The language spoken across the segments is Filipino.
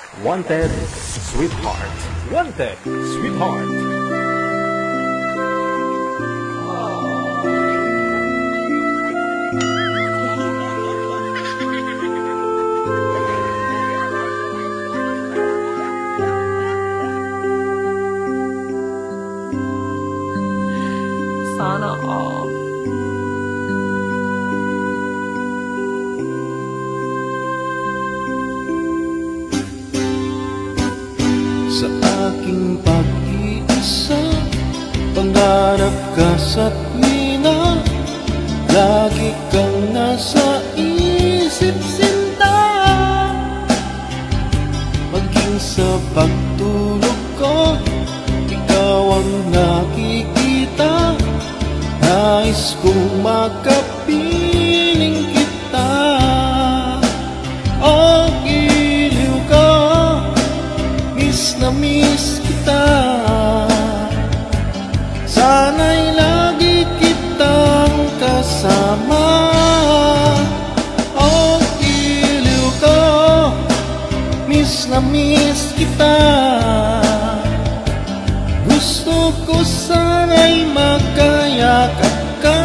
Wanted, Sweetheart. Wanted, Sweetheart. Sana all. Sa aking pag-iisa, pangarap ka sa tuwina, lagi kang nasa isip sinta. Maging sa pagtulog ko, ikaw ang nakikita. Nais kong makapiling kita. Oh, giliw ka, miss na miss kita. Sana'y lagi kitang kasama. Oh, giliw ka, miss na miss kita. Gusto ko sana'y magkayakap ka.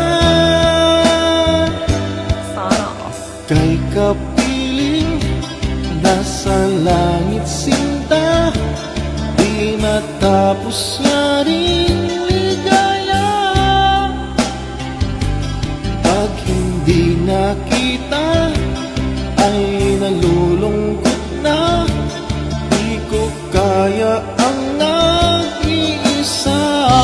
Kay kapiling nasa langit sinta, di matapos nga rin ligaya. Pag hindi nakita ay nalulungkot na, di ko kaya ang nag-iisa.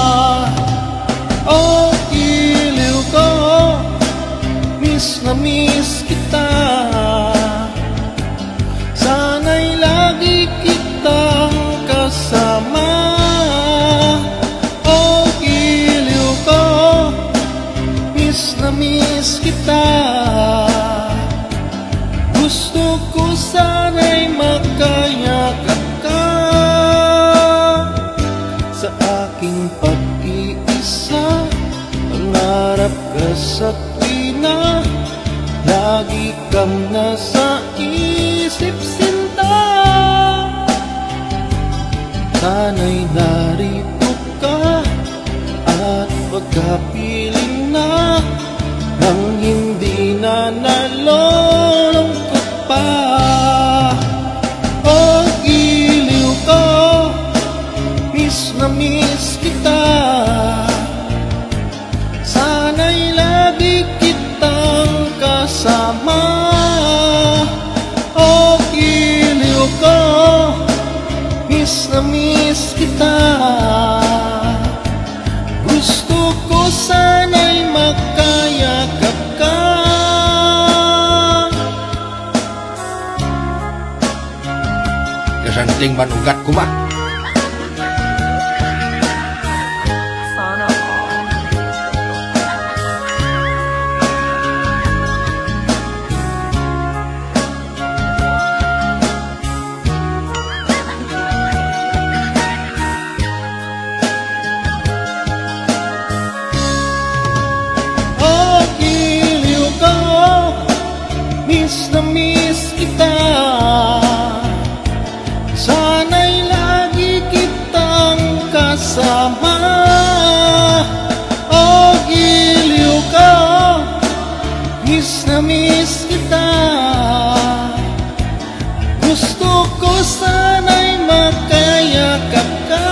Oh, giliw ko, miss na miss kita. Sana'y lagi kitang kasama. Oh, giliw ko, miss na miss kita. Gusto ko sana'y magkayakap ka. Sa aking pag-iisa, pangarap ka sa tuwina, lagi kang nasa isip sinta. Sana'y narito ka at pagkapiling na, nang hindi na nalulungkot pa. Oh, giliw ko, miss na miss kita. Sana'y lagi kitang kasama. Oh, giliw ko, miss na miss kita. Gusto ko sana'y magkayakap ka. Kasanting manugat ko ba? Miss na miss kita. Sana'y lagi kitang kasama. Oh, giliw ka, miss na miss kita. Gusto ko sana'y magkayakap ka.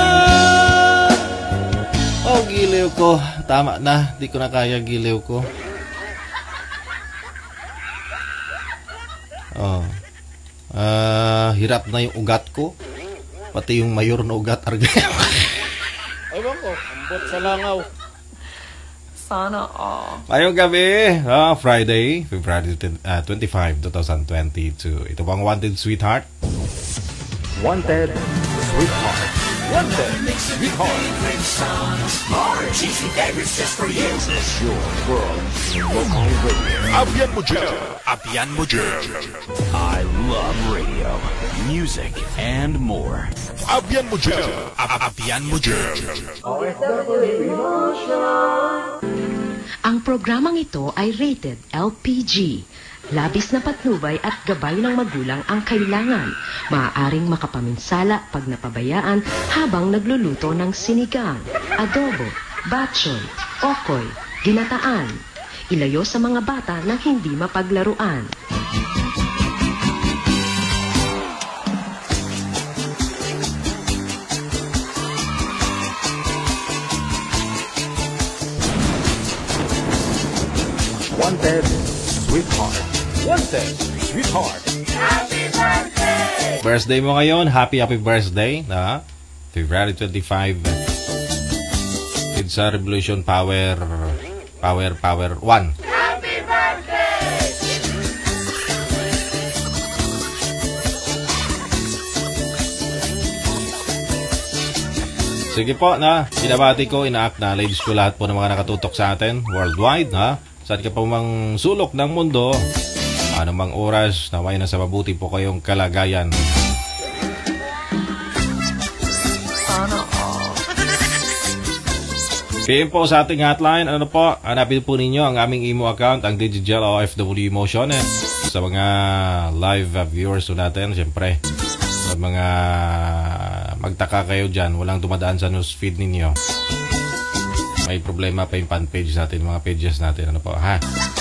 Oh, giliw ko, tama na, di ko na kaya giliw ko. Oh. Hirap na yung ugat ko. Pati yung mayor na ugat arga. Ewan ko, ambot sa langaw. Sana all. Mayong gabi, Friday, February 25, 2022. Ito pang Wanted, Sweetheart. Wanted, Sweetheart. Wanted, Sweetheart. More cheesy favorites just for you. Your world local radio. Abian mo dyan. Abian mo dyan. I love radio, music, and more. Abian mo dyan. Abian mo dyan. Ang programang ito ay rated LPG. Labis na patnubay at gabay ng magulang ang kailangan. Maaaring makapaminsala pag napabayaan habang nagluluto ng sinigang, adobo, batchoy, okoy, ginataan. Ilayo sa mga bata na hindi mapaglaruan. Wanted, sweetheart. Wanted, sweetheart. Birthday mo ngayon. Happy birthday. February 25. It's a Revolution Power 1. Happy birthday! Sige po, binabati ko, ina-acknowledge ko lahat po ng mga nakatutok sa atin worldwide, saan ka pa mang sulok ng mundo, anumang oras, naway na sa mabuti po kayong kalagayan. Sana all. PM po sa ating hotline, ano po, hanapin po ninyo ang aming emo account, ang Digigel OFW Emotion, sa mga live viewers natin, siyempre, sa mga magtaka kayo dyan, walang dumadaan sa newsfeed ninyo. May problema pa yung fan page natin, mga pages natin, ano po, ha?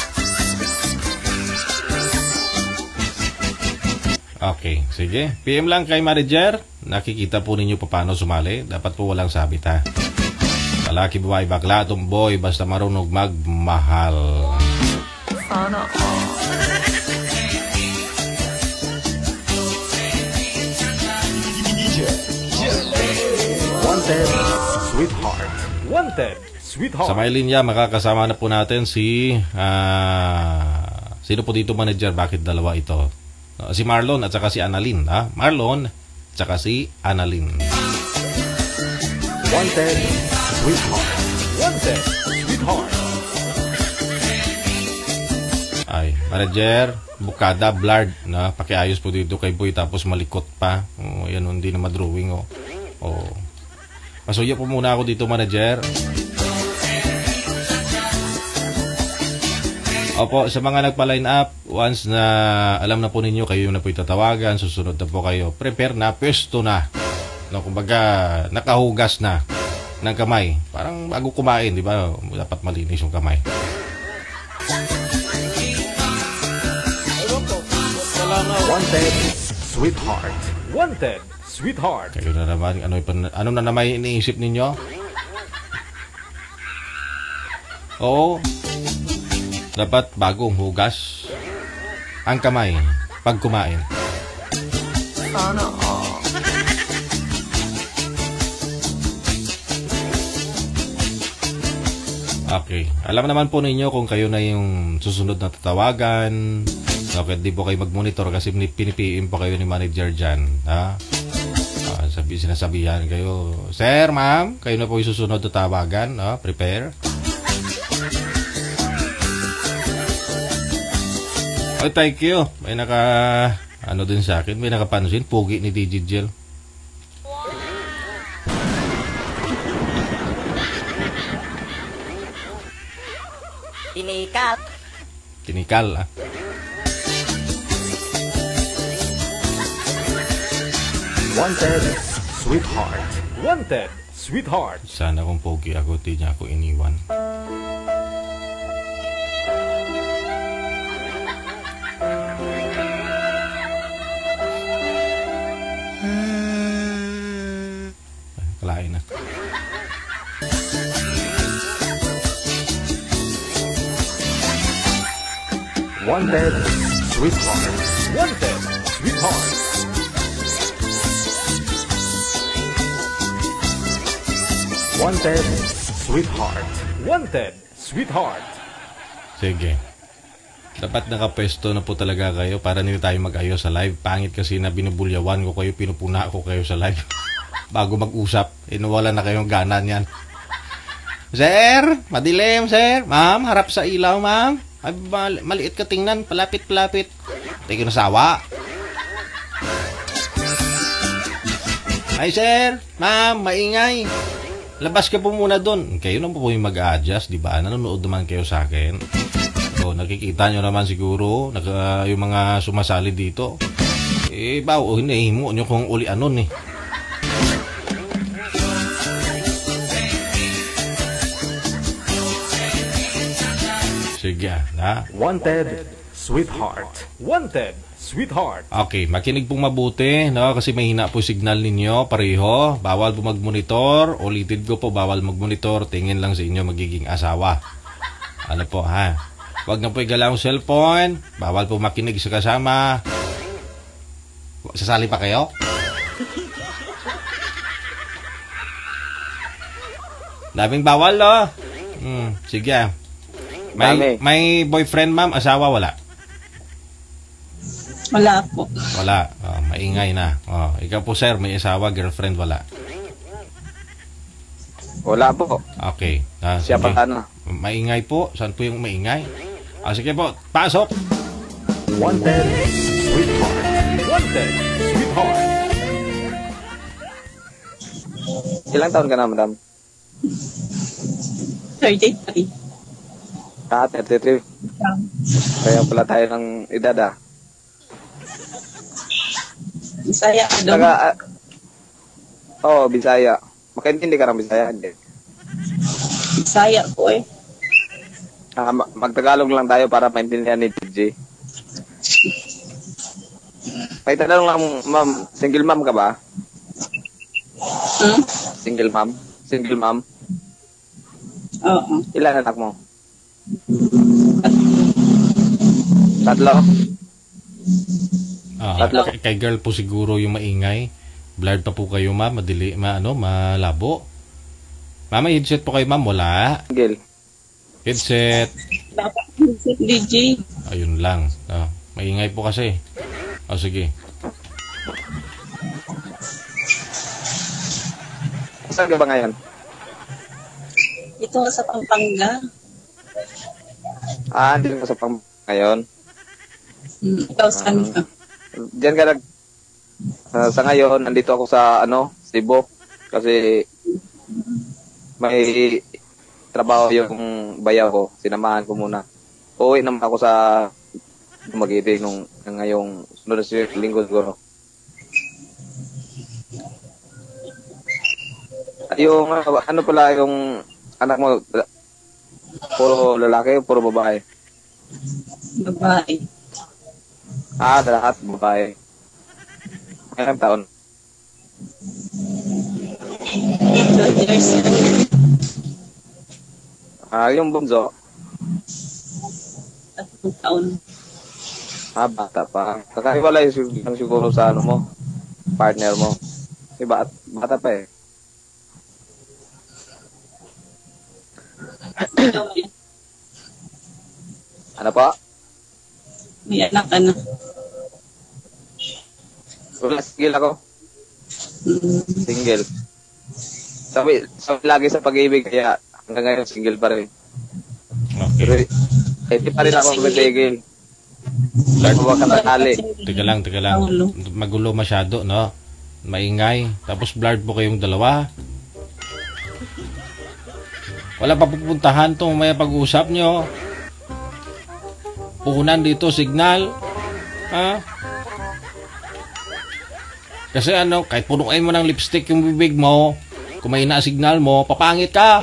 Okay, sige. PM lang kay Marijer, nakikita po ninyo pa paano sumali, dapat po walang sabit, ha? Lalaki, babae, bakla, tomboy, basta marunong magmahal. Sana all. Wanted, sweetheart. Wanted, sweetheart. Sa may linya, makakasama na po natin si sino po dito manager? Bakit dalawa ito? Si Marlon at saka si Annalyn. Marlon at saka si Annalyn. Wanted, sweetheart. Wanted, sweetheart. Ay, manager, bukada, blurred na pakiayos po dito kay Boy tapos malikot pa. Yan, hindi na madrawing. Pasuyo po muna ako dito, manager. Opo, sa mga nagpa-line up, once na alam na po ninyo, kayo na po itatawagan, susunod na po kayo, prepare na, pwesto na. Kumbaga, nakahugas na ng kamay. Parang bago kumain, di ba? Dapat malinis yung kamay. Wanted, sweetheart. Wanted, sweetheart. Kayo na naman, ano na naman iniisip ninyo? Oo. Dapat bagong hugas ang kamay pag kumain. Sana all. Okay. Alam naman po ninyo kung kayo na yung susunod na tatawagan. Okay, di po kayo mag-monitor kasi pinipiin po kayo ni manager dyan. Sinasabihan kayo, Sir, ma'am, kayo na po yung susunod na tawagan. Prepare. Oh, thank you. May din sa akin, may nakapansin, pugi ni Digigel. Tinikal, Wanted, sweetheart. Wanted, sweetheart. Sana kung pogi ako, di niya ako iniwan. Kalain na. Wanted, sweetheart. Wanted, sweetheart. Wanted, sweetheart. Wanted, sweetheart. Sige. Dapat nakapwesto na po talaga kayo para hindi tayo mag-ayos sa live. Pangit kasi na binubulyawan ko kayo, pinupuna ko kayo sa live. Bago mag-usap, nawala na kayong gana niyan. Sir, madilim, sir. Ma'am, harap sa ilaw, ma'am. Ay, maliit ka tingnan, palapit-palapit. Tayo nasawa. Ay, sir, ma'am, maingay. Labas ka po muna doon. Kayo na po yung mag-a-adjust, di ba? Nanonood naman kayo sa akin. So, nakikita nyo naman siguro yung mga sumasali dito. Hinihimo nyo kung uli anon eh. Sige, na. Wanted, sweetheart. Wanted, sweetheart. Okay, makinig pong mabuti, no? Kasi mahina po signal ninyo, pareho. Bawal po mag-monitor. Ulitin ko po, bawal mag-monitor. Tingin lang sa inyo magiging asawa. Ano po, ha? Huwag na po igalaw ang cellphone. Bawal po makinig sa kasama. Sasali pa kayo? Daming bawal, no? Sige. May boyfriend, ma'am? Asawa, wala? Wala po. Wala. Maingay na. Ikaw po, sir, may asawa, girlfriend, wala? Wala po. Okay. Siya pa ano? Maingay po. Saan po yung maingay? Sige po, pasok! Wanted, sweetheart. Wanted, sweetheart. Ilang taon ka na, madam? 33. 33. Kaya pala tayo ng edad, ah. Bisaya ka daw. Oo, Bisaya. Makaintindi ka ng Bisaya, hindi? Bisaya po eh. Magtagalog lang tayo para maintindihan ni DJ. May tanong lang, ma'am. Single mom ka ba? Single mom? Single mom? Oo. Ilan anak mo? 3? Tatlo. Kay girl po siguro yung maingay. Blurred pa po kayo, ma'am. Malabo. Mama, headset po kayo, ma'am. Wala. Single. Headset. Dapat headset, DJ. Ayun lang. Maingay po kasi. Sige. Saan ka ba ngayon? Ito sa Pampanga. Hindi ko sa ngayon. Ikaw saan ka? Diyan ka sa ngayon, nandito ako sa Cebu. Kasi may trabaho yung bayaw ko. Sinamahan ko muna. Uwi naman ako sa Dumaguete nung ngayong sunod na linggo siguro. Yung ano pala yung anak mo, puro lalaki o puro babae? Babae. Lahat babae. Ilang taon? 12 years. Yung bunso? 3 taon. Bata pa. Kakahiwalay lang siguro sa mo, partner mo. Bata pa eh. Ano pa? May anak ka na. Wala, single ako. Single. Sabi lagi sa pag-ibig, kaya hanggang ngayon single pa rin. Okay. Pero hindi pa rin ako mag-single. Huwag ka natali. Teka lang. Magulo masyado, no? Maingay. Tapos blurred po kayong dalawa. Wala pa pupuntahan to, may pag-uusap nyo. Puhunan dito, signal. Kasi kahit punuin mo ng lipstick yung bibig mo, kung may na-signal mo, papangit ka.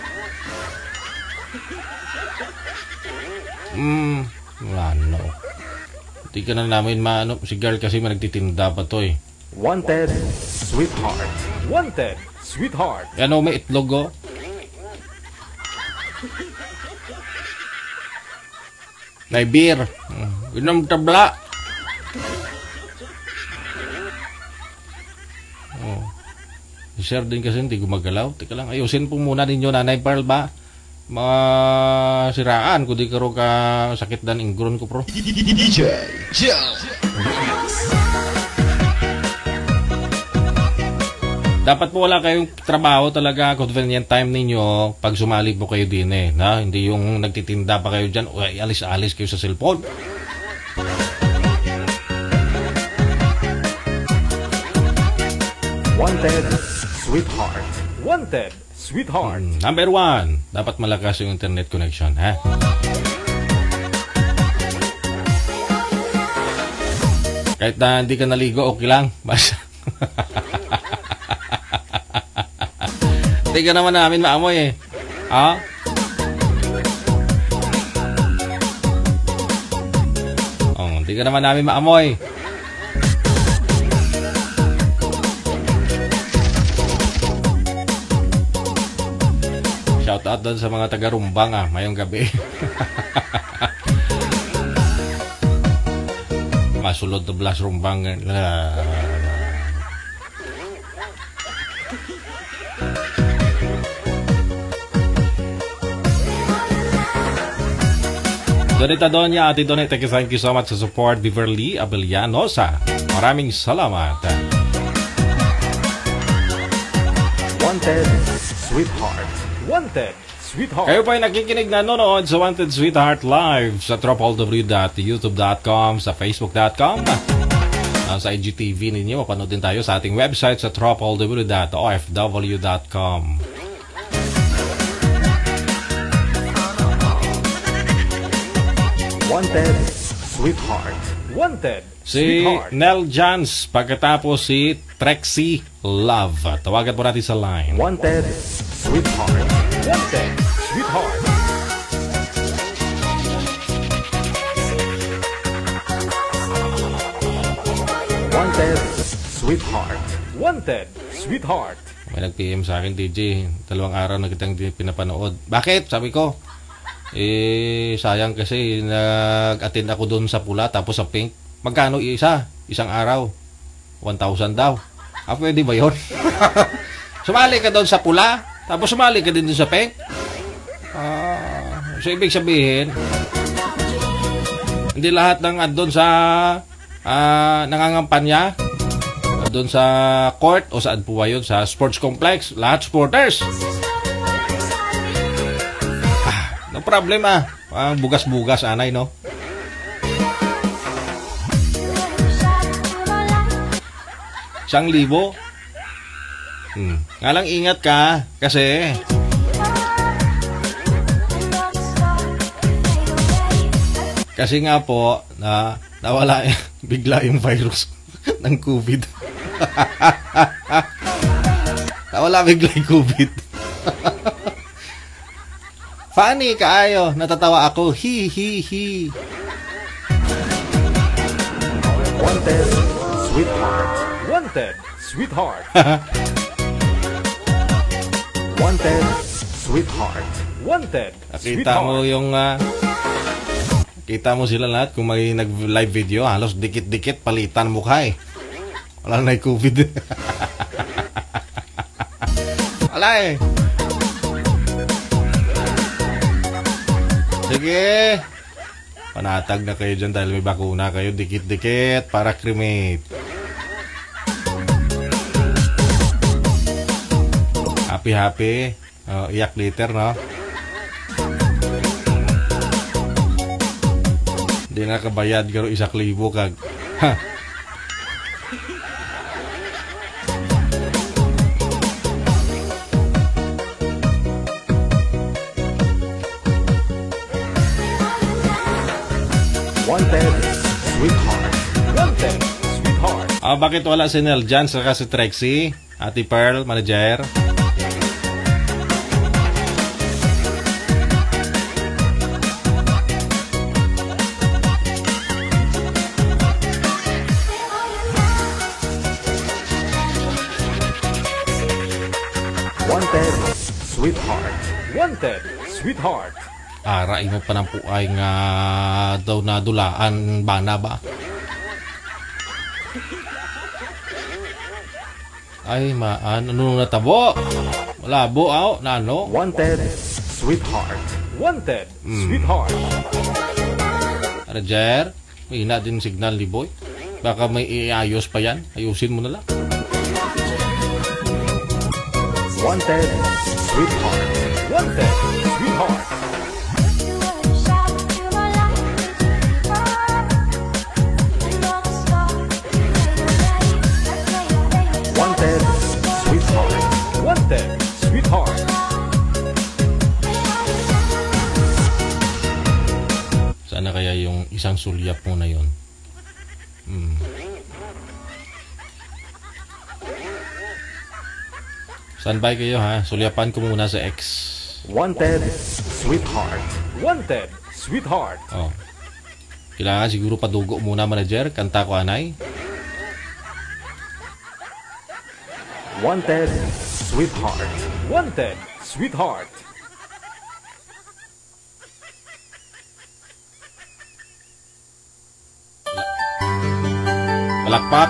Wala, no. Hindi ka na namin si girl kasi nagtitinda pa to eh. Wanted, sweetheart. Wanted, sweetheart. Yan may itlog oh. May beer. Inom tabla. I-share din kasi hindi gumagalaw. Teka lang, ayusin po muna ninyo, Nanay Pearl ba? Mga siraan, kung di karo ka sakit dan ingron ko, pro. DJ dapat po wala kayong trabaho talaga, convenient time ninyo pag sumali po kayo din eh. Hindi yung nagtitinda pa kayo dyan, alis-alis kayo sa cellphone. Wanted, sweetheart. Wanted, sweetheart. Number 1, dapat malakas yung internet connection, ha? Kahit na hindi ka naligo, okay lang. Basta. Hindi ka naman namin maamoy eh. Ha? Oh, hindi ka naman namin maamoy. Shout out doon sa mga taga-Rumbang mayong gabi. Masulod na Blas Rumbang. Donita Donya, Ate Donita, thank you so much sa support. Beverly Abelianosa, maraming salamat. Wanted, Sweetheart. Wanted, Sweetheart. Kayo pa yung nakikinig na nanonood sa Wanted Sweetheart Live sa www.youtube.com, sa facebook.com, sa IGTV ninyo. Mapanood din tayo sa ating website sa www.ofw.com. Wanted, Sweetheart. Wanted, Si Sweetheart. Nel Jans, pagkatapos si Trexie Love. Tawagan po natin sa line. Wanted, Sweetheart. Wanted, Sweetheart. Wanted, Sweetheart. Wanted, Sweetheart. May nag-PM sa akin, DJ. 2 araw na kitang pinapanood. Bakit? Sabi ko. Sayang kasi nag-attend ako doon sa pula tapos sa pink. Magkano isa? Isang araw? 1,000 daw. Pwede ba yun? Sumali ka doon sa pula tapos sumali ka din doon sa pink? So ibig sabihin, hindi lahat ng andun sa nangangampanya doon sa court o saan po ba yun? Sa sports complex. Lahat supporters. No problem bugas-bugas anay no. Siyang libo. Nga lang ingat ka kasi nga po na nawala bigla yung virus ng COVID. Nawala bigla yung COVID. Funny kaayo, natatawa ako. Hi. Wanted, Sweetheart. Wanted, Sweetheart. Wanted, Sweetheart. Wanted, Nakita mo yung kita mo sila lahat kung may nag-live video, halos dikit-dikit palitan mukha eh. Wala na yung COVID. Wala eh. Sige. Panatag na kayo dyan dahil may bakuna kayo. Dikit-dikit para cremate. Happy. Iyak later, no? Hindi na kabayad garo 1,000 kag. Ha. Wanted, Sweetheart. Wanted, Sweetheart. Bakit wala si Nel dyan saka si Trexie? Ate Pearl, manager. Wanted, Sweetheart. Wanted, Sweetheart. Aray mo pa ng puay nga daw na dulaan bana ba? Ay, ano natabo? Wala bo, na ano? Wanted, Sweetheart. Wanted, Sweetheart. Roger, may hina din signal ni Boy. Baka may iayos pa yan. Ayusin mo na lang. Wanted, Sweetheart. Wanted, Sweetheart. Wanted, Sweetheart. Wanted, Sweetheart. Sana kaya yung isang sulyap mo na yon. Standby kayo ha. Sulyapan ko muna sa X. Wanted, sweetheart. Wanted, sweetheart. Oh. Kailangan siguro padugo muna, manager. Kanta ko, anay. Wanted, sweetheart. Wanted, sweetheart. Palakpak.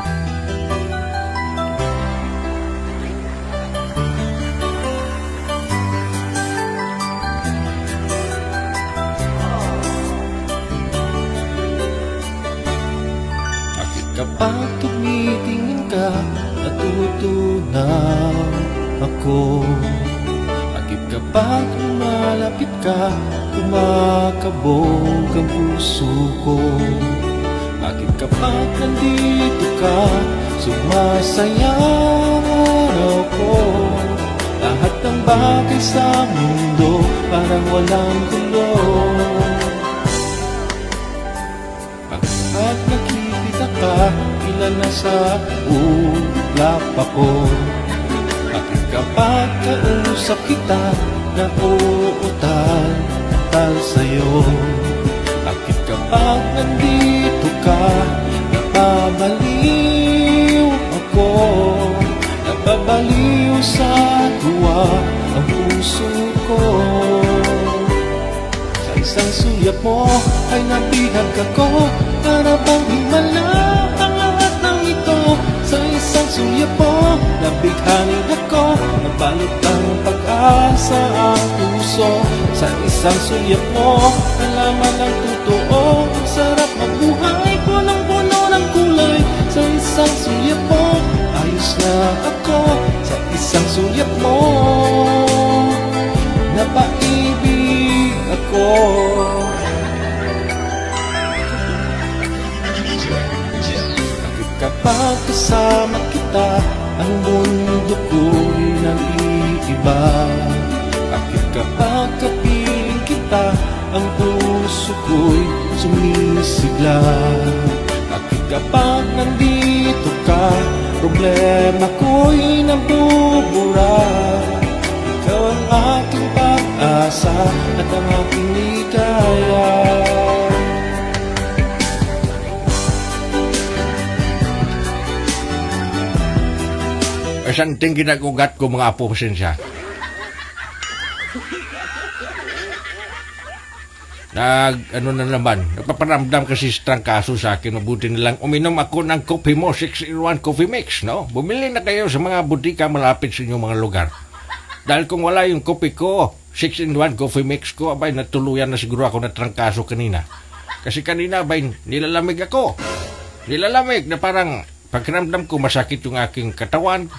Kapag tumitingin ka, natutunaw ako. Bakit kapag lumalapit ka, kumakabog ang puso ko. Bakit kapag nandito ka, sumasayaw ako. Lahat ng bagay sa mundo, parang walang gulo. Bakit nakikita ka, ilan na sa ulap ako. Bakit kapag kausap kita, nauutal sa'yo. Bakit kapag nandito ka, napabaliw ako. Napabaliw sa tuwa ang puso ko. Sa isang sulyap mo ay nabihag ako. Para bang himala ang lahat ng ito. Sa isang sulyap mo, nabighanin ako. Nabalot ang pag-asa ang puso. Sa isang sulyap mo, nalaman ang totoo. Ang sarap mabuhay, punong-puno ng kulay. Sa isang sulyap mo, ayos na ako. Sa isang sulyap mo, napaibig ako. Kapag kasama kita, ang mundo ko'y nag-iiba. Bakit kapag kapiling kita, ang puso ko'y sumisigla. Bakit kapag nandito ka, problema ko'y nabubura. Ikaw ang aking pag-asa at ang aking ligaya. Santing ginagugat ko mga apo pasensya. Ano na naman, napaparamdam kasi strangkaso sa akin. Mabuti nilang uminom ako ng coffee mo, 6-in-1 coffee mix, no? Bumili na kayo sa mga butika malapit sa inyong mga lugar. Dahil kung wala yung coffee ko, 6-in-1 coffee mix ko, abay, natuluyan na siguro ako na trangkaso kanina. Kasi kanina, abay, nilalamig ako. Nilalamig na parang pagkiramdam ko masakit yung aking katawan.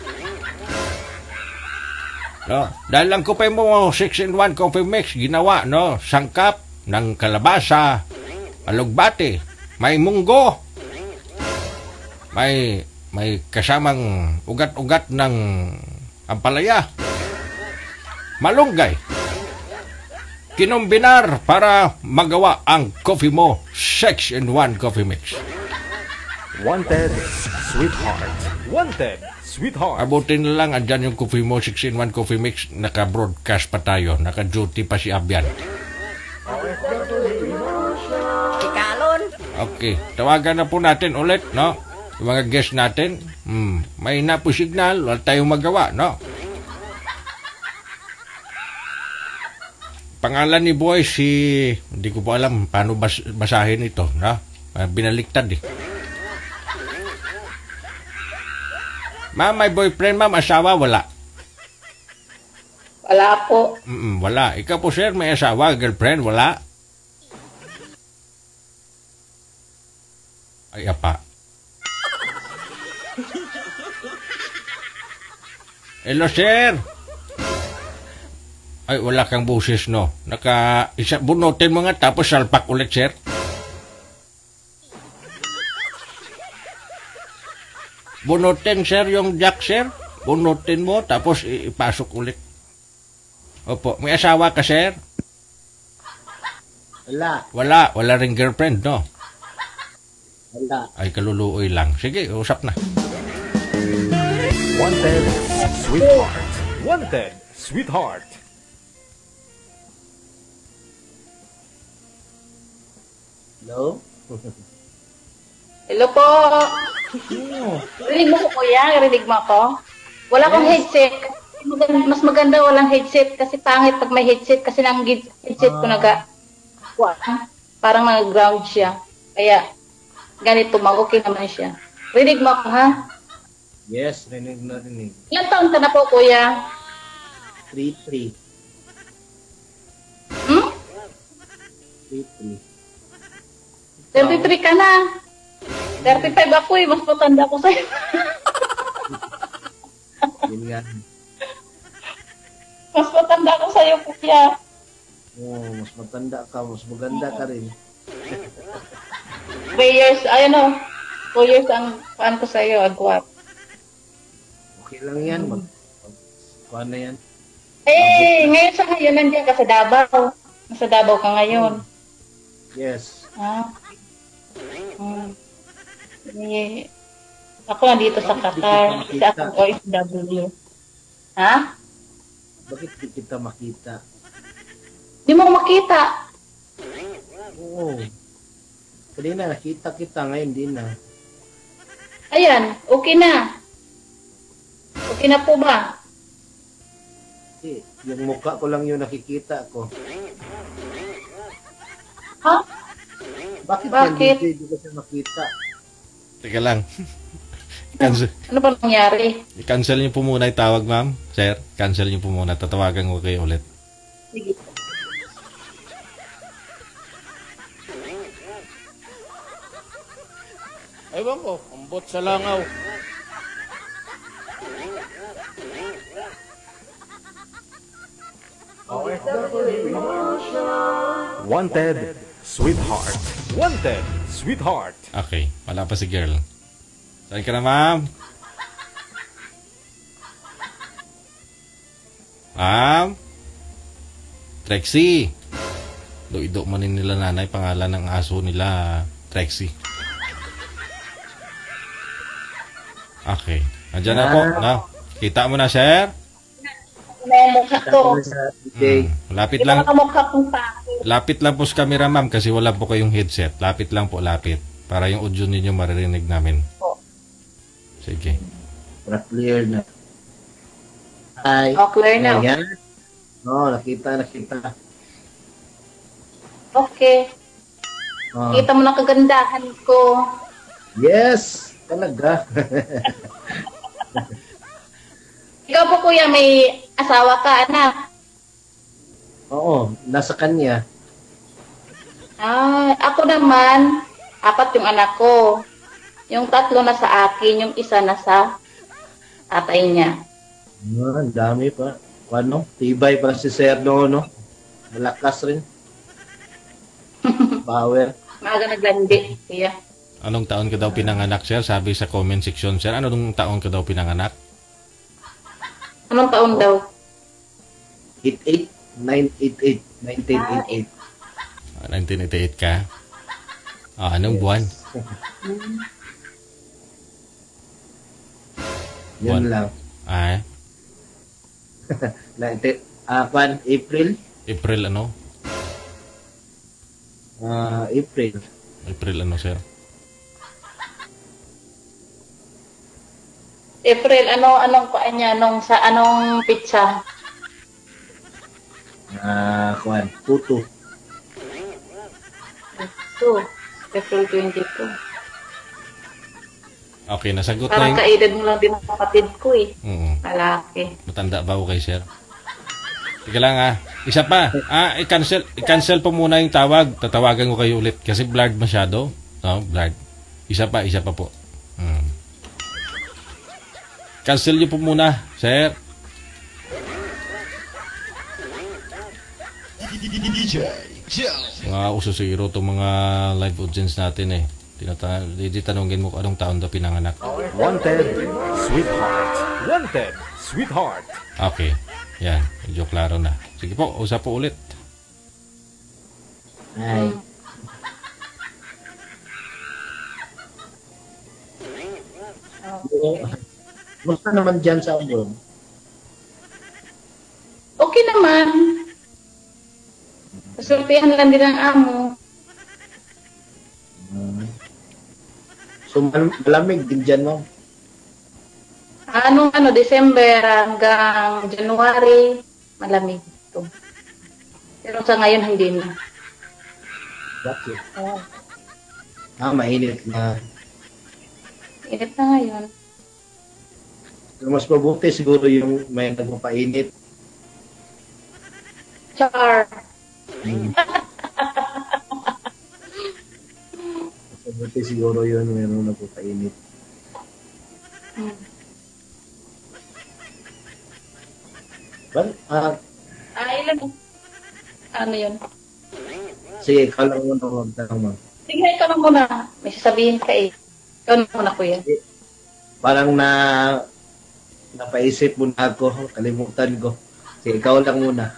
No, dahil ang coffee mo, 6-in-1 coffee mix, ginawa, no, sangkap ng kalabasa, alugbate, may munggo, may kasamang ugat-ugat ng ampalaya, malunggay, kinombinar para magawa ang coffee mo, 6-in-1 coffee mix. Wanted, sweetheart. Wanted, sweetheart. Abutin na lang, andyan yung coffee mo, 6-in-1 coffee mix, naka-broadcast pa tayo, naka-duty pa si Abian. Ikalon. Okay, tawagan na po natin ulit, no? Yung mga guest natin, may na po signal, wala tayong magawa, no? Pangalan ni Boy, hindi ko po alam paano basahin ito, no? Binaliktad eh. Ma'am, may boyfriend, ma'am, asawa, wala? Wala po. Wala. Ikaw po, sir, may asawa, girlfriend, wala? Ay, apa. Hello, sir. Ay, wala kang boses, no? Bunutin mo nga, tapos salpak ulit, sir. Bunutin, sir, yung jack, sir. Bunutin mo, tapos ipasok ulit. Opo. May asawa ka, sir? Wala. Wala rin girlfriend, no? Wala. Ay, kaluluoy lang. Sige, usap na. Wanted, sweetheart. Wanted, sweetheart. Hello? Hello po. Rinig mo ko kuya? Rinig mo ako? Wala akong headset. Mas maganda walang headset kasi pangit pag may headset kasi nang headset ko parang nag-ground siya. Kaya ganito okay naman siya. Rinig mo ako ha? Yes, rinig na rinig. Ilang taon ka na po kuya? 3-3. Hmm? 3-3. 33 ka na. 35 ako mas matanda ko sa'yo. Yun nga. Mas matanda ko sa'yo, kuya. Mas matanda ka, mas maganda ka rin. 3 years, 2 years ang paan ko sa'yo, agwat. Okay lang yan, kuha na yan. Ngayon sa ngayon, nandiyan ka sa Davao. Nasa Davao ka ngayon. Yes. Ako nandito sa Qatar. Kasi akong OFW. Ha? Bakit di kita makita? Di mo makita. Oo. Kanina nakita kita, ngayon di na. Ayan, okay na. Okay na po ba? Yung mukha ko lang yung nakikita ko. Ha? Bakit? Hindi ko siya makita. Teka lang. Cancel. Ano ba nangyari? I-cancel niyo po muna yung tawag, ma'am. Sir, cancel niyo po muna. Tatawagan ko kayo ulit. Sige. Ewan ko, ambot sa langaw. Wanted, sweetheart. Wanted, sweetheart. Okay, wala pa si girl. Saan ka na, ma'am? Ma'am? Trexie. Do-ido manin nila nanay, pangalan ng aso nila, Trexie. Okay. Nandiyan na po. No? Kita mo na, sir? Lapit lang. Lapit lang po sa camera, ma'am, kasi wala po kayong headset. Lapit lang po, lapit. Para yung audio ninyo maririnig namin. Sige. Clear na. Ay. Clear na. Ayan. Nakita. Okay. Kita mo na kagandahan ko. Yes! Talaga. Ikaw po kuya, may asawa ka, anak? Oo, nasa kanya. Ako naman, 4 yung anak ko. Yung 3 na sa akin, yung isa na sa tatay niya. Ang dami pa. Tibay pa si Sir no? Malakas rin. Power. Maaga naglandi, kuya. Anong taon ka daw pinanganak, sir? Sabi sa comment section, sir. Anong taon ka daw pinanganak? Anong taon daw? 1988. 1988 ka? Anong buwan? Yan lang. April? April ano? April. April ano, sir? April, anong niya, anong pizza? Puto. April 22. Okay, nasagot Parang na yung... kaedad mo lang din ang kapatid ko eh. Malaki. Matanda ba ako kay sir? Sige lang Isa pa. I-cancel po muna yung tawag. Tatawagan ko kayo ulit. Kasi blurred masyado. No, blurred. Isa pa po. Cancel niyo po muna, sir. Mga ususiro itong mga live audience natin eh. Tanungin mo kung anong taon daw pinanganak. Wanted, sweetheart. Wanted, sweetheart. Okay. Yan. Medyo klaro na. Sige po, usap po ulit. Ay. Basta naman dyan sa abroad. Okay naman. Kasultihan lang din ang amo. So, malamig din dyan, no? December hanggang January, malamig ito. Pero sa ngayon, hindi na. Bakit? Oh. Mainit na. Init na ngayon. Pero mas mabuti siguro yung may nagpapainit. Char. Mas mabuti siguro yun, mayroong nagpapainit. Well, ilan? Ano yun? sige, ikaw lang muna magtanong mo. Sige, ikaw lang muna. May sasabihin ka eh. Ikaw na muna, kuya. Parang napaisip muna ako, kalimutan ko. Sige, ikaw lang muna.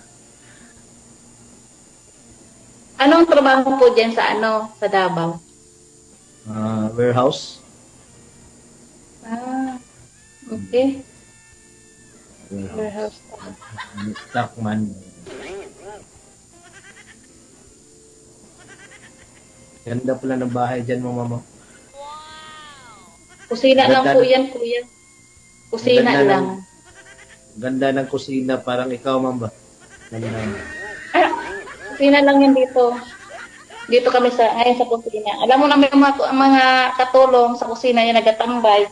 Anong trabaho po dyan sa sa Davao? Warehouse. Okay. Warehouse. Stockman. Ganda pala ng bahay dyan mo, mama. Kusina lang po yan, kuya. Kusina lang. Ganda ng kusina, parang ikaw, mama. Ganda. Kusina lang yan dito. Dito kami ngayon sa kusina. Alam mo na may mga katulong sa kusina yan nagatambay.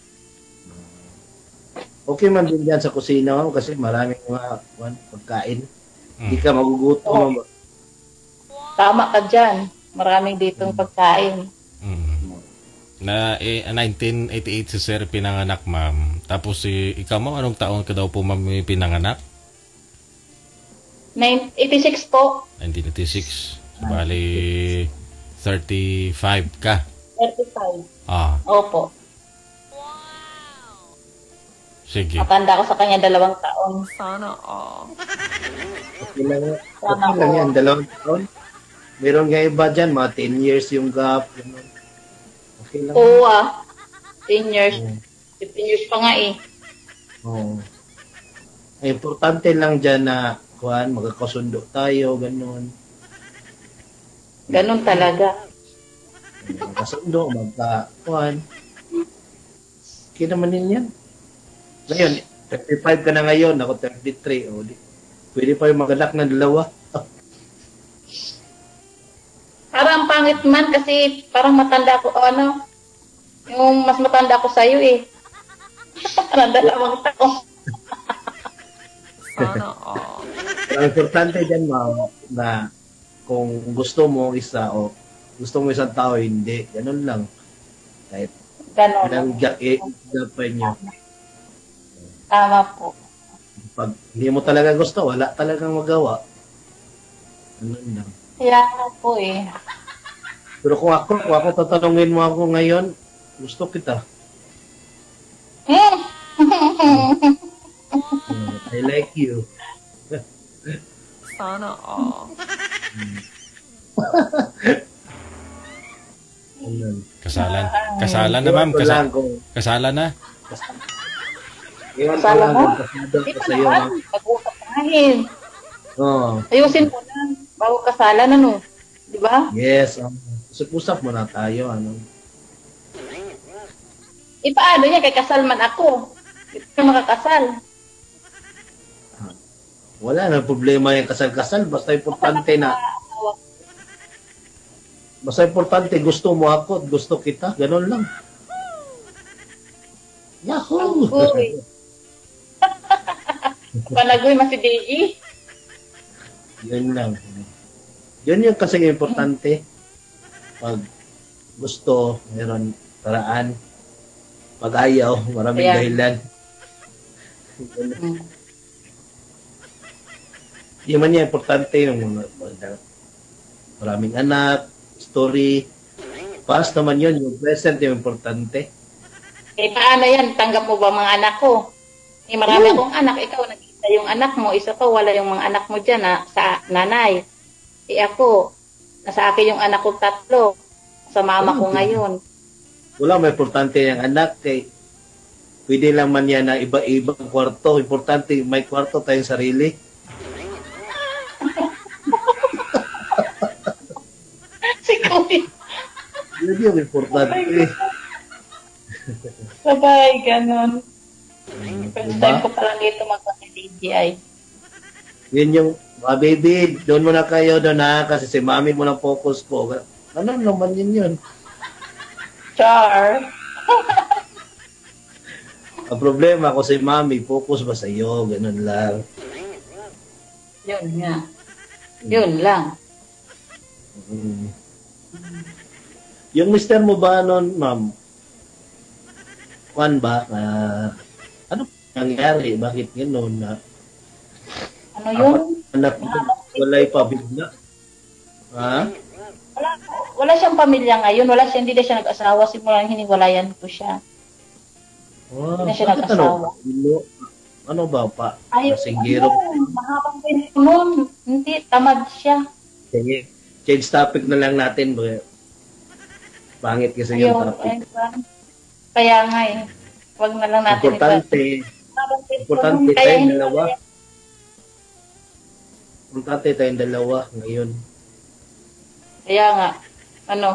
Okay man din dyan sa kusina, mama, kasi maraming mga pagkain. Hindi ka magugutom, mama. Tama ka dyan. Maraming ditong pagkain. Na 1988 si Sir pinanganak, ma'am. Tapos ikaw, ma'am, anong taon ka daw po, ma'am, pinanganak? 86 po. 1986. So, bali 35 ka. 35. Opo. Sige. Matanda ko sa kanya 2 taon. Sana Okay lang yan, 2 taon. Meron nga iba dyan, mga 10 years yung gap. Okay lang. Oo 10 years. 15 years pa nga eh. Oo. Importante lang dyan na magkakasundo tayo, ganun. Ganun talaga. Magkasundo, okay naman yan. Ngayon, 35 ka na ngayon, ako 33. Pwede pa yung maganak ng 2. Parang pangit man kasi parang matanda ko, yung mas matanda ko sa'yo eh. Parang 2 taon. Sana Ang importante dyan, ma'am, na kung gusto mo isa o gusto mo isang tao, hindi. Ganun lang. Kahit ilang gapin nyo. Tama po. Pag hindi mo talaga gusto, wala talagang magawa. Ganun lang. Kaya po eh. Pero kung ako tatanungin mo ako ngayon, gusto kita. I like you. Sana all. Kasalan na, ma'am. Kasalan na. Kasalan na? Pag-usap nahin. Ayusin mo na. Bago kasalan, Di ba? Yes. Usap muna tayo, Paano niya? Kay kasal man ako. Hindi ka makakasal. Wala na problema yung kasal-kasal. Basta importante gusto mo ako at gusto kita. Ganon lang. Yahoo! Panagoy masidihi. Yun lang. Yun yung kasi importante. Pag gusto, meron paraan. Pag ayaw, maraming dahilan. Yung man niya, importante yung maraming anak, story. Past naman yun, yung present yung importante. Paano yan? Tanggap mo ba mga anak ko? Marami akong anak. Ikaw, nakita yung anak mo. Isa pa, wala yung mga anak mo dyan sa nanay. Ako, nasa akin yung anak ko 3. Sa mama ko ngayon. Wala, may importante yung anak. pwede lang man yan na iba-ibang kwarto. Importante, may kwarto tayong sarili. Si Kuya. Yun yung importante. Sabay, ganun. First Diba? time ko palang dito magpa-DJI. Yun yung, baby, doon muna kayo doon ha, kasi si mami mo lang focus ko. Ano naman yun? Char. Ang problema ko si mami, focus ba sa iyo? Ganun lang. Yun nga. Yun lang. Mm. Yung mister mo ba noon, ma'am? Kuan ba? Ano nangyari? Bakit gano'n na? Ano yun? Anak mo, walay pa bigla. Ha? Wala siyang pamilya ngayon. Hindi na siya nag-asawa. Simulan hiniwalayan ko siya. Hindi na siya Bakit nag-asawa. Ano ba pa? Ayaw, Masinggiro. mahabang kwento nun. Hindi, tamad siya. Sige. Change topic na lang natin. Pangit kasi yung topic. Kaya nga eh. Huwag na lang natin Importante tayong dalawa. Importante tayong dalawa ngayon. Kaya nga. Ano?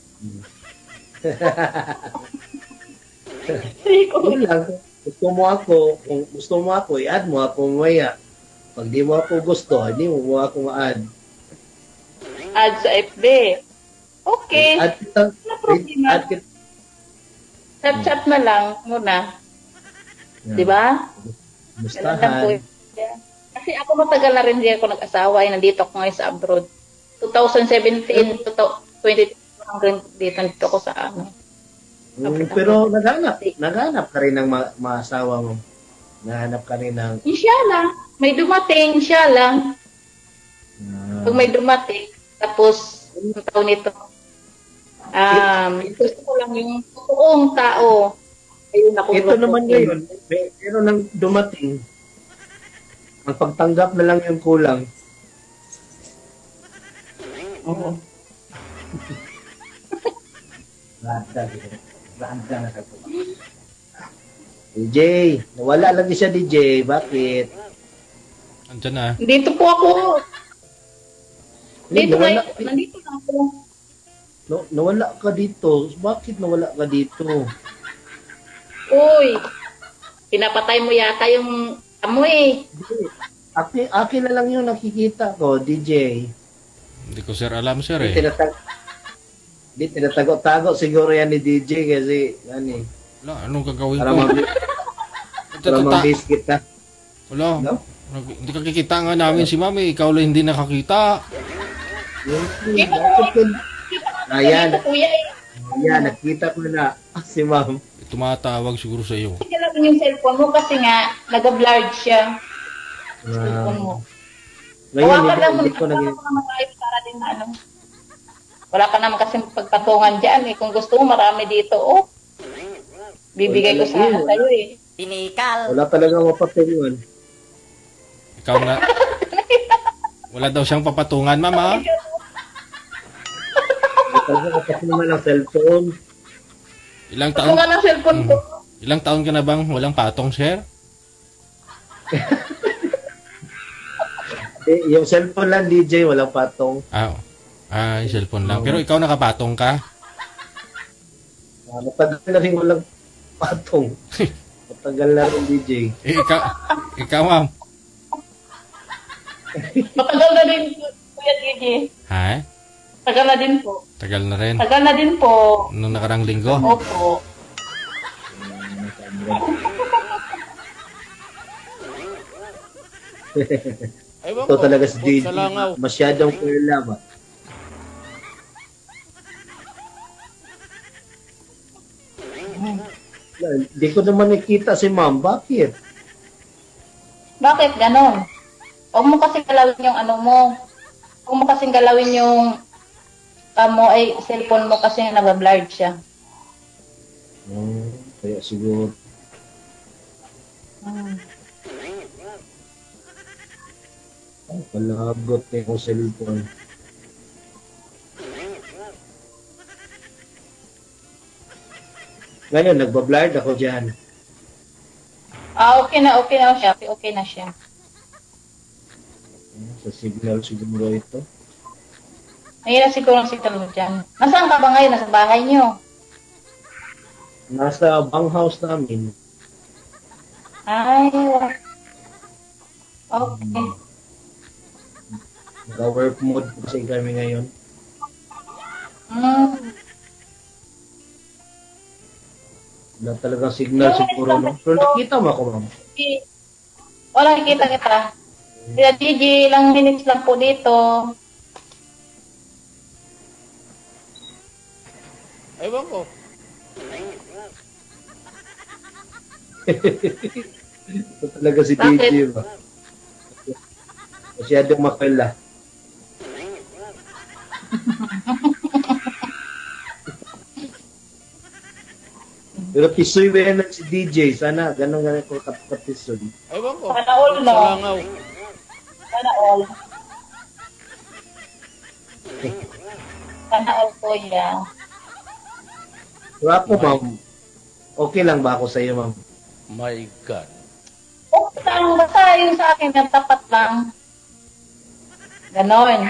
Yun lang. Kung gusto mo ako, i-add mo ako mamaya. Pag di mo ako gusto, hindi mo ako ma-add. Add sa FB. Okay. Add kita. Add kita. Chat na lang muna. Yeah. Diba? Mustahan. Kasi ako matagal na rin ako nag-asawa. Nandito ako ngayon sa abroad. 2017, 2022 hanggang dito ako sa ano. Pero naghanap ka rin ng maasawa mo. Naghanap ka rin ng... Inshallah. May dumating, inshallah. Pag may dumating, tapos, yung taon nito, gusto ko lang yung totoong tao. Ayun ako. Ito naman ngayon, meron nang dumating. Ang pagtanggap na lang yung kulang. Oo. DJ, nawala lagi siya DJ. Bakit? Andiyan na. Dito po ako. Dito na, nandito na ako. Nawala ka dito. Bakit nawala ka dito? Uy, pinapatay mo yata yung amoy. Akin na lang yung nakikita ko, DJ. Hindi ko sir alam sir eh. Hindi, tinatago-tago siguro yan ni DJ kasi, ano eh. Wala, anong gagawin para ko? Para mag-biscuit ka. Wala, no? Hindi ka kikita nga namin si mami. Ikaw lang hindi nakakita. Ayan, nakita ko na si ma'am. Tumatawag siguro sa iyo. Hindi lang yung cellphone mo kasi nga, nag-blurred siya. Cellphone mo. Ngayon, hindi ko naging... Para din na ano. Wala ka naman kasi pagpatungan dyan eh. Kung gusto mo, marami dito. Oh, bibigay ko sana sa'yo eh. Tinikal. Wala talaga mapatungan. Ikaw na. Wala daw siyang papatungan, mama. Wala talaga mapatungan ng cellphone. Ilang taon? Patungan ng cellphone ko. Ilang taon ka na bang walang patong, sir? Yung cellphone lang, DJ, walang patong. Yung cellphone lang. Pero ikaw nakapatong ka? Matagal na rin walang patong. Matagal na rin, DJ. Ikaw, ma'am. Matagal na din po, Kuya DJ. Ha? Tagal na din po. Tagal na rin. Tagal na din po. Nung nakarang linggo? Opo. Ito talaga si DJ. Masyadong kuya ba? Hindi ko naman nakita si ma'am. Bakit? Bakit ganon? Huwag mo kasi galawin yung ano mo. Huwag mo kasi galawin yung cellphone mo kasi nag-blurred siya. Kaya siguro. Palagot na yung cellphone. Ngayon, nagbablard ako dyan. Okay na siya. Okay na siya. Sa signal siguro ito. Mahirap siguro ang signal mo dyan. Nasaan ka ba ngayon? Nasa bahay niyo? Nasa bang house namin. Ay, okay. Naka-work mode kasi kami ngayon. Wala talagang signal siguro, no? Pero nakita mo ako, ma'am. Wala, nakita kita. Sila Gigi, ilang minutes lang po dito. Ewan ko. Ito talaga si DJ ba? Masyadong makala. Pero pisoy ba yan si DJ? Sana ganun ko kapisoy. Ewan ko. Sana all, no? Salangaw. Sana all. Sana all po yan. So ako, ma'am, okay lang ba ako sa iyo, ma'am? My God. Okay lang. Basta yung sa akin, yung tapat lang. Ganon.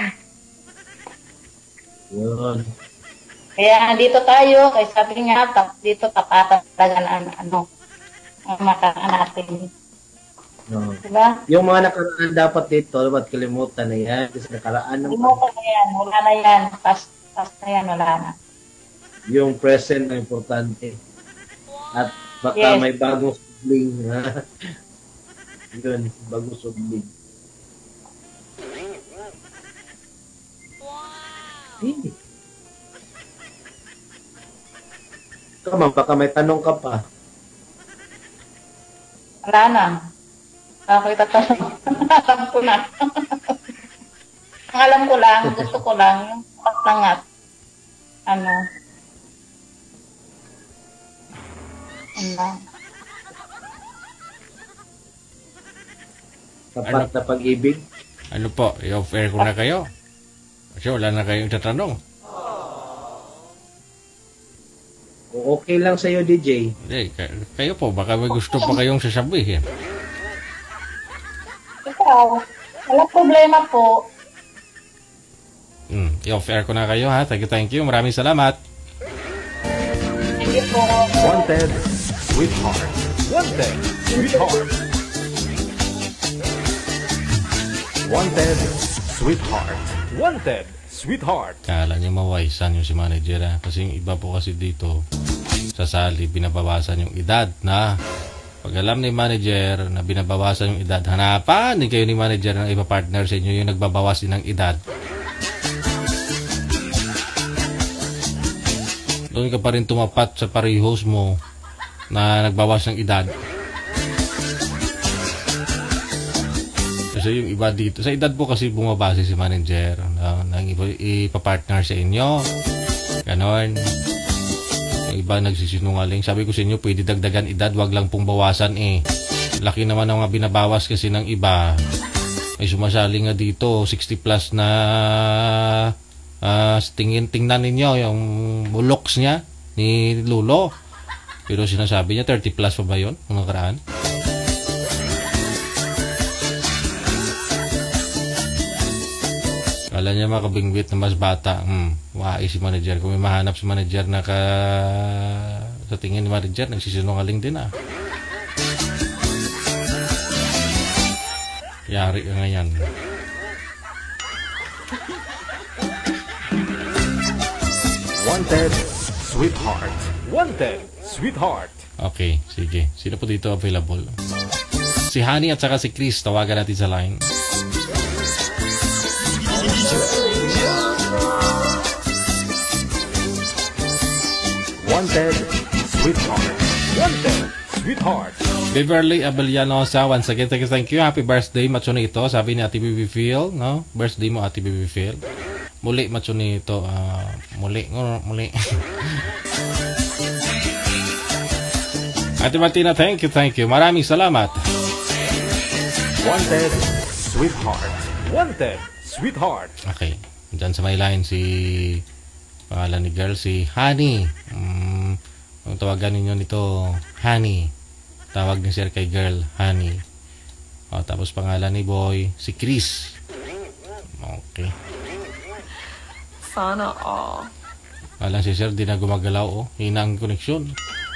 Yun. Kaya andito tayo, kaya sabi nga, dito tapatan talaga na ang makaan natin. No. Diba? Yung mga nakaraan dapat dito, dapat kalimutan na yan. Kasi nakaraan ng... Kalimutan na yan, wala na yan. Past na yan, wala na. Yung present na importante. At baka Yes. may bagong subling. Yun, bagong subling. Wow! Ikaw, ma'am, baka may tanong ka pa. Wala na. Ako itatanong. Alam ko na. Ang alam ko lang, gusto ko lang, yung pagtangat. Ano? Tapat na pag-ibig. Ano po, i-offer ko na kayo. Kasi wala na kayong tatanong. Okay lang sa'yo, DJ. Hindi, kayo po, baka may gusto pa kayong sasabihin. Ikaw, wala problema po. I-offer ko na kayo ha. Thank you. Maraming salamat. Sige po. Wanted, sweetheart. Wanted, sweetheart. Wanted, sweetheart. Wanted, sweetheart. Kala niya mawaisan yung si manager ha. Kasi yung iba po kasi dito sasali, binabawasan yung edad na pag alam ni manager na binabawasan yung edad, hanapan din kayo ni manager ng iba partner sa inyo yung nagbabawas din ng edad. Doon ka pa rin tumapat sa parehos mo na nagbawas ng edad. Kasi yung iba dito, sa edad po kasi bumabase si manager nang ipapartner sa inyo. Ganon. Yung iba nagsisinungaling. Sabi ko sa inyo, pwede dagdagan edad, wag lang pong bawasan eh. Laki naman ang mga binabawas kasi ng iba. May sumasali nga dito, 60 plus na tingnan ninyo yung looks niya ni Lulo. Pero sinasabi niya 30 plus pa ba yun? Mga karaan? Kala niya makabingwit na mas bata. Waay si manager. Kung may mahanap si manager na sa tingin ni manager, nagsisinungaling din ah. Yari ka ngayon. Wanted, sweetheart. Wanted, sweetheart. Okay, sige. Sino po dito available? Si Honey at saka si Chris. Tawagan natin sa line. Wanted, sweetheart. Wanted, sweetheart. Beverly Abellanosa, once again, thank you. Happy birthday, Machonito. Sabi ni Ate Bibi Phil, no? Birthday mo, Ate Bibi Phil. Muli, Machonito. Muli. Ate Martina, thank you. Maraming salamat. Wanted, sweetheart. Wanted, sweetheart. Okay. Diyan sa may line si pangalan ni girl, si Honey. Ang tawagan ninyo nito, Honey. tawag ni sir kay girl, honey. O, tapos pangalan ni boy, si Chris. Okay. Sana all. Alam si sir, di na gumagalaw, oh. Hina ang koneksyon.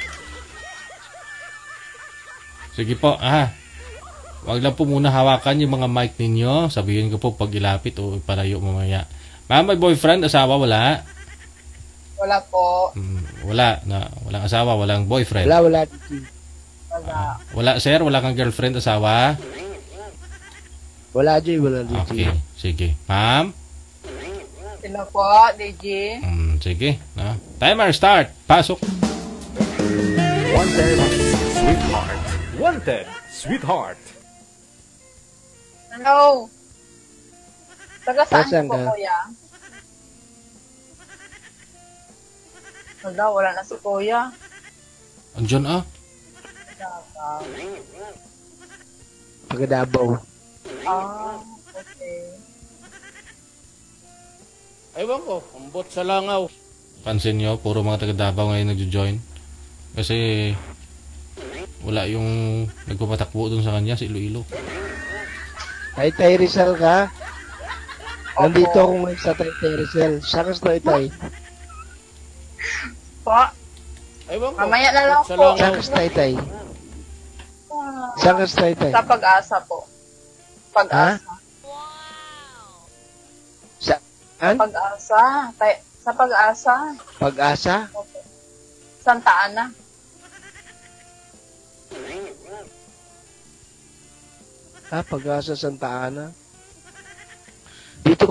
Sige po, wag lang po muna hawakan yung mga mic ninyo. Sabihin ko po pag ilapit o ipalayo mamaya. Ma'am, may boyfriend, asawa, wala? Wala po. Walang asawa, walang boyfriend. Wala. Wala, sir, wala kang girlfriend, asawa? Wala, Jay, wala. Okay, sige. Ma'am? Sino po, DJ? Sige. Timer start. Pasok. Wanted, sweetheart. Wanted, sweetheart. Hello. Taga saan Saan po, ka? kuya? Wala na si kuya. Andiyan, Taga Davao. Okay. Ewan ko, ambot sa langaw. Pansin nyo, puro mga taga Davao ngayon nagjo-join. Kasi wala yung nagpapatakbo dun sa kanya, si Iloilo. Tay Rizal ka? Nandito ako ngayon sa Tay Rizal. Saan ka Tay? Po? Ewan ko. Mamaya na lang po. Saan ka Tay? Saan ka Tay? Sa Pag-asa po. Pag-asa. Saan? Pag-asa. Sa Pag-asa. Pag-asa? Okay. Santa Ana. Pag-asa Santa Ana. Dito.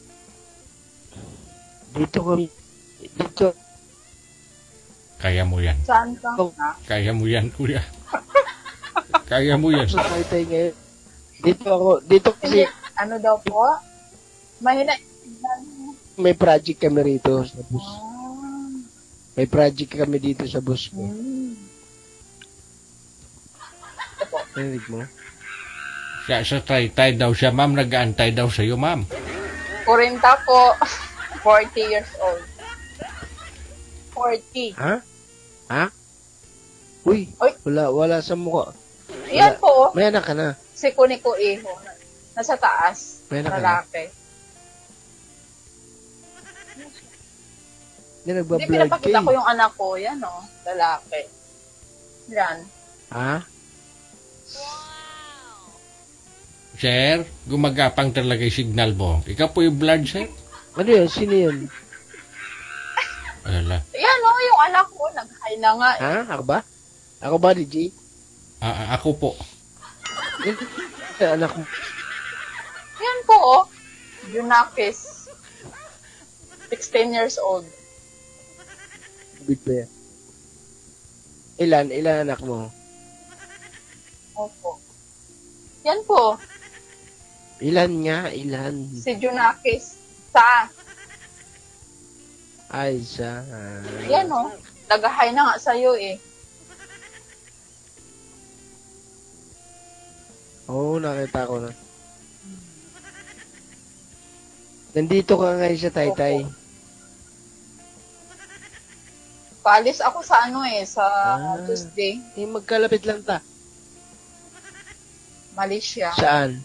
Kaya mo yan. Saan ka na? Kaya mo yan, kuya. Kaya mo yan. Sa Tay ngayon. Dito kasi Ano daw po? Mahina. may project kami rito sa bus. May project kami dito sa bus ko. Narinig mo? Siya sa tay daw siya, ma'am. Nag-aantay daw sa'yo, ma'am. 40 po. 40 years old. 40. Ha? Uy, wala sa mukha. Yan po. May anak ka na. Si Kuniko Iho. Nasa taas. May anak ka na. Lalaki. Hindi Hindi nagbablog pinapakita ko yung anak ko. Yan o. Lalaki. Yan. Ha? Sir, gumagapang talaga yung signal mo. Ikaw po yung blood, sir? Ano yun? Sino yun? Wala. Yan o. Yung anak ko. Nag-high na nga. Ha? Ako ba? Ako ba, DJ? Ako po. Anak mo. Yan po o. Junakis. 16 years old. Big ba yan? Ilan anak mo? Opo. Yan po. Ilan nga? Si Junakis. Sa. Ay, sa. Yan o. Nag-high na nga sa'yo eh. Oo, nakita ko na. Nandito ka ngayon sa Taytay. Paalis ako sa sa Tuesday. Magkalapit lang ta. Malaysia. Saan?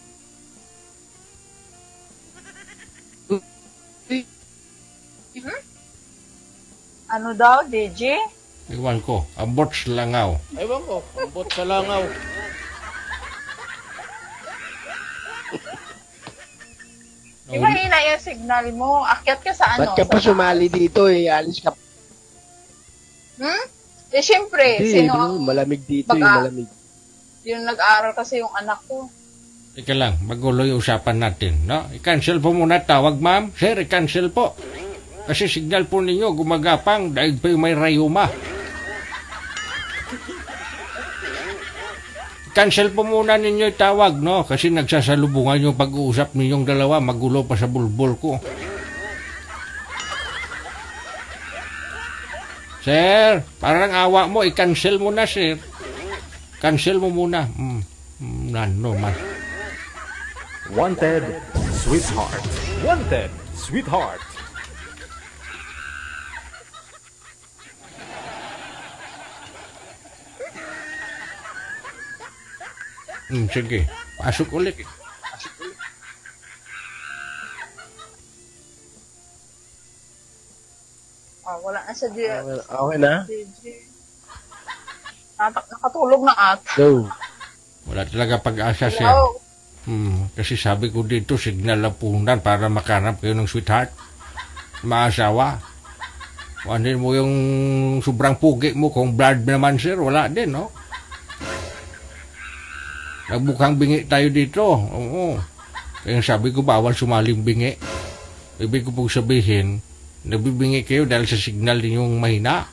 Ano daw, DJ? Iwan ko. Ambot sa langaw. Ewan ko. Ambot sa langaw. Di ba hina yung signal mo? Akyat ka sa Ba't ka pa sumali dito eh? Alis ka. Eh, syempre. Hindi, Sino ang malamig dito yung malamig. yung nag-aaral kasi yung anak ko. Ika lang, magulo yung usapan natin, no? I-cancel po muna tawag, ma'am. Sir, i-cancel po. Kasi signal po ninyo gumagapang dahil pa yung may rayuma. Cancel po muna ninyo yung tawag, no? Kasi nagsasalubungan yung pag-uusap ninyong dalawa. Magulo pa sa bulbul ko. Sir, parang awa mo. I-cancel mo na, sir. Cancel mo muna. Nano man. Wanted, sweetheart. Wanted, sweetheart. Sige. Pasok ulit. Wala na siya di. Okay na? Nakatulog na at. Go. Wala talaga pag-asa siya. Kasi sabi ko dito, signal lang punan para makanap kayo ng sweetheart. Maasawa. Kuhanin mo yung sobrang pugi mo. Kung blood naman, sir, wala din, no? Nagbukang bingi tayo dito. Oo. Kaya sabi ko, bawal sumaling bingi. Ibig ko pong sabihin, nagbibingi kayo dahil sa signal ninyong mahina.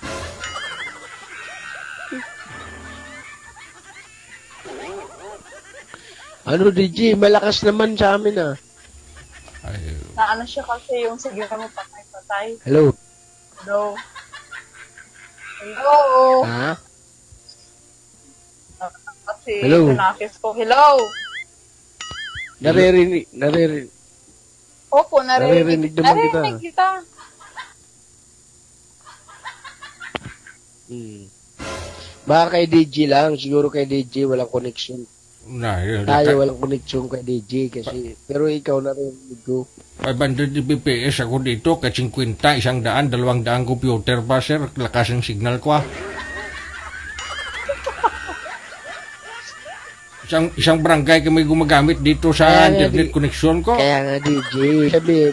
Ano, DJ? Malakas naman sa amin, ah. Na ano siya kasi yung signal mo patay-patay. Hello? Hello? Hello? Ha? Kasi Hello? tinakis ko. Hello? Naririnig. Opo, narinig naman kita. Baka kay DJ lang. Siguro kay DJ walang connection. Tayo walang connection kay DJ kasi. Pero ikaw narinig ko. 500 Mbps ako dito, ka 50, 100, 200 computer pa, sir. Lakas ng signal ko, ah. Isang barangay kami gumagamit dito sa internet connection ko. Kaya nga, DJ. Sabihin.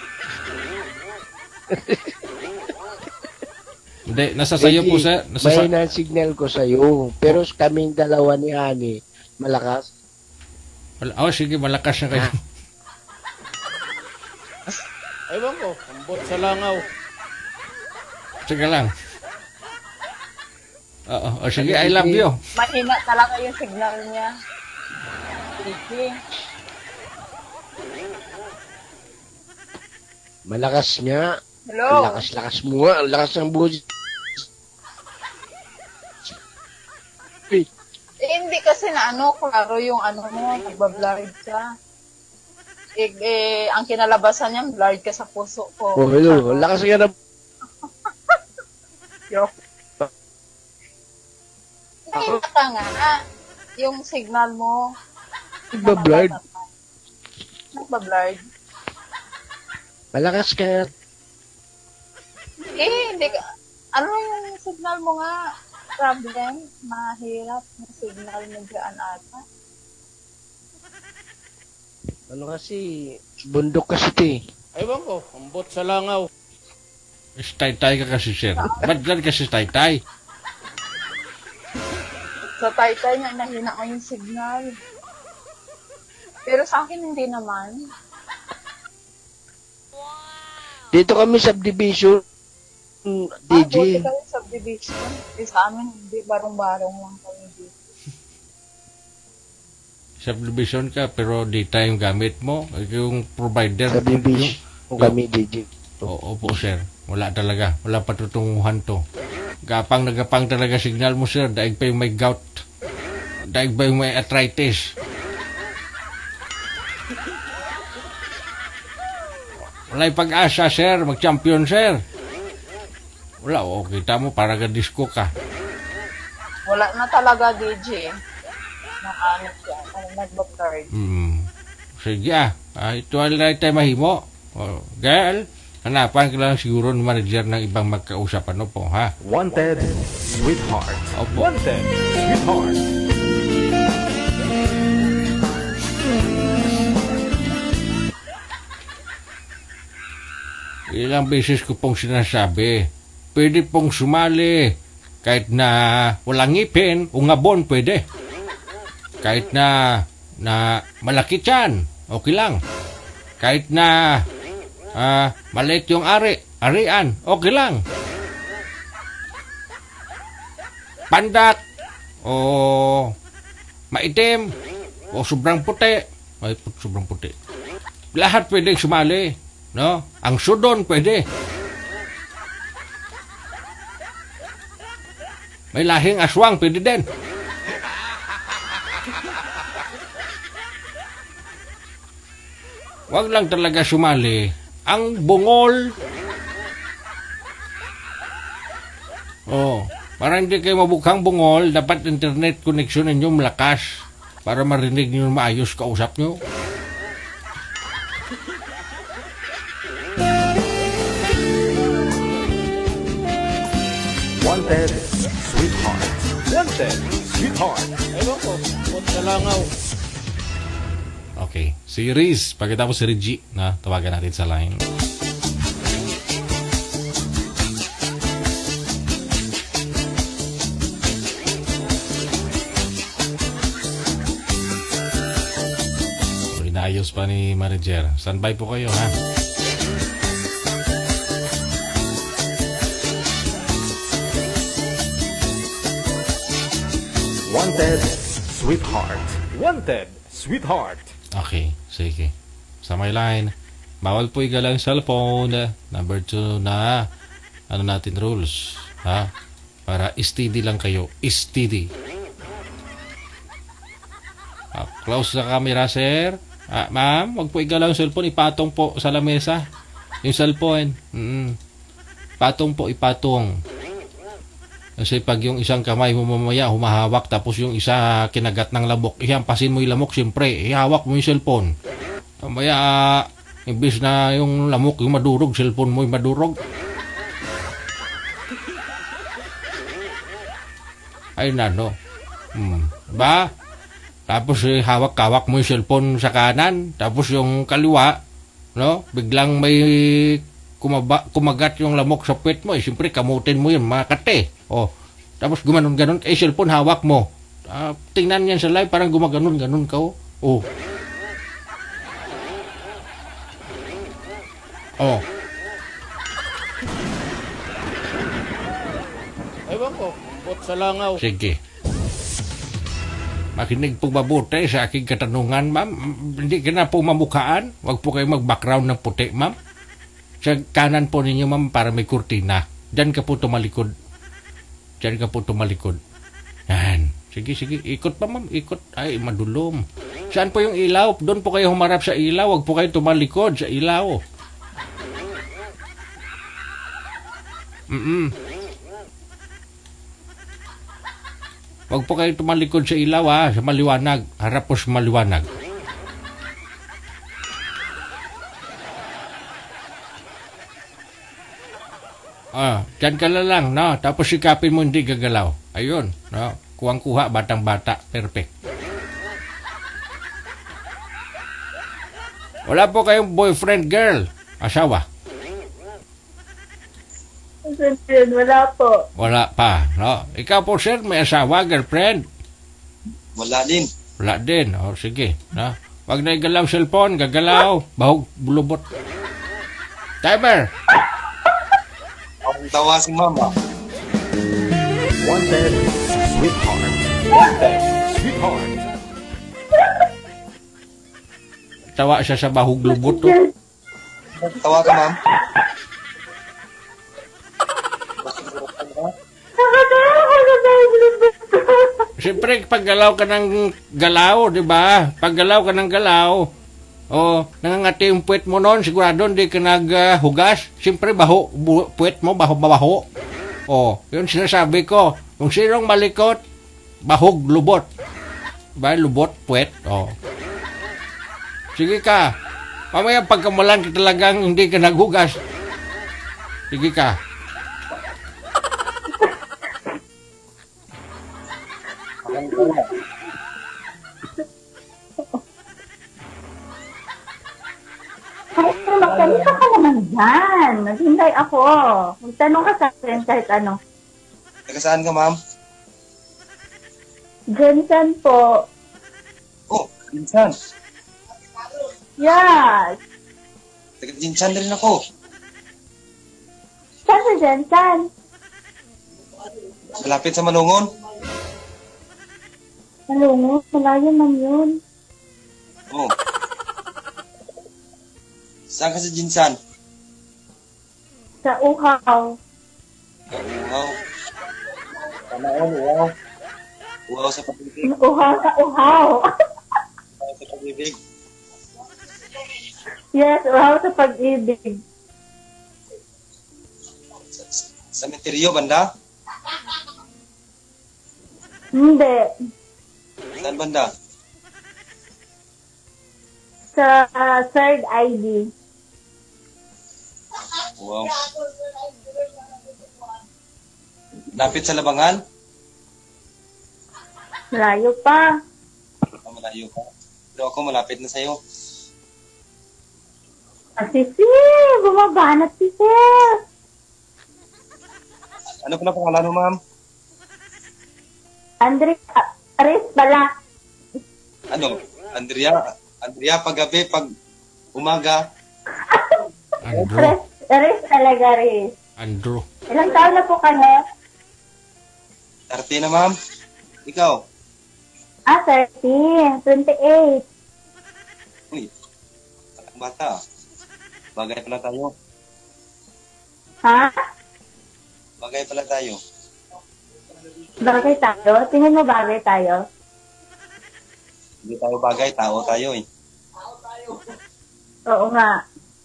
Hindi, nasa sayo po, sir. May na-signal ko sa'yo. Pero kaming dalawa ni Ani, malakas. Sige, malakas na kayo. Ewan ko, ambot sa langaw. Sige lang. Sige, I love you. Mahina talaga yung signal niya. Sige. Malakas nga. Hello? Lakas mo nga. Ang lakas ng buhay. Hindi kasi na klaro yung mo, nagbablurred ka. Ang kinalabasan niya, blurred ka sa puso ko. Oh, hello. Lakas nga na. Yo. Mahina ka nga. Yung signal mo. Nagbablurred. Nagbablurred. Malakas ka. Hindi ka. Ano yung signal mo nga? Problem? Mahirap na signal mo dyan ata. Ano kasi, bundok kasi ito eh. Ewan ko, ambot sa langaw. Tay-tay ka kasi, sir. Ba't dyan kasi tay-tay? Sa tay-tay nga, nahina ko yung signal. Pero sa akin, hindi naman. Dito kami subdivision, DJ. Buti kami subdivision. Sa amin, hindi. Barong-barong lang kami dito. Subdivision ka, pero data yung gamit mo. Yung provider. Subdivision. Kung kami, DJ. Opo, sir. Wala talaga. Wala patutunguhan to. Gapang talaga signal mo, sir. Daig pa yung may gout. Daig pa yung may arthritis. Wala yung pag-asa, sir. Mag-champion, sir. Wala, kita mo, para ka-disco ka. Wala na talaga, DJ. Nakaanap siya. Nag-blurred. Sige, ito alay tayo mahimo. Girl, hanapan ka lang siguro ng manager ng ibang magkausap. Ano po, ha? Wanted, sweetheart. Opo. Wanted, sweetheart. Ilang beses ko pong sinasabi, pwede pong sumali. Kahit na walang ngipin, ungabon, pwede. Kahit na malaki tiyan, okay lang. Kahit na maliit yung arian, okay lang. Pandak, o maitim, o sobrang puti. Ay, sobrang puti. Lahat pwedeng sumali, no? Ang sudon pwede. May lahing aswang pwede din. Wag lang talaga sumali ang bungol. Para hindi kayo mabukhang bungol, dapat internet connection ninyo malakas. Para marinig niyo maayos kausap niyo. Wanted, sweetheart. Wanted, sweetheart. Ewan ko, ambot sa langaw. Okay. Si Riz. Pagkatapos si Reggie na tawagan natin sa line. Inaayos pa ni manager. Standby po kayo, ha? Wanted, sweetheart. Wanted, sweetheart. Okay, sige. Sa my line, bawal po igala ang cellphone. Number 2 na, ano natin rules, ha? Para steady lang kayo. Steady. Close sa camera, sir. Ma'am, wag po igala ang cellphone. Ipatong po sa lamesa. Yung cellphone. Patong po, ipatong. Kasi pag yung isang kamay mo mamaya humahawak tapos yung isa kinagat ng lamok, ihampasin mo yung lamok siyempre, ihawak mo yung cellphone. Mamaya, imbis na yung lamok yung madurog, cellphone mo yung madurog. Ay nano. Ba? Tapos hawak-hawak mo yung cellphone sa kanan, tapos yung kaliwa, no? Biglang may kumagat yung lamok sa puwet mo, siyempre kamutin mo yun, makate. Tapos gumanon-ganon, cellphone hawak mo. Tingnan yan sa live, parang gumaganon-ganon ka, Ewan ko, ambot sa langaw. Sige. Makinig po mabuti sa aking katanungan, ma'am. Hindi ka na po mamukhaan. Huwag po kayo mag-background ng puti, ma'am. Sa kanan po ninyo, ma'am, para may kurtina. Diyan ka po tumalikod. Yan. Sige. Ikot pa, ma'am. Ikot. Ay, madulom. Saan po yung ilaw? Doon po kayo humarap sa ilaw. Huwag po kayo tumalikod sa ilaw. Huwag po kayo tumalikod sa ilaw, ha. Sa maliwanag. Harap po sa maliwanag. Diyan ka lang, no? Tapos sikapin mo hindi gagalaw. Ayun, no? Kuwang-kuha, batang-bata. Perfect. Wala po kayong boyfriend, girl. Asawa? Wala po. Wala pa, no? Ikaw po, sir, may asawa, girlfriend? Wala din. Wala din. Sige, no? Wag na igalaw cellphone, gagalaw. Bahog, bulubot. Timer! Ang tawa si mama. Wanted, sweetheart. Wanted, sweetheart. Tawa siya sa bahog lubot, to. Tawa ka, ma'am. Siyempre, paggalaw ka ng galaw, di ba? Paggalaw ka ng galaw, nangangati yung puwet mo noon, sigurado hindi ka naghugas. Siyempre, puwet mo, baho. Yun sinasabi ko. Kung sinong malikot, bahog, lubot. Ba, lubot, puwet, Sige ka. Mamaya pagkamulan ka talagang hindi ka naghugas. Sige ka. Magsalita ka naman dyan. Naghintay ako. Magtanong ka sa akin kahit ano. Taga saan ka, ma'am? Jensen po. Jensen. Yes. Taga Jensen rin ako. Saan sa Jensen? Malapit sa Malungon. Malungon? Malayo man yun. Saan ka sa Jensen? Sa Uhaw. Uhaw sa pag-ibig. Uhaw sa Uhaw. Uhaw sa pag-ibig. Yes, Uhaw sa pag-ibig. Sa Meterio, banda? Hindi. Saan banda? Sa third ID. Wow. Lapit sa labangan? Malayo pa. Malayo pa. Pero ako malapit na sa'yo. Si Sir! Bumaba na si Sir! Ano pala pangalan mo, ma'am? Aris pala. Ano? Andrea, paggabi, pag umaga. Andrew. Aris talaga, Aris. Andrew. Ilang taon na po kayo? 30 na, ma'am. Ikaw? 30. 28. Uy, bata. Bagay pala tayo. Ha? Bagay pala tayo. Bagay tayo? Tingin mo bagay tayo? Hindi tayo bagay, tao tayo eh. Oo nga.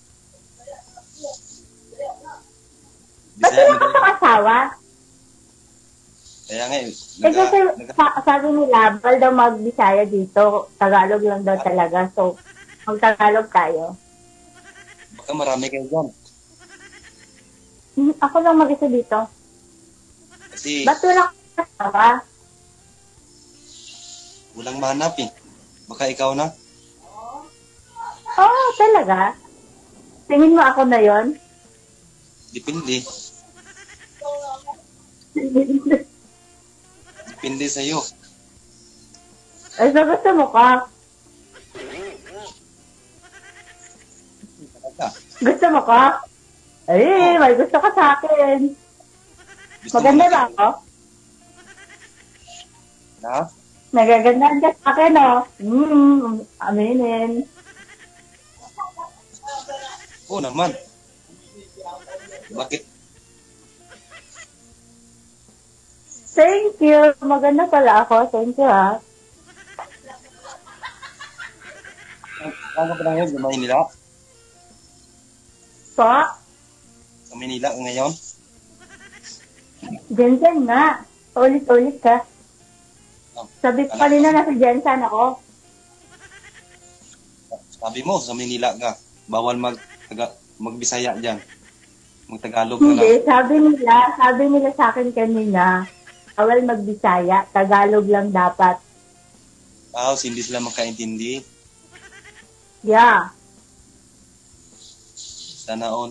Ba't Bisaya, wala ka asawa? Kaya nga eh. Kasi sabi nila, bal daw mag-Bisaya dito. Tagalog lang daw talaga. So, mag-Tagalog tayo. Baka marami kayo dyan. Ako lang mag-isa dito. Kasi Ba't wala ka asawa? walang mahanap eh. Baka ikaw na. Oo, talaga. Tingin mo ako na yon? Depende. Depende sa'yo. Ay, so gusto mo ka? Gusto mo ka? Ay, may gusto ka sa akin. Maganda ba ako? Ha? Nagagandaan ka sa akin, oh. Aminin. Oo naman. Bakit? Thank you. Maganda pala ako. Thank you, ha. Saan ka pa ngayon? Sa Maynila? Po? Sa Maynila ka ngayon? Jensen nga. Ulit-ulit ka. Sabi ko kanina nasa Jensen ako. Sabi mo, sa Maynila ka. Bawal magbisaya dyan. Magtagalog ka lang. Hindi, sabi nila sa akin kanina, bawal magbisaya, Tagalog lang dapat. Hindi sila makaintindi. Yeah. Sana all.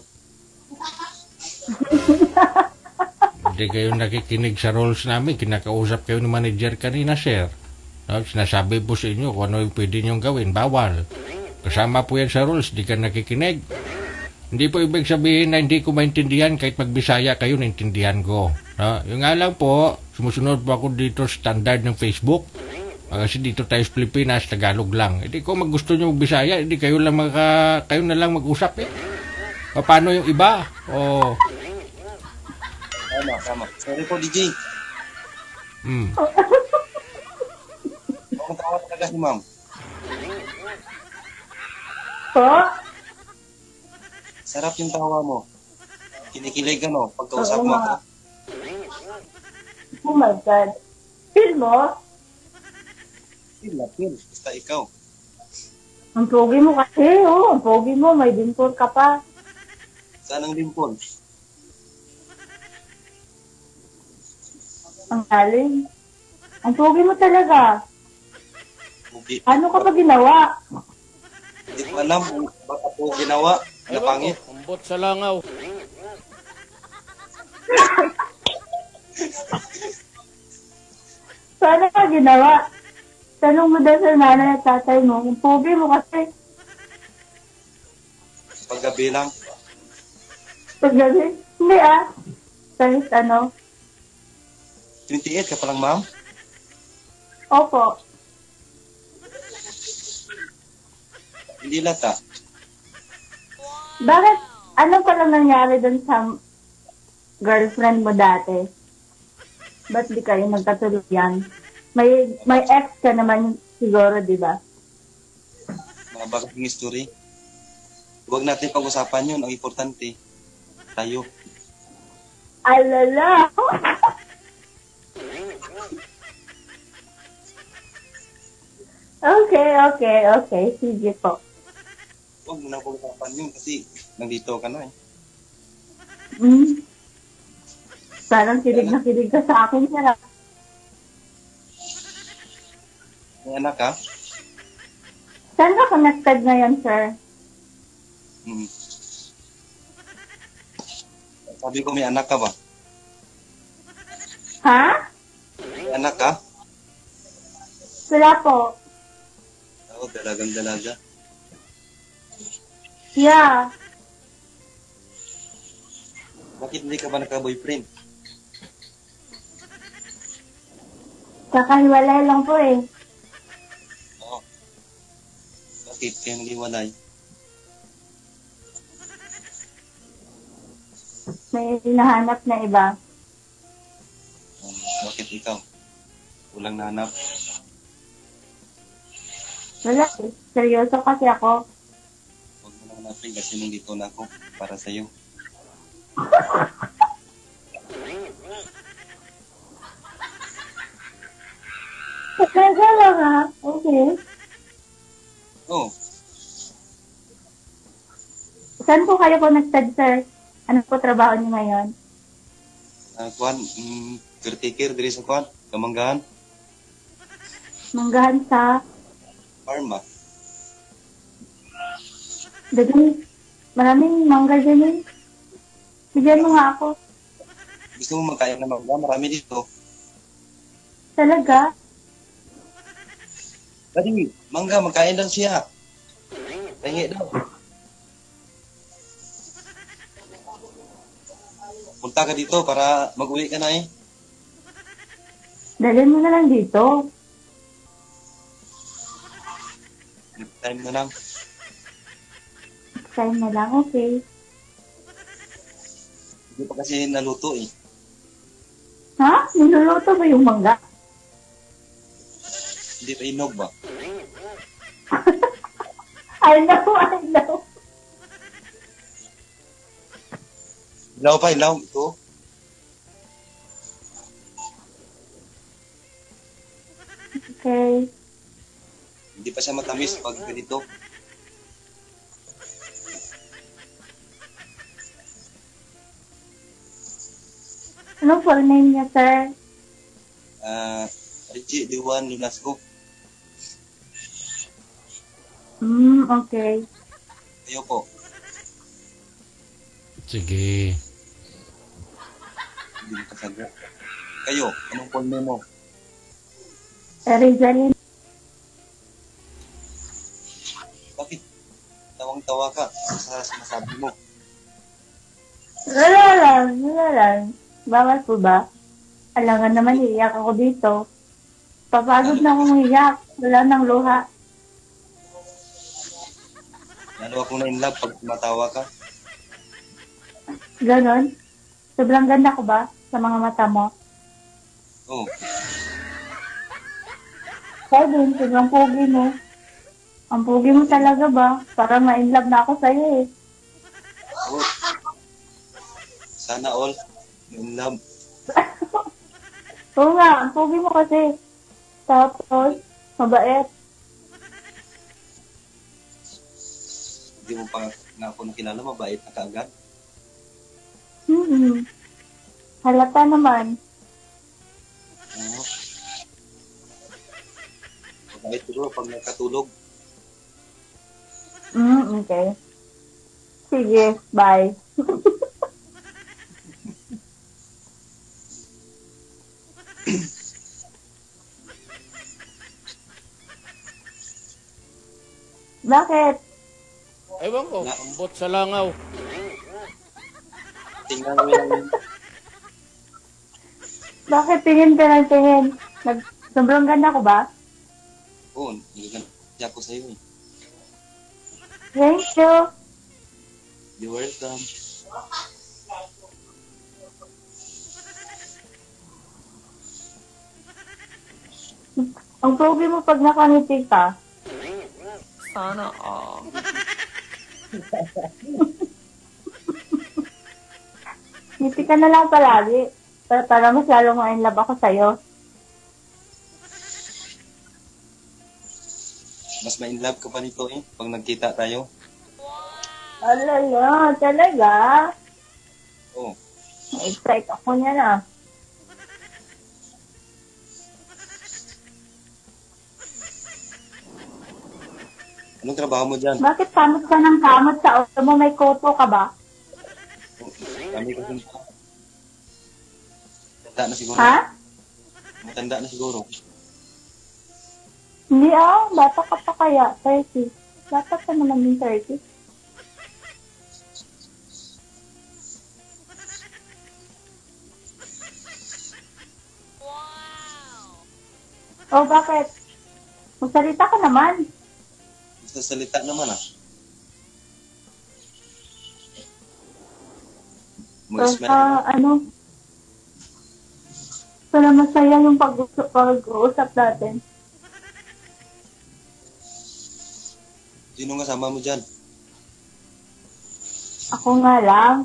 Hindi kayo nakikinig sa roles namin. Kinakausap kayo ni manager kanina, sir. No, sinasabi po sa inyo kung ano yung pwede niyong gawin. Bawal. Kasama po yan sa rules. Di ka nakikinig. Hindi po ibig sabihin na hindi ko maintindihan kahit magbisaya kayo, naintindihan ko. No? Yung nga lang po, sumusunod po ako dito standard ng Facebook. Kasi dito tayo sa Pilipinas, Tagalog lang. Hindi ko gusto nyo magbisaya, hindi kayo na lang mag-usap eh. Paano yung iba? Tama. Sorry po, DJ. Bakit tawa talaga si ma'am? Po? Sarap yung tawa mo. Kinikilig ka, no? Pagkausap mo ako. Oh my God. Feel mo? Feel. Basta ikaw. Ang pogi mo kasi, oh. Ang pogi mo, may dimple ka pa. Saan ang dimple? Ang galing. Ang pogi mo talaga. Pogi. Ano ka pa ginawa? Hindi ko alam kung baka po ginawa. Napangit. Ambot sa langaw. Sana ka ginawa. Tanong mo daw sa nanay at tatay mo. Ang pogi mo kasi. Paggabi lang. Paggabi? Hindi ah. Kahit ano. 28 ka pa lang, ma'am? Opo. Hindi lata. Bakit? Ano pala nangyari dun sa girlfriend mo dati? Ba't di kayo nagkatuluyan? May ex ka naman siguro, di ba? Mga bagong history. Huwag natin pag-usapan yun. Ang importante, tayo. Alala! Okay. Sige po. Huwag mo na pag-usapan yun kasi nandito ka na eh. Parang kilig na kilig ka sa akin, sir. May anak ka? Saan ka connected ngayon, sir? Sabi ko may anak ka ba? Ha? May anak ka? Wala po. Oo, dalagang-dalaga. Yeah. Bakit hindi ka ba naka-boyfriend? Kakahiwalay lang po eh. Oo. Bakit kaya nag-iwalay? May nahanap na iba. Bakit ikaw? Walang nahanap? Wala eh. Seryoso kasi ako. Huwag mo lang hanapin kasi nandito na ako para sa'yo. Talaga lang ha? Okay. Oo. Saan po kayo connected, sir? Ano po trabaho niyo ngayon? Kuan, caretaker diri sa kuan, Kamanggahan. Manggahan sa Parma. dagang maraming mangga dyan eh. Bigyan mo nga ako. Gusto mo magkain ng mangga? Marami dito. Talaga? Dali, mangga, magkain lang siya. Pahingi daw. Punta ka dito para mag-uwi ka na eh. Dalhin mo na lang dito. Time na lang. Time na lang, okay. Hindi pa kasi naluto eh. Ha? Niluluto ba yung mangga? Hindi pa inog ba? I know. Ilaw pa, ilaw. Ito. Okay. Hindi pa siya matamis pag ganito. Anong full name niya, sir? Richie Diwan Lunasco. Okay. Kayo po. Sige. Hindi mo kasaga. Kayo, anong full name mo? Rizalin. Bakit tawang-tawa ka sa sinasabi mo? Wala lang. Bawal po ba? Alangan naman, iiyak ako dito. Papagod na akong iyak. Wala nang luha. Lalo akong na-inlove pag tumatawa ka. Ganon? Sobrang ganda ko ba sa mga mata mo? Oo. Kaya din, sobrang pogi mo. Ang pogi mo talaga ba? Parang na-inlove na ako sa'yo eh. Oo. Sana all. In-love. Oo nga, ang pogi mo kasi. Tapos, mabait. Hindi mo pa na ako nakilala, mabait na kaagad. Halata naman. Oo. Mabait siguro pag nakatulog. Okay. Sige, bye. Bakit? Ewan ko, ambot sa langaw. Tingnan mo yung... Bakit tingin ka ng tingin? Sobrang ganda ko ba? Oo, nagaganda ko sa'yo eh. Thank you. You're welcome. Ang pogi mo pag nakangiti ka. Sana all. Ngiti ka na lang palagi. Para mas lalong ma-inlove ako sa'yo. Mas ma-inlove ka pa nito eh, pag nagkita tayo. Alala, talaga? Oo. Na-excite ako niya na. Anong trabaho mo dyan? Bakit kamot ka ng kamot sa auto mo? May koto ka ba? Kami kasi matanda na siguro. Ha? Matanda na siguro. Hindi bata ka pa kaya. 30. Bata ka naman yung 30. Oh, bakit? Magsalita ka naman. Sasalita naman Sana masaya yung pag-uusap natin. Sino nga sama mo dyan? Ako nga lang.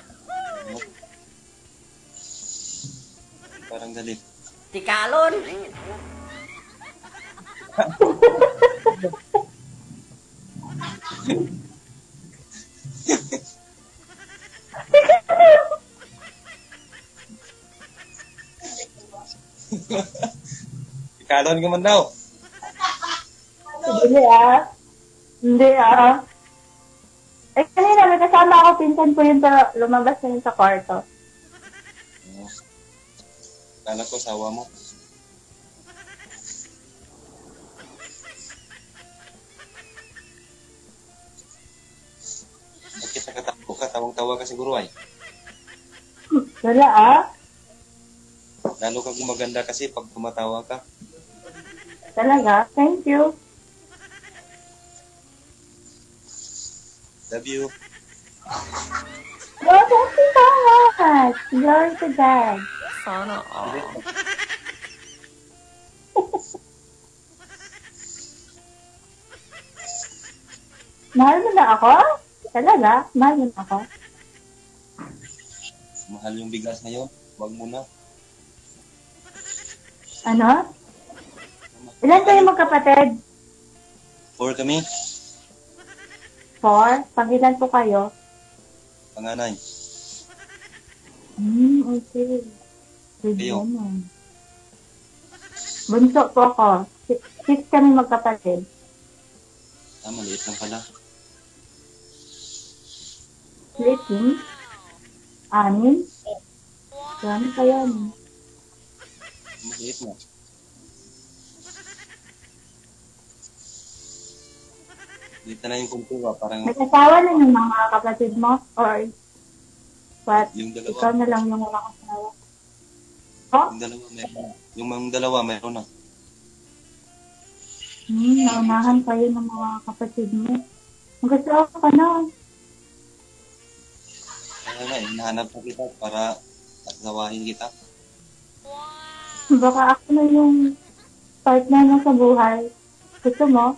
Parang galit. Tikalon! Ikalon ka man daw. Hindi Eh, kanina may kasama ako, pinsan ko yun, pero lumabas na yun sa kwarto. Kala ko sawa mo. Bakit nakatapo ka? Tawang-tawa ka siguro ay. Wala Lalo ka gumaganda kasi pag tumatawa ka. Talaga? Thank you. Love you. Oh, thank you so much. Glory to God. Sana Mahal mo na ako? Talaga? Mahal mo na ako? Mahal yung bigas ngayon. Huwag mo na. Ano? Ilan kayo magkapatid? 4 kami. 4? Pangilan po kayo? Panganay. Okay. Kayo? Bunso po ako. 6 kami magkapatid. Maliit lang pala. Sleeping? 6? Yan pa yan. Maliit mo. Dito na yung kumpuwa. Parang... May kasawa na yung mga kapatid mo? Or what? Yung dalawa. Ikaw na lang yung mga kasawa? Oh? Yung dalawa mayroon. Yung mga dalawa mayroon na. Naunahan kayo ng mga kapatid mo. Mag-asawa ka na. Kaya nga, hinahanap ko kita para asawahin kita. Baka ako na yung partner mo sa buhay. Gusto mo?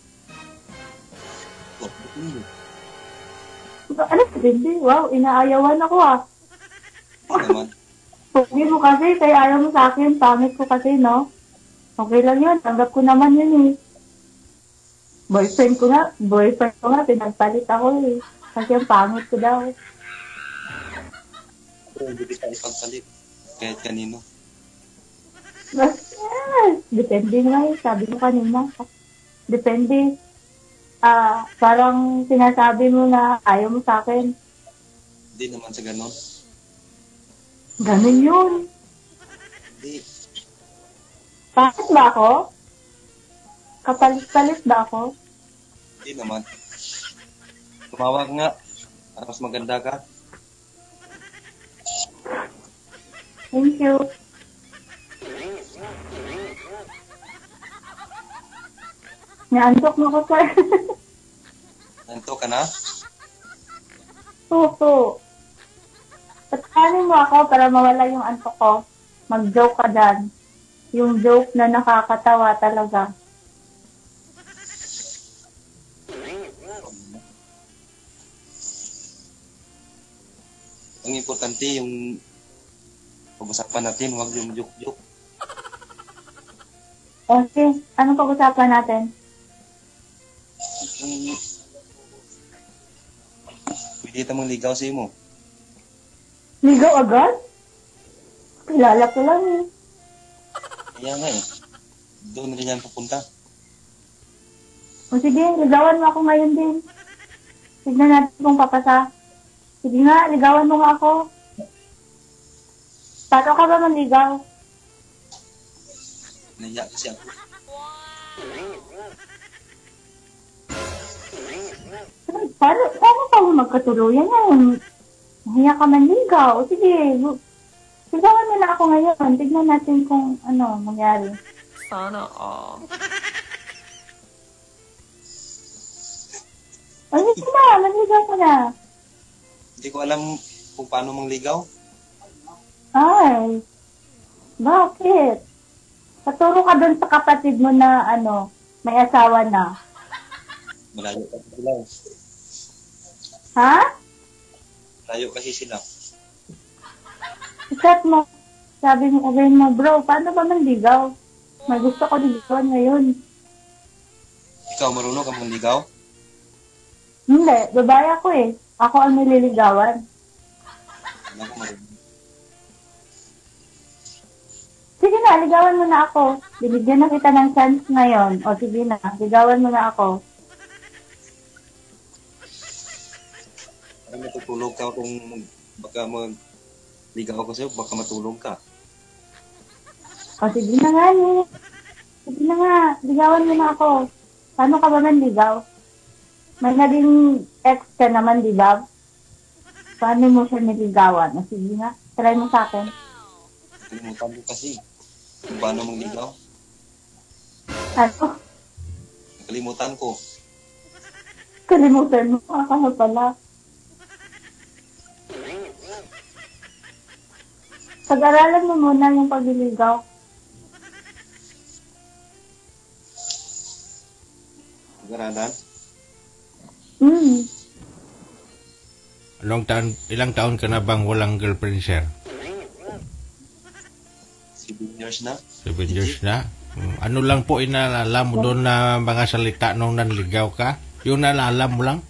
Ano sa hindi? Wow, inaayawan ako Pogi mo kasi, kaya ayaw mo sa akin. Pangit ko kasi, no? Okay lang yun. Tanggap ko naman yun Boyfriend ko nga, pinagpalit ako Kasi ang pangit ko daw. Hindi kita ipagpalit. Kahit kanino. Depende nga sabi mo kanina. Depende. Parang sinasabi mo na ayaw mo sa akin. Hindi naman sa ganon. Ganon yun. Hindi. Bakit ba ako? Kapalit-palit ba ako? Hindi naman. Tumawag nga. Para mas maganda ka. Thank you. Naantok mo ko, sir. Nanto ka na? Oo. Patahanin mo ako para mawala yung antok ko. Mag-joke ka dyan. Yung joke na nakakatawa talaga. Ang importante yung pag-usapan natin, huwag yung joke-joke. Okay. Anong pag-usapan natin? Pilita mong ligaw sa imo. Ligaw agad? Kilala ko lang eh. Kaya nga eh. Doon rin yan pupunta. O sige, ligawan mo ako ngayon din. Tignan natin kung papasa. Sige nga, ligawan mo nga ako. Paano ka ba manligaw? Naiyak kasi ako. Paano pa mo magkatuluyan yan? Nahiya ka manligaw. Sige, ligawan mo na ako ngayon. Tignan natin kung ano mangyari. Sana all. Ay, sige na, manligaw ka na. Hindi ko alam kung paano mangligaw. Ay, bakit? Paturo ka doon sa kapatid mo na may asawa na. Malayo kasi sila. Ha? Malayo kasi sila. Ikat mo. Sabi mo, bro, paano ba manligaw? May gusto ko ligawan ngayon. Ikaw marunong ka manligaw? Hindi, babae ako eh. Ako ang nililigawan. Alam ko marunong. Sige na, ligawan mo na ako. Binigyan na kita ng chance ngayon. O sige na, ligawan mo na ako. Para matutulog ka kung baka ligaw ako sa'yo, baka matulog ka. O sige na nga eh. Sige na nga, ligawan mo na ako. Paano ka ba manligaw? May naging ex ka naman, di ba? Paano mo siya niligawan? O sige nga, try mo sa akin. Kalimutan ko kasi kung paano mangligaw. Ano? Kalimutan ko. Kalimutan mo. Akala pala. Pag-aralan mo muna yung pagliligaw. Pag-aralan? Ilang taon ka na bang walang girlfriend, sir? 7 years na. 7 years na? Ano lang po inaalala mo doon na mga salita nung nanligaw ka? Yung naalala mo lang?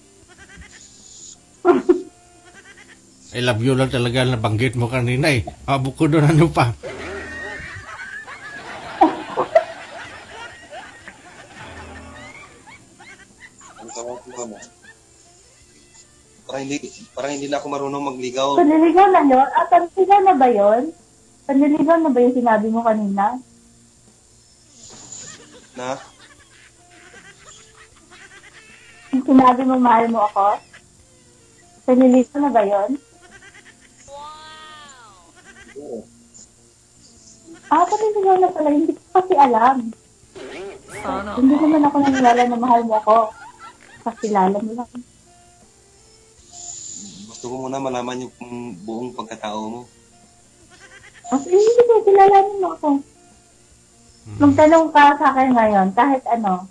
I love you lang talaga nabanggit mo kanina eh. Bukod doon ano pa? Ang tawag ko mo. Parang hindi na ako marunong magligaw. Panliligaw na yun? Panliligaw na ba yun? Panliligaw na ba yung sinabi mo kanina? Na? Yung sinabi mo mahal mo ako? Panliligaw na ba yun? Oo. Panliligaw na pala. Hindi ko kasi alam. Hindi naman ako nangyala na mahal mo ako. Kakilala mo lang. Gusto ko muna malaman yung buong pagkatao mo. Hindi ko, kilalanin mo ako. Magtanong ka sa akin ngayon, kahit ano.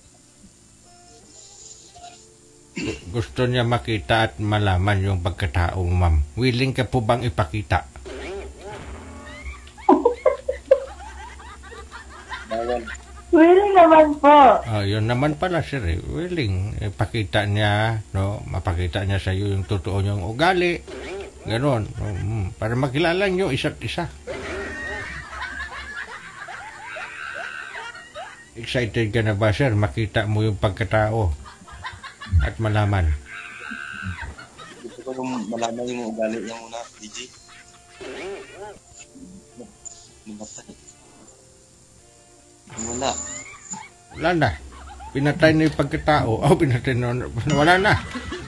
Gusto niya makita at malaman yung pagkatao mo, ma'am. Willing ka po bang ipakita? Willing naman po. Yun naman pala, sir. Willing. Ipakita niya, no? Mapakita niya sa iyo yung totoo niyang ugali. Ganon. Para makilala niyo isa't isa. Excited ka na ba, sir? Makita mo yung pagkatao at malaman. Gusto ko malaman yung ugali niya muna, Gigi. Wala. Wala na. Pinatay na yung pagkatao. Pinatay na. Wala na.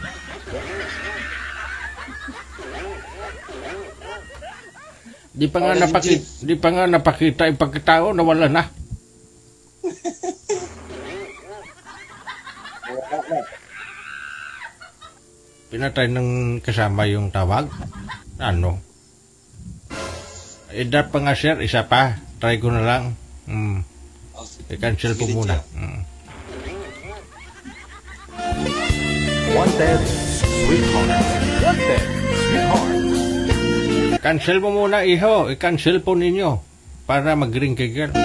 Di pa nga napakita yung pagkatao, nawala na. Pinatay ng kasama yung tawag. Ano? Dapat pa nga, sir, isa pa. Try ko na lang. I-cancel ko muna. Wanted, sweetheart. Wanted, sweetheart. Cancel mo muna, iho. I-cancel po ninyo. Para mag-ring kay girl.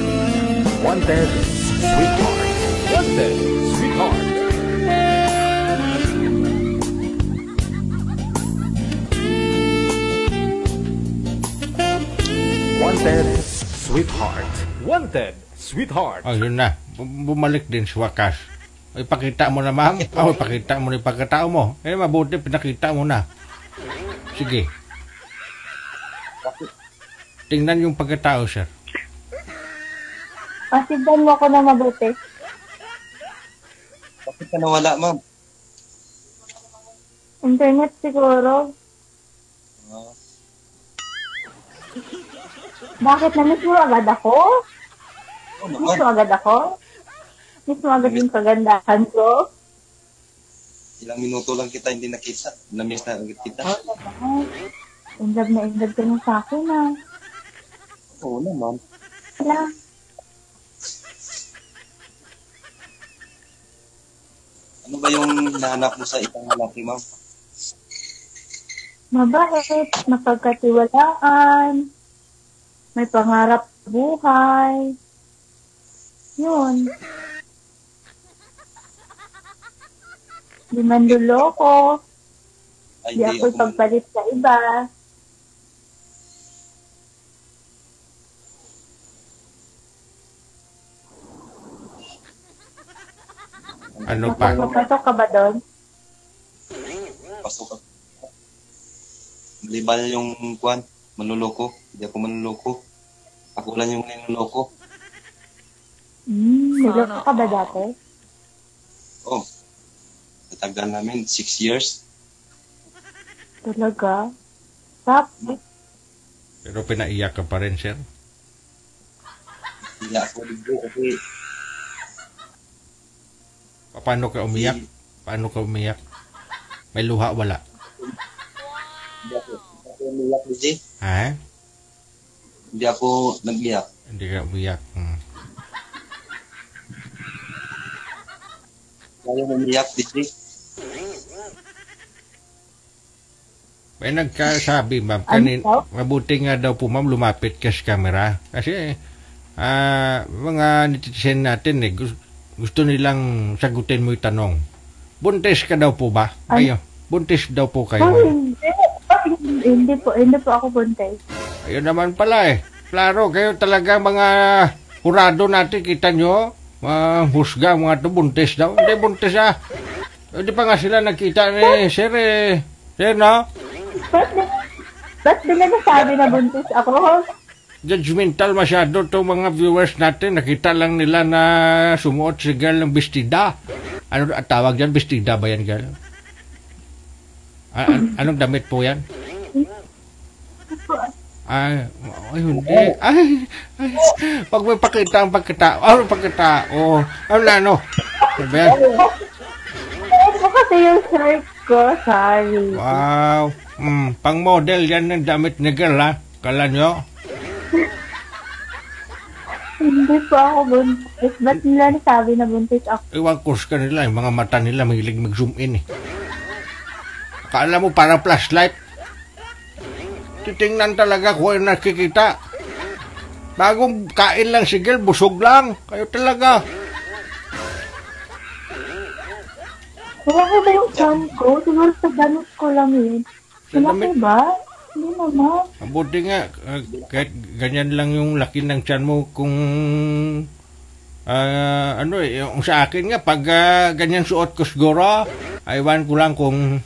Wanted, sweetheart. Wanted, sweetheart. Wanted, sweetheart. Wanted, sweetheart. Oh, yun na. Bumalik din sa wakas. Ipakita mo na, ma'am. Ipakita mo na ipagkatao mo. Mabuti, pinakita mo na. Sige. Tingnan yung pagkatao, sir. Pasigdan mo ako na mabuti. Bakit ka nawala, ma'am? Internet siguro. Bakit na-miss mo agad ako? Miss mo agad ako? Miss mo agad yung kagandahan ko? Ilang minuto lang kita hindi nakita. Na-miss na agad kita. Indab na indab ka na sa akin, ah. Oo naman. Wala. Ano ba yung hinahanap mo sa isang lalaki, ma'am? Mabait, mapagkatiwalaan, may pangarap sa buhay. Yun. Di man luloko. Di ako pagpalit sa iba. Ano pa? Pasok ka ba doon? Pasok ka. Maliban yung kwan, manluloko. Hindi ako manluloko. Ako lang yung nanluloko. Niloko ka ba dati? Oh. Natagal namin, 6 years. Talaga? Tapos? Pero pinaiyak ka pa rin, sir? Iyak ako dito kasi... Paano ka umiyak? Paano ka umiyak? May luha, wala? Hindi ako umiyak, DJ. Ha? Hindi ako nag-iyak. Hindi ka umiyak. Kaya mo umiyak, DJ. May nagkasabi, ma'am, mabuti nga daw po, ma'am, lumapit ka sa camera. Kasi, mga netizen natin, gusto nilang sagutin mo yung tanong. Buntis ka daw po ba? Kayo? Buntis daw po kayo? Hindi po ako buntis. Ayun naman pala eh. Klaro, kayo talaga mga hurado natin, kita nyo? Husga, mga to, buntis daw. Hindi buntis ah. Hindi pa nga sila nakita ni Sir eh. Sir, no? Ba't nila nasabi na buntis ako? Judgmental masyado to mga viewers natin. Nakita lang nila na sumuot si girl ng bestida. Ano tawag dyan? Bestida ba yan, girl? Anong damit po yan? Ay, hindi. Ay. Pag may pakita ang pagkatao. Ano na, ano? Ano yan? Ano kasi yung shirt ko? Sorry. Wow. Pang model yan ng damit ni girl, ha? Kala nyo? Hindi po ako buntis. Ba't nila nasabi na buntis ako? Iwang course ka nila. Yung mga mata nila mahilig mag-zoom in eh. Kala mo parang flashlight. Titingnan talaga kung ano nakikita. Bagong kain lang si girl, busog lang. Kayo talaga. Wala ko ba yung chan ko? Siguro sa damit ko lang yun. Wala ko ba? Hindi naman. Mabuti nga, kahit ganyan lang yung laki ng tiyan mo kung yung sa akin nga, pag ganyan suot ko siguro, aywan ko lang kung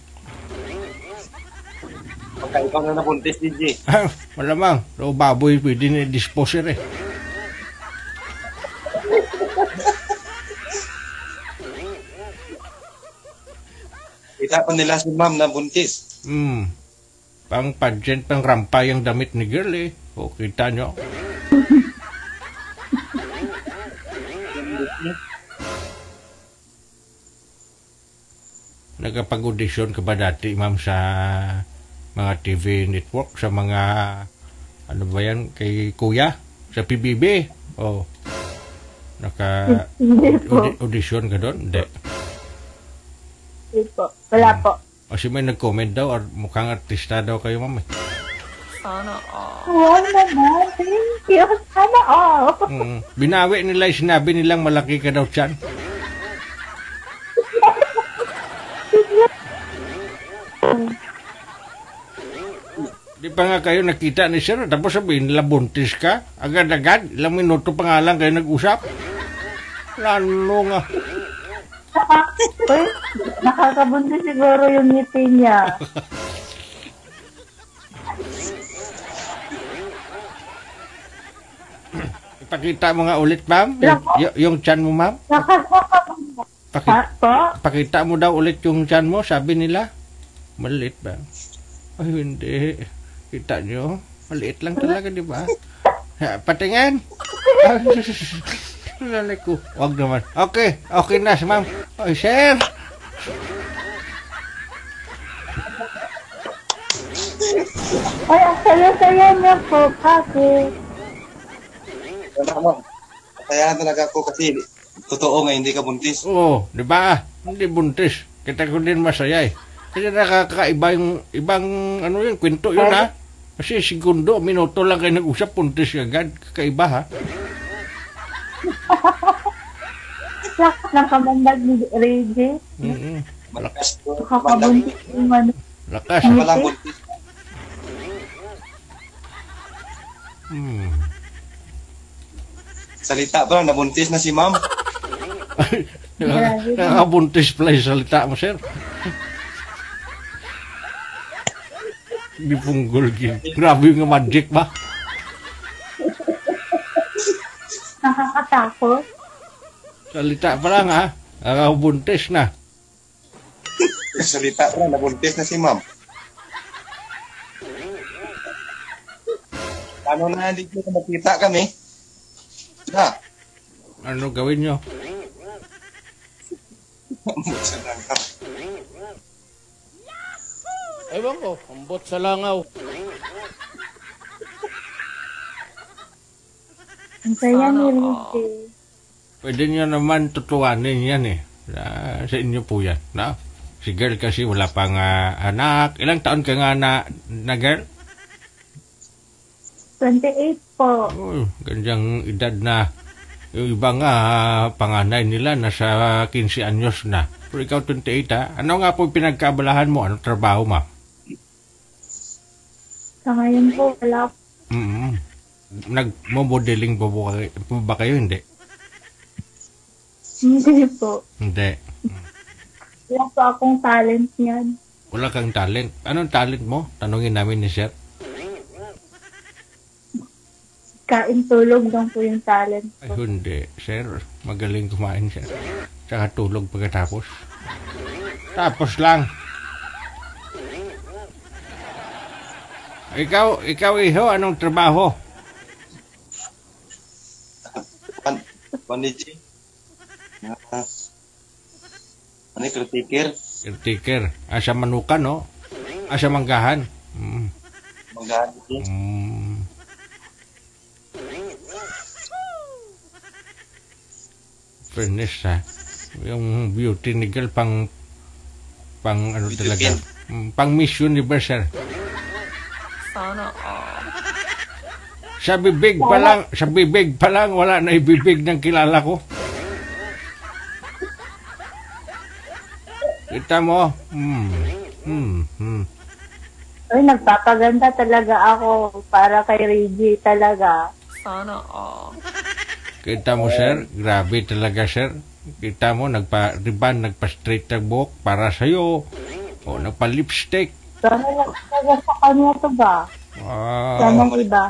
pagkaiba na nabuntis, DJ. Malamang, baboy pwede na-disposer eh. Kita pa nila si ma'am na buntis. Pang pageant, pang rampa yung damit ni girl eh. O, kita nyo. Nagkapag-audition ka ba dati, ma'am, sa mga TV network, sa mga, ano ba yan, kay Kuya? Sa PBB? O, naka-audition ka doon? Hindi. Hindi po. Wala po. Kasi may nag-comment daw, or mukhang artista daw kayo, ma'am. Sana all. Wow naman. Thank you. Sana all. Binawi nila yung sinabi nilang malaki ka daw dyan. Di pa nga kayo nakita ni sir, tapos sabihin nila buntis ka, agad-agad, ilang minuto pa nga lang kayo nag-usap. Lalo nga. Uy, nakakabuntis siguro yung ngiti niya. Ipakita mo nga ulit, ma'am. Yung tiyan mo, ma'am. Pakita mo daw ulit yung tiyan mo, sabi nila. Maliit ba? Ay, hindi. Kita nyo? Maliit lang talaga, di ba? Patingin. Lalay ko. Huwag naman. Okay na, ma'am. Ay, sir. Ay, ang saya-saya niya po, kasi. Wala mo. Kaya talaga ako kasi totoo nga hindi ka buntis. Oo, di ba? Hindi buntis. Kita ko din masaya eh. Kasi nakakaiba yung ibang kwento yun ha. Kasi segundo, minuto lang kayo nag-usap, buntis agad. Kakaiba ha. Lakas ng kamandag ni Reggie. Malakas. Nakakabuntis yung ano. Lakas. Walang buntis. Salita pa lang, nabuntis na si ma'am. Nakabuntis pala yung salita mo, sir. Di punggol gin. Grabe yung magic ba? Nakakatakot. Salita pa lang ha. Nakabuntis na. Salita pa lang, nabuntis na si ma'am. Ano na, hindi ko makita kami. Ha? Ano gawin nyo? Ewan ko, ambot sa langaw. Ang saya ni Reggie. Pwede nyo naman tutuanin yan eh. Sa inyo po yan. No? Si girl kasi wala pang anak. Ilang taon ka nga na girl? 28 po. Oh, ganyang edad na. Yung iba nga, panganay nila nasa 15 anyos na. Pero ikaw 28 ha. Ano nga po pinagkaabalahan mo? Anong trabaho mo? Sa ngayon po, wala po. Nag-modeling po ba kayo? Hindi? Hindi po. Hindi. Wala po akong talent niyan. Wala kang talent? Anong talent mo? Tanungin namin ni sir. Kain tulog lang po yung talent ko. Ay, hindi. Sir, magaling kumain sir. Tsaka tulog pagkatapos. Tapos lang. Ikaw iho, anong trabaho? Paniji. Ano yung caretaker? Caretaker. Asa manukan, no? Asa manggahan. Manggahan. Fairness ha. Yung beauty ni girl pang ano talaga. Pang Miss Universe sir. Sana all. Sa bibig pa lang, wala na ibibig ng kilala ko. Kita mo? Ay, nagpapaganda talaga ako para kay Reggie talaga. Sana all. Kita mo, sir? Grabe talaga, sir. Kita mo, nagpa-ribbon, nagpa-straight na buhok para sa'yo. O, nagpa-lipstick. Sana lang talaga sa kanya to ba? Sana iba.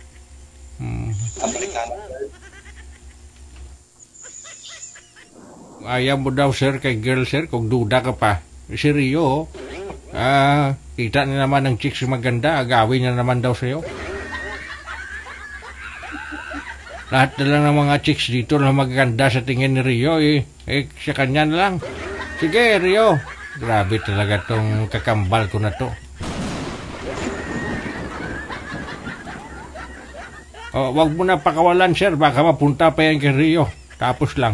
Ayaw mo daw, sir, kay girl, sir, kung duda ka pa. Si Rio, kita na naman ng chicks maganda, agawin niya naman daw sa'yo. Lahat na lang ng mga chicks dito na magaganda sa tingin ni Rio sa kanya na lang. Sige, Rio. Grabe talaga tong kakambal ko na to. Oh, wag mo na pakawalan, sir. Baka mapunta pa yan kay Rio. Tapos lang.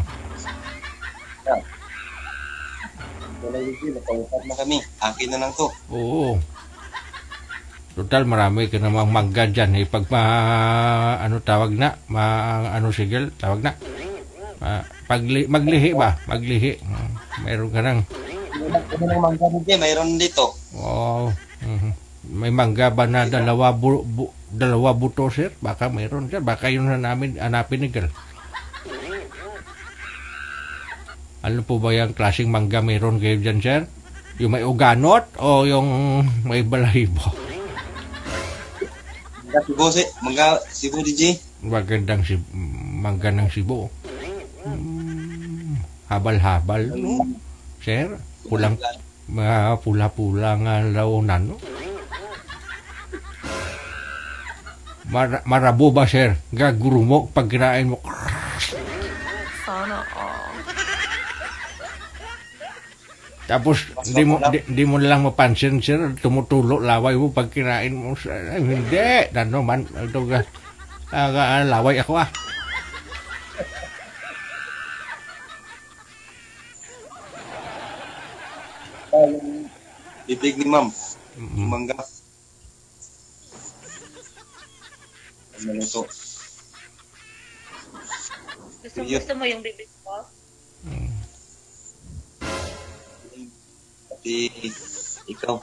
Wala yung napangusap na kami. Akin na lang to. Oo. Total, marami ka namang mangga dyan. Pag ano tawag na? Ano sigil? Tawag na? Maglihi ba? Maglihi. Mayroon ka nang. Ano nang mangga mo dyan? Mayroon dito. Oo. May mangga ba na dalawa buto, sir? Baka mayroon, sir. Baka yun na namin hanapin ni girl. Ano po ba yung klaseng mangga mayroon kayo dyan, sir? Yung may uganot o yung may balahibo? Mangga Cebu, DJ. Magandang mangga ng Cebu. Habal-habal, no? Sir, pula-pula nga launan, no? Marabo ba, sir? Gagurumok pag kinain mo. Sana all. Tapos, di mo lang mapansin, sir, tumutulo laway mo pag kinain mo. Ay, hindi. Ano man, ito laway ako, ah. Bibig ni ma'am. Mangga. Ano ito? Gusto mo yung bibig ko? Pati ikaw.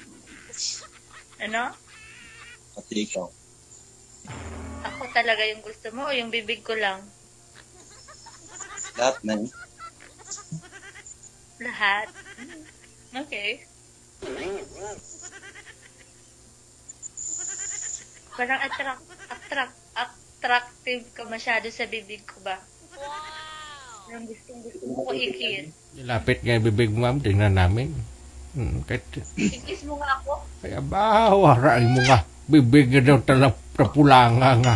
Ano? Pati ikaw. Ako talaga yung gusto mo o yung bibig ko lang? Lahat na eh. Lahat? Okay. Parang attractive ka masyado sa bibig ko ba? Wow! Yung gusto ko i-kiss. Lapit nga yung bibig mo, ma'am. Tingnan namin. I-kiss mo nga ako? Kaya ba, waray mo nga. Bibig nga daw tapulanga nga.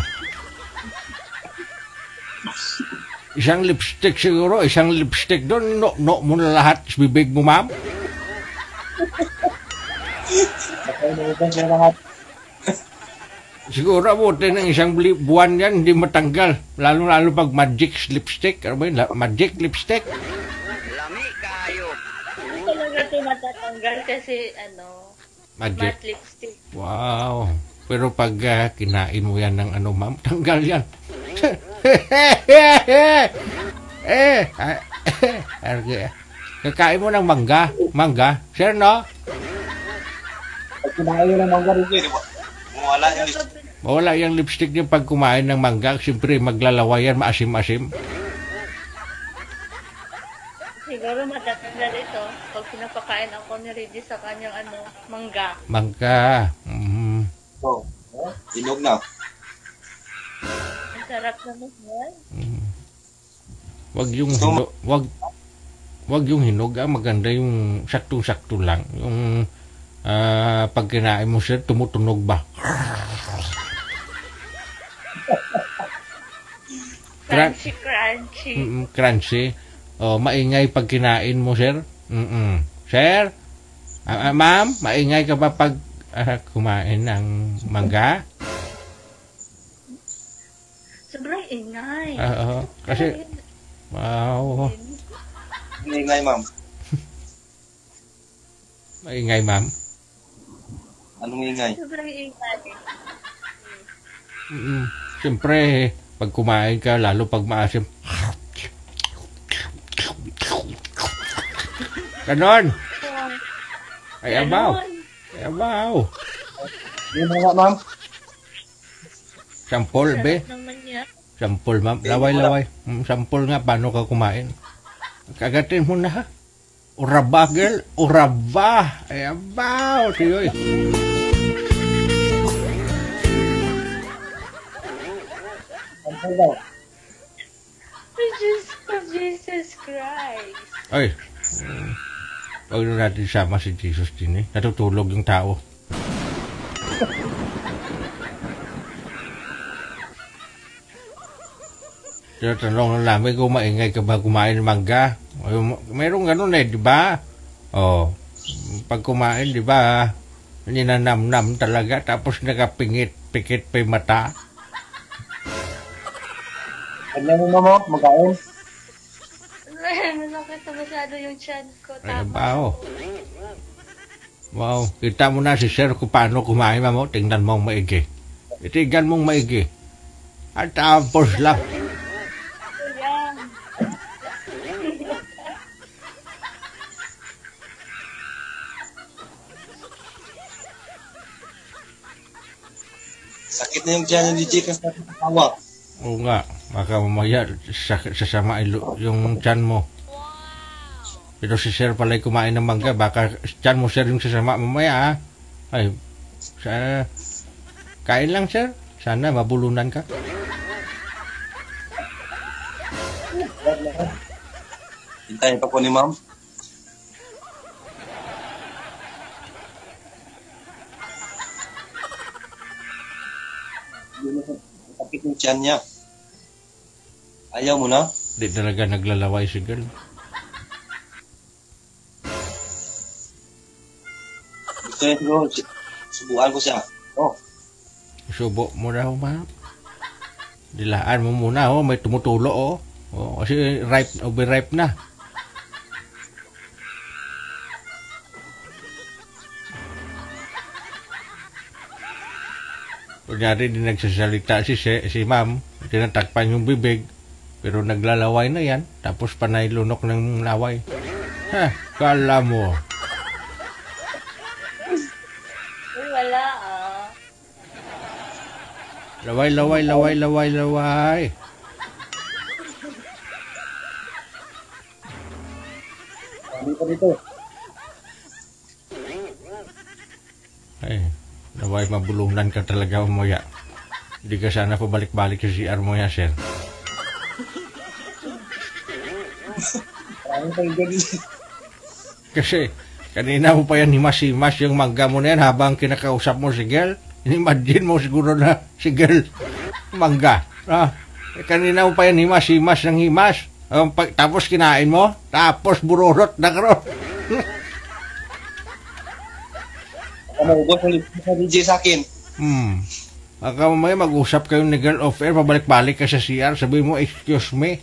Isang lipstick siguro, isang lipstick doon. No mo na lahat sa bibig mo, ma'am. Siguro buti ng isang buwan yan, hindi matanggal. Lalo pag magic lipstick. Ano ba yun? Magic lipstick? Lami kayo. Hindi talaga ito matatanggal kasi magic. Matte lipstick. Wow. Pero pag kinain mo yan ng ma'am, tanggal yan. Kakain mo ng mangga. Sir, no? Kinain mo ng mangga rin. Mawala yung lipstick niya pag kumain ng mangga. Siyempre, maglalawa yan, maasim-asim. Siguro matatanggal ito pag pinapakain ako ni Reggie sa kanyang mangga. Mangga. Inog na. Ang sarap naman yan. Wag yung hinog, maganda yung sakto-sakto lang. Yung pag kinain mo siya, tumutunog ba? Crunchy. Crunchy. Maingay pag kinain mo, sir. Sir? Ma'am, maingay ka ba pag kumain ng mangga? Sobrang ingay. Kasi, wow. Ingay, ma'am. Maingay, ma'am. Anong ingay? Sobrang ingay. Siyempre, pag kumain ka, lalo pag maasim. Ganon. Ay, abaw. Yun nga, ma'am. Sampol, be. Sampol, ma'am. Laway. Sampol nga, paano ka kumain? Kagatin mo na, ha? Uraba, girl. Uraba. Ay, abaw. Siyoy. Jesus Christ. Ay. Huwag na natin sama si Jesus din eh. Natutulog yung tao. Tinatanong na namin kung maingay ka ba kumain ng mangga. Mayroong ganun eh, di ba? Pag kumain, di ba? Ninanam-nam talaga, tapos nakapingit-pikit pa yung mata. Ano mo, magkain? Malaki na masyado yung chan ko. Ay, wow. Kita mo na si sir kung paano kumain mo. Tingnan mong maigi. Itigan mong maigi. At tapos lang. na yung tiyan ni Chikas na tawa. Oo nga, baka mamaya sasama yung tiyan mo. Pero si Sir pala'y kumain ng mangga, baka tiyan mo Sir yung sasama mamaya ha. Ay, kain lang Sir, sana mabulunan ka. Hintayin pa po ni Ma'am. Sakit yung tiyan niya. Ayaw mo na? Di talaga naglalaway si girl. Gusto niya siguro, subukan ko siya. Oh. Subo mo na ho, ma'am. Dilaan mo muna ho, may tumutulo oh. Oh, kasi ripe, overripe na. Kunyari din nagsasalita si ma'am, tinatakpan yung bibig, pero naglalaway na yan, tapos panay lunok ng laway. Ha, kala mo. Wala Laway. Ano pa dito? Ay, laway mabulunan ka talaga mamaya. Hindi ka sana pabalik-balik sa CR mo ya, Sir. Kasi, kanina mo pa yan himas-himas yung mangga mo na yan habang kinakausap mo si girl. Imagine mo siguro na si girl mangga. Kanina mo pa yan himas-himas ng himas. Tapos kinain mo, tapos bururot na karon. Maubos sa DJ sa akin. Baka mamaya mag-usap kayo ni girl off air, pabalik-balik ka sa CR, sabihin mo, excuse me.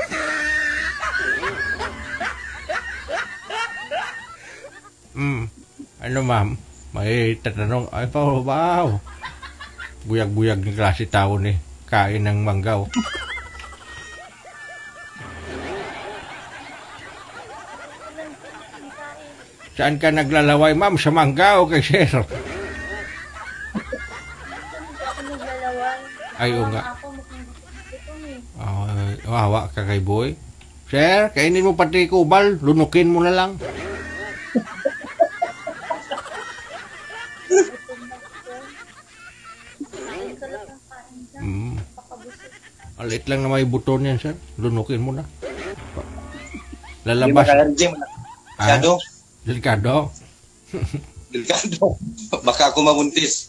Ano ma'am? May tatanong, ay pa, wow. Buyag-buyag ng klase tao ni, kain ng manggaw. Saan ka naglalaway, ma'am? Sa mangga o kay Sir? Ay, o nga. Hawa ka kay boy. Sir, kainin mo pati kubal. Lunukin mo na lang. Alit lang na may buton yan, Sir. Lunukin mo na. Lalabas. Delikado. Delikado? Delikado. Baka ako mabuntis.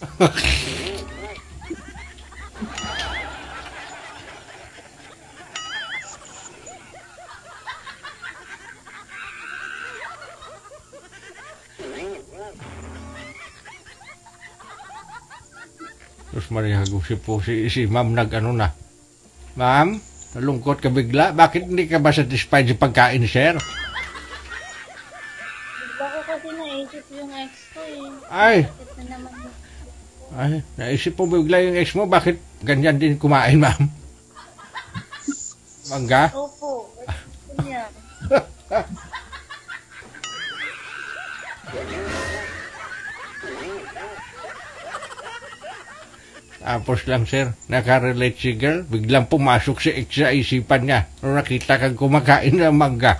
Terus Maria gusip po si ma'am nag-ano na. Ma'am, nalungkot ka bigla. Bakit hindi ka ba satisfied sa pagkain, Sir? Baka kasi naisip yung ex ko Ay, naisip mo bigla yung ex mo. Bakit ganyan din kumain, ma'am? Mangga? Opo. Ganyan. Tapos lang, Sir, nakarelate si girl, biglang pumasok si ex sa isipan niya nung nakita kang kumakain ng mangga.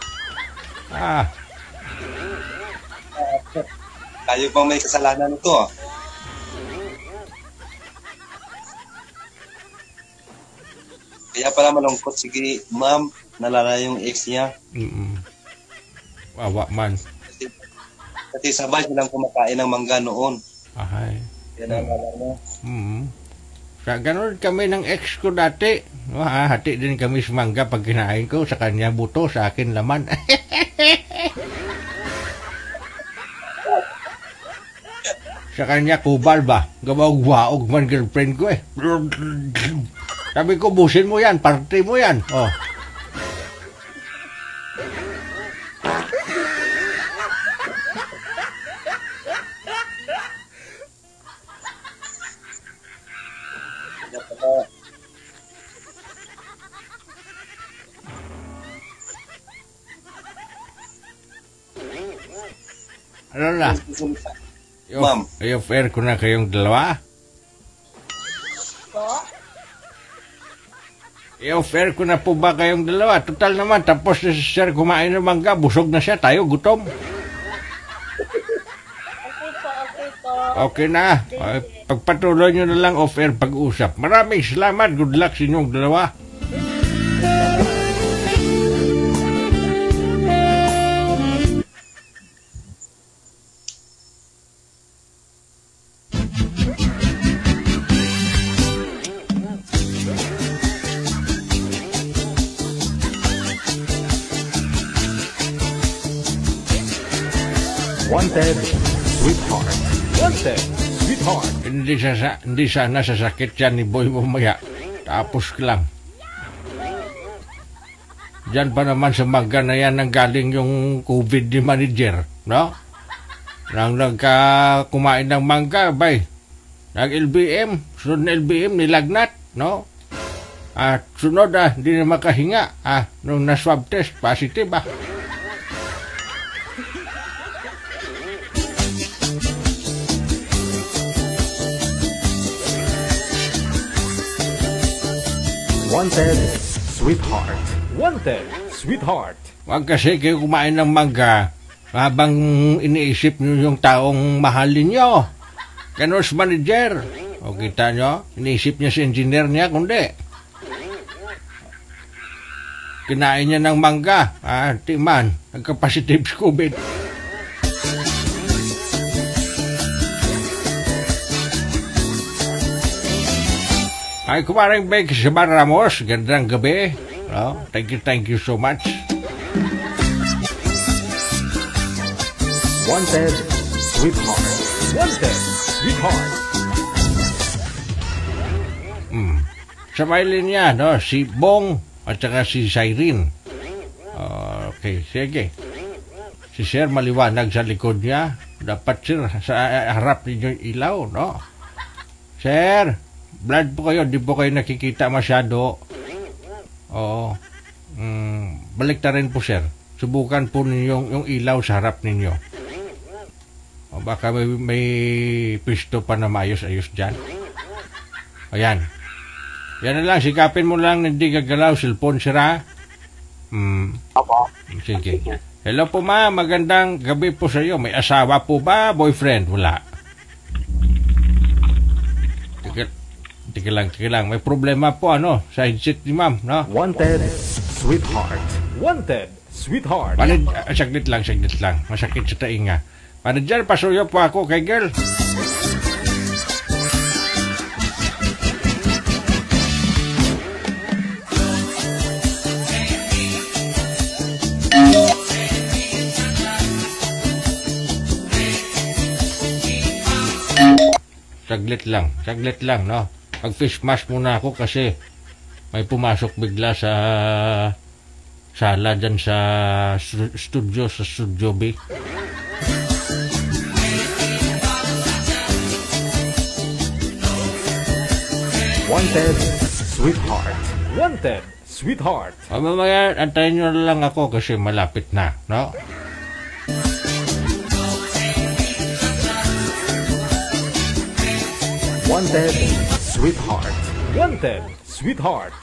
Tayo bang may kasalanan ito? Kaya pala malungkot. Sige, ma'am, nalala yung ex niya. Wawa man. Kasi sabay silang kumakain ng mangga noon. Ay. Yan ang nalala mo. Sa ganun kami ng ex ko dati. Hati din kami sa mangga pag kinain ko. Sa kanya buto, sa akin laman. Sa kanya kubal ba? Gawag-waog man girlfriend ko eh. Sabi ko, busin mo yan, party mo yan. Oh. Ano na? Ma'am. I-offer ko na kayong dalawa. I-offer ko na po ba kayong dalawa? Total naman, tapos na si Sir kumain ng mangga, busog na siya, tayo gutom. Okay na. Pagpatuloy nyo na lang off-air pag-usap. Maraming salamat. Good luck sa inyong dalawa. Wanted, sweetheart. Wanted, sweetheart. Hindi sana sasakit yan ni Boy mamaya. Tapos lang. Diyan pa naman sa mangga na yan nanggaling yung COVID ni manager, no? Nang kumain ng mangga, bay. Nag-LBM, sunod na LBM, nilagnat, no? At sunod hindi na makahinga. Nung na-swab test, positive Wanted, sweetheart. Wanted, sweetheart. Huwag kasi kayo kumain ng mangga habang iniisip nyo yung taong mahalin nyo. Ganun si manager. O kita nyo, iniisip niya si engineer niya, kundi. Kinain niya ng mangga. Timan, nagka-positive sa COVID. Ay, kumaring Beck si Bar Ramos. Gandang gabi. No? Thank you so much. Wanted, sweetheart. Wanted, sweetheart. Sa may linya, no? Si Bong at saka si Cyrene. Okay, sige. Si Sir maliwanag sa likod niya. Dapat, Sir, sa harap ninyo yung ilaw, no? Sir, blood po kayo, di po kayo nakikita masyado. Oo. Balik na rin po, Sir. Subukan po ninyo yung ilaw sa harap ninyo. O baka may pisto pa na maayos-ayos dyan. Ayan. Yan na lang, sikapin mo lang hindi gagalaw, cellphone sira. Sige. Hello po ma, magandang gabi po sa iyo. May asawa po ba, boyfriend? Wala. Tika lang. May problema po, side seat ni ma'am, no? Wanted, sweetheart. Wanted, sweetheart. Saglit lang. Masakit sa tainga. Manager, pasuyo po ako kay girl. Saglit lang, no? Mag-face mask muna ako kasi may pumasok bigla sa sala dyan sa studio B. Wanted, sweetheart. Wanted, sweetheart. Mamaya, antayin nyo lang ako kasi malapit na, no? Wanted, sweetheart. Wanted, sweetheart.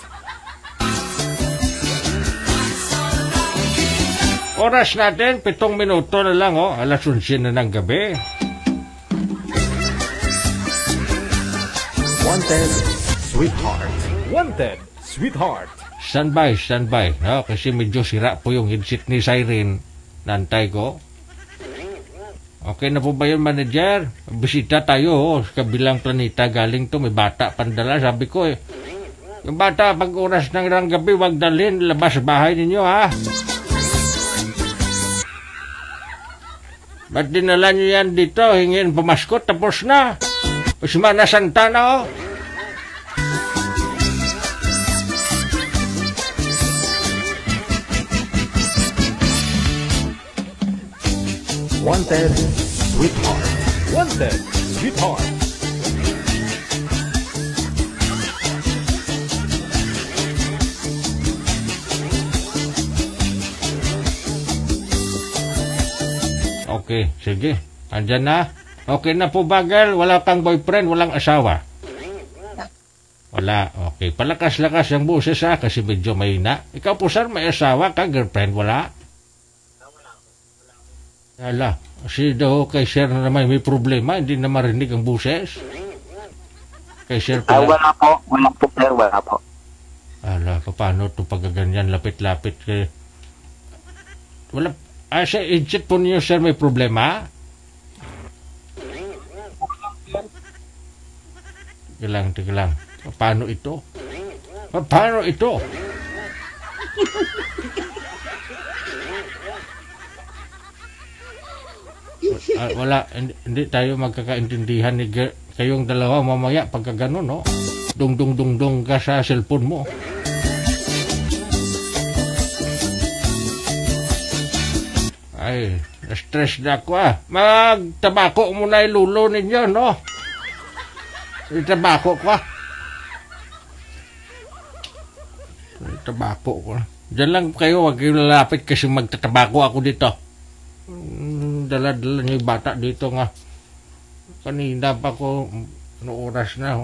Oras natin, 7 minuto na lang, 11 na ng gabi. Wanted, sweetheart. Wanted, sweetheart. Standby, no? Kasi medyo sira po yung headset ni Cyrene. Nantay ko. Okay na po ba yun, manager? Bisita tayo, sa kabilang planeta galing to. May bata pandala, sabi ko Yung bata, pag oras ng gabi, wag dalhin, labas bahay ninyo, ha? Ba't dinala nyo yan dito? Hingin pamaskot, tapos na. Semana Santa na, Wanted, sweetheart. Wanted, sweetheart. Okay, sige. Andyan na. Okay na po ba, girl? Wala kang boyfriend, walang asawa? Wala. Okay. Palakas-lakas ang boses kasi medyo mahina. Ikaw po sir, may asawa ka, girlfriend? Wala? Wala. Kasi daw kay sir na naman may problema, hindi na marinig ang boses. Kay sir pala. Wala po. Wala po sir, wala po. Ala, paano ito pagkaganyan, lapit-lapit kay... Wala. Sa idjit po niyo sir may problema? Tiga lang. Paano ito? Paano ito? Wala, hindi tayo magkakaintindihan ni kayong dalawa mamaya pagka gano'n, no? Dung ka sa cellphone mo. Ay, na-stress na ako Magtabako muna ilulo ninyo, no? Tabako ko. Tabako ko. Diyan lang kayo, wag kayo lalapit kasi magtatabako ako dito. Dala-dala niyo yung bata dito nga. Kanina pa ko, ano oras na.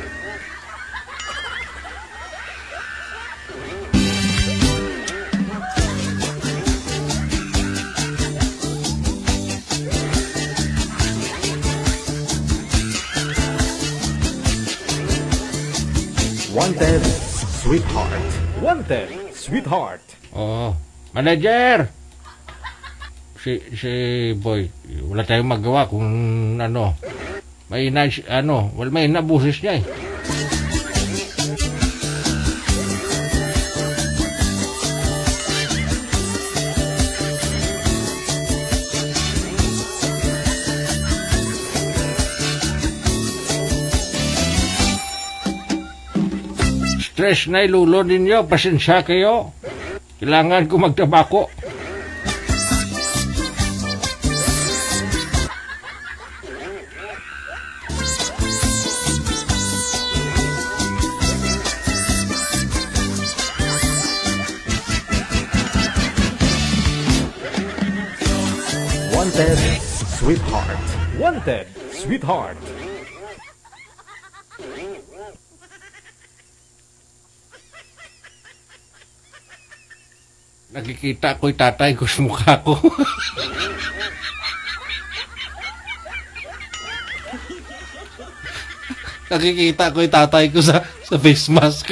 Wanted, sweetheart. Wanted, sweetheart. Oh, manager. Si boy, wala tayong magawa kung ano. May na busis niya eh. Stress na ilulo ninyo, pasensya kayo. Kailangan ko magtabako. Wanted, sweetheart. Wanted, sweetheart. Nakikita ko yung tatay ko sa mukha ko. Nakikita ko yung tatay ko sa face mask ko.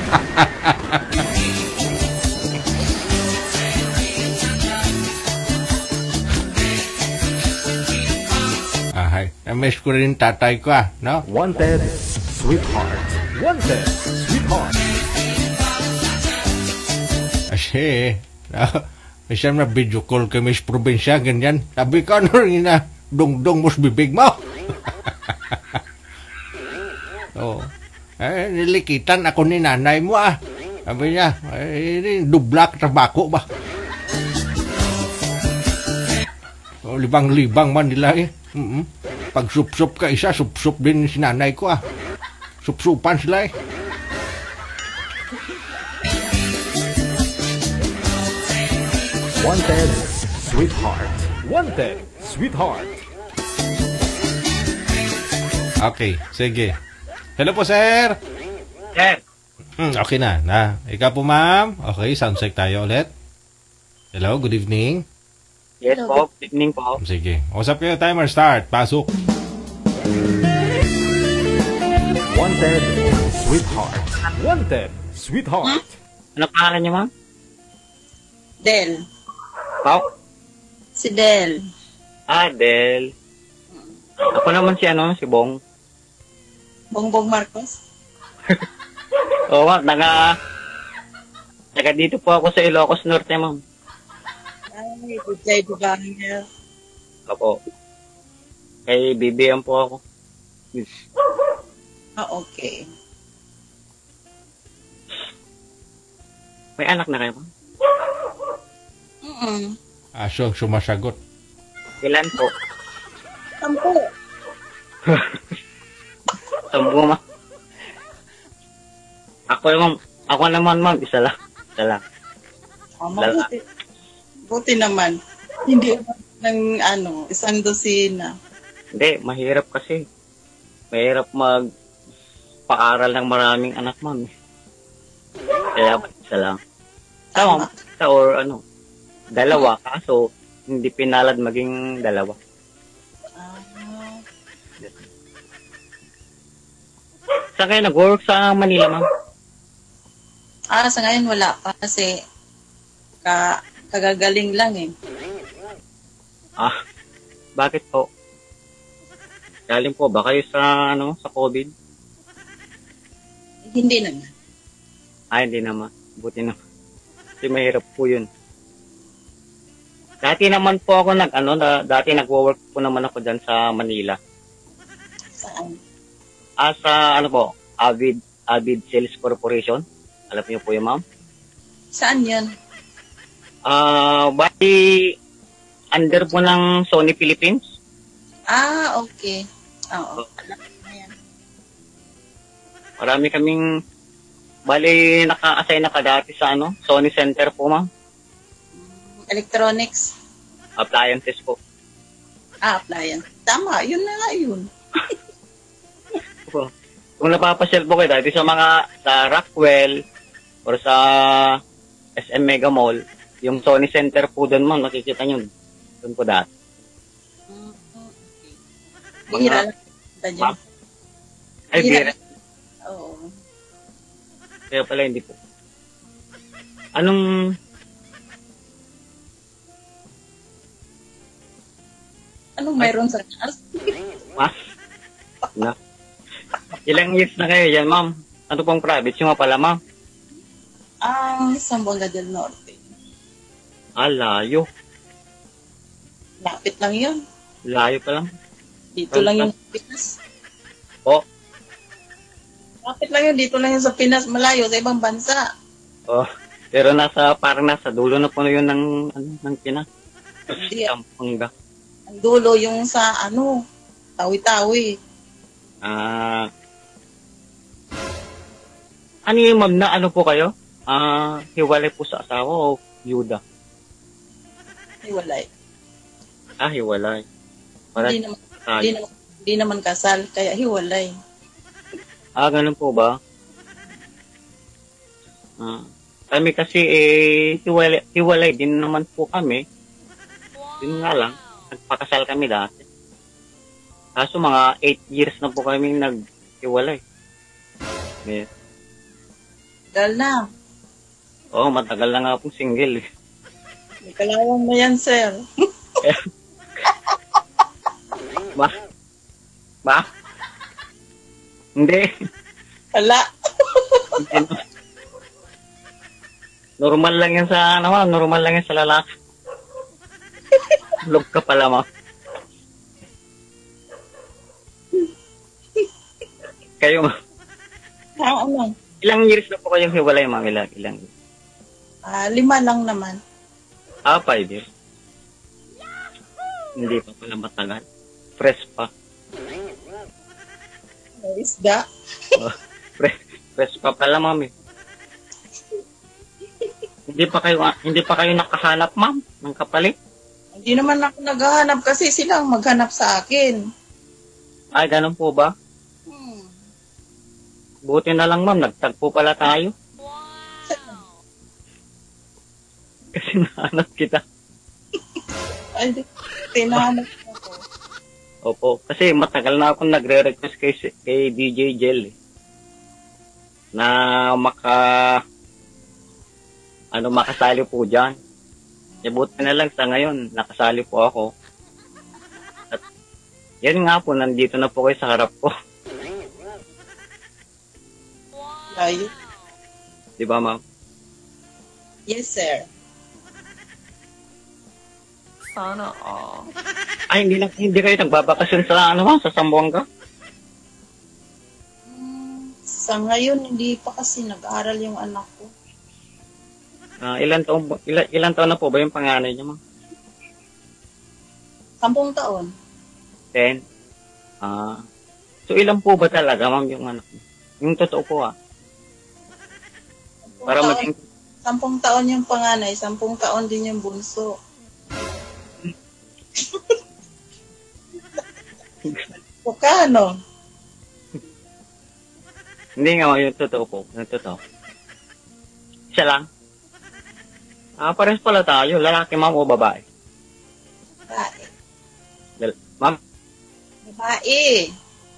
Na-miss ko rin tatay ko no? Wanted, sweetheart. Wanted, sweetheart. Kasi, minsan na video call kami sa probinsya, ganyan. Sabi ko, ano rin na, dong-dong mo sa bibig mo. So, nilikitan ako ni nanay mo Sabi niya, dublak tabako ba? So, libang-libang man nila Pag sup-sup ka isa, sup-sup din si nanay ko Sup-supan sila Wanted, sweetheart. Wanted, sweetheart. Okay, sige. Hello po, sir. Sir. Okay na. Ikaw po, ma'am. Okay, sound check tayo ulit. Hello, good evening. Yes po, good evening po. Sige. Usap kayo, timer start. Pasok. Wanted, sweetheart. Wanted, sweetheart. Ano pangalan niyo, ma'am? Del. Pao? Si Del. Del. Ako naman si Bong. Bongbong Marcos. Oo, taga dito po ako sa Ilocos Norte, ma'am. Ay, good day, Bubangel. Opo. Kay BBM po ako. Okay. May anak na kayo, ma'am? Aso, sumasagot. Ilan po? 10. 10, ma'am. Ako naman, ma'am, isa lang. Buti naman. Hindi ng isang dosina. Hindi, mahirap kasi. Mahirap nagpa-aral ng maraming anak, ma'am. Kaya isa lang. Tama, or ano, dalawa, kaso hindi pinalad maging dalawa. Saan kayo nag-work sa Manila, ma'am? Sa ngayon wala pa kasi kagagaling lang eh. Bakit po? Galing po ba kayo sa sa COVID? Hindi naman. Hindi naman. Buti naman. Kasi mahirap po yun. Dati naman po ako dati nagwo-work po naman ako dyan sa Manila. Saan? Sa Avid Sales Corporation. Alam niyo po yun, ma'am? Saan yun? Bali, under po ng Sony Philippines. Okay. Oo. Marami kaming, bali, naka-assign na dati sa Sony Center po, ma'am. Electronics? Appliances po. Appliance. Tama, yun na nga yun. Kung napapasyal po kayo dati sa Rockwell or sa SM Mega Mall, yung Sony Center po doon, ma'am, nakikita nyo. Doon po dati. Bihira lang. Ay, bihira. Oo. Kaya pala hindi po. Anong mayroon sa taas? Ilang years na kayo dyan, ma'am? Ano pong province nyo nga pala, ma'am? Zamboanga del Norte. Layo. Lapit lang yun. Layo pa lang. Dito lang yung Pinas. Lapit lang yun. Dito lang yun sa Pinas. Malayo sa ibang bansa. Pero parang nasa dulo na po yun ng Pinas. Hindi. Zamboanga. Ang dulo yung sa Tawi-Tawi. Ano yung ma'am na po kayo? Hiwalay po sa asawa o yuda? Hiwalay. Hiwalay. Hindi naman kasal, kaya hiwalay. Ganun po ba? Kami kasi hiwalay din naman po kami. Yun nga lang, nagpakasal kami dati. Kaso mga 8 years na po kami naghiwalay. Yes. Tagal na. Matagal na nga pong single. May kalawang na yan, sir. Ba? Hindi. Wala. Normal lang yan normal lang yan sa lalaki. Log ka pala, ma. Kayo, ma. Ilang years na po kayong hiwalay, ma? Ilang years? 5 lang naman. 5 years. Hindi pa pala matagal. Fresh pa. Isda. Fresh pa pala, ma'am. Hindi pa kayo nakahanap, ma'am, ng kapalit? Hindi naman ako naghahanap kasi silang maghanap sa akin. Ganun po ba? Buti na lang, ma'am, nagtagpo pala tayo. Kasi nahanap kita. Tinahanap ako. Opo, kasi matagal na akong nagre-request kay DJ Jel na makasali po dyan. Buti na lang sa ngayon, nakasali po ako. At yan nga po, nandito na po kayo sa harap ko. Ay. Di ba, ma'am? Yes, sir. Sana all. Hindi kayo nagbabakasyon sa sa Zamboanga? Sa ngayon, hindi pa kasi nag-aaral yung anak ko. Ilan taon na po ba yung panganay niya, ma'am? 10 taon. 10? So ilan po ba talaga, ma'am, yung anak niya? Yung totoo po, Para maging 10 taon yung panganay, 10 taon din yung bunso. Kano? Hindi nga, yung totoo po. Yung totoo. Isa lang. Pares pala tayo. Lalaki, ma'am, o babae? Babae. Ma'am? Babae.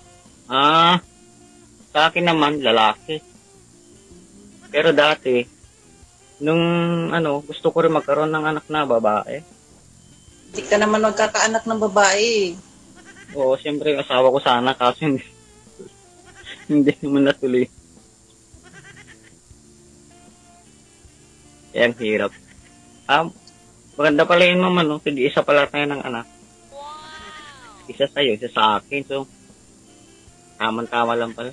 Sa akin naman, lalaki. Pero dati, nung gusto ko rin magkaroon ng anak na babae. Hindi ka naman magkakaanak ng babae. Oo, siyempre, asawa ko sana kasi hindi naman natuloy. Yan, hirap. Maganda pala yun, ma'am, Hindi isa pala tayo ng anak. Isa sa'yo, isa sa akin. So, tama lang pala.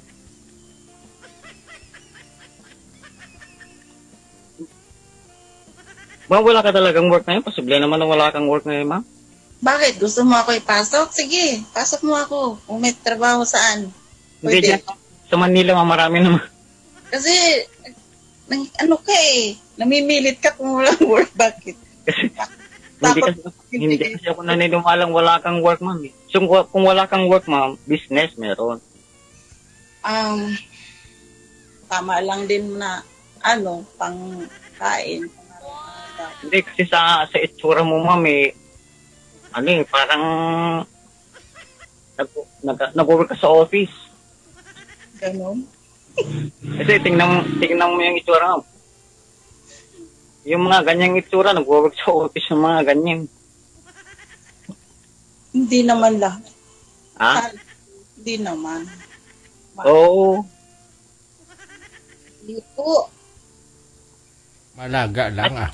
Ma'am, wala ka talagang work ngayon? Posible naman na wala kang work ngayon, ma'am? Bakit? Gusto mo ako ipasok? Sige, pasok mo ako. Kung may trabaho saan. Hindi dyan. Sa Manila, ma'am, marami naman. Kasi, namimilit ka kung walang work. Bakit? Hindi kasi ako naniniwalang wala kang work, ma'am. So, kung wala kang work, ma'am, business meron. Tama lang din na, pang-kain. Hindi, kasi sa itsura mo, ma'am, parang nag-work ka sa office. Ganon? Kasi tingnan mo yung itsura, ma'am. Yung mga ganyang itsura, nag-work sa office yung mga ganyan. Hindi naman lang. Hindi naman. Oo. Hindi po. Malaga lang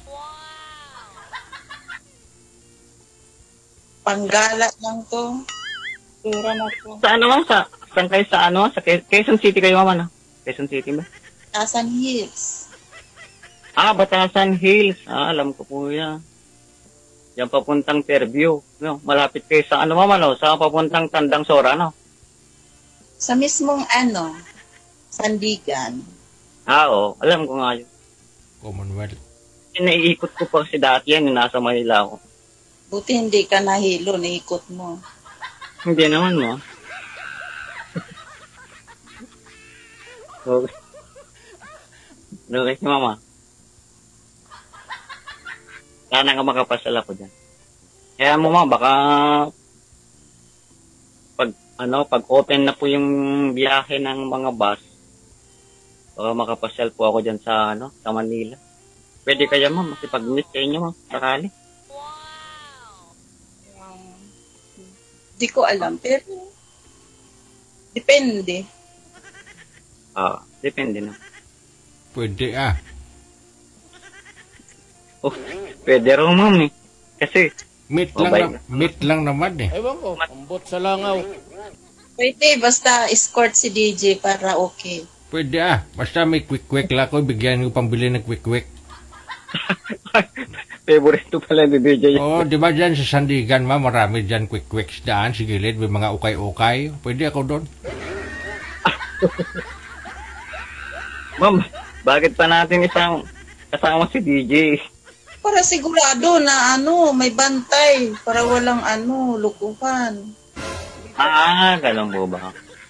Panggala lang to. Tura na to. Sa ma'am? Saan kayo sa Quezon City kayo, ma'am, Quezon City ba? Batasan Hills. Batasan Hills. Alam ko po yan. Yan papuntang Fairview. Malapit kayo sa ma'am, sa papuntang Tandang Sora, Sa mismong Sandigan. Oo. Alam ko nga yun. Commonwealth. Naiikot ko pa si dati yan, nasa Manila ako. Buti hindi ka nahilo, naikot mo. Hindi naman mo. Okay. Okay, mama. Sana nga makapasal ako dyan. Kaya mo, ma, baka pag open na po yung biyahe ng mga bus, baka makapasal po ako dyan sa Manila. Pwede kaya, ma'am, makipag-meet kayo nyo, ma'am, sakali. Di ko alam, pero depende. Depende na. Pwede Pwede raw, ma'am, Kasi, meet lang naman Ewan ko, ambot sa langaw. Pwede, basta escort si DJ para okay. Pwede basta may quick-quick lang ko, bigyan ko pambili ng quick-quick. Favorite pala ni DJ. Di ba dyan sa Sandigan, marami dyan quick-quicks daan, sa gilid, may mga ukay-ukay. Pwede ako doon. Ma'am, bakit pa natin kasama si DJ? Para sigurado na may bantay, para walang lukuhan. Ganun po ba?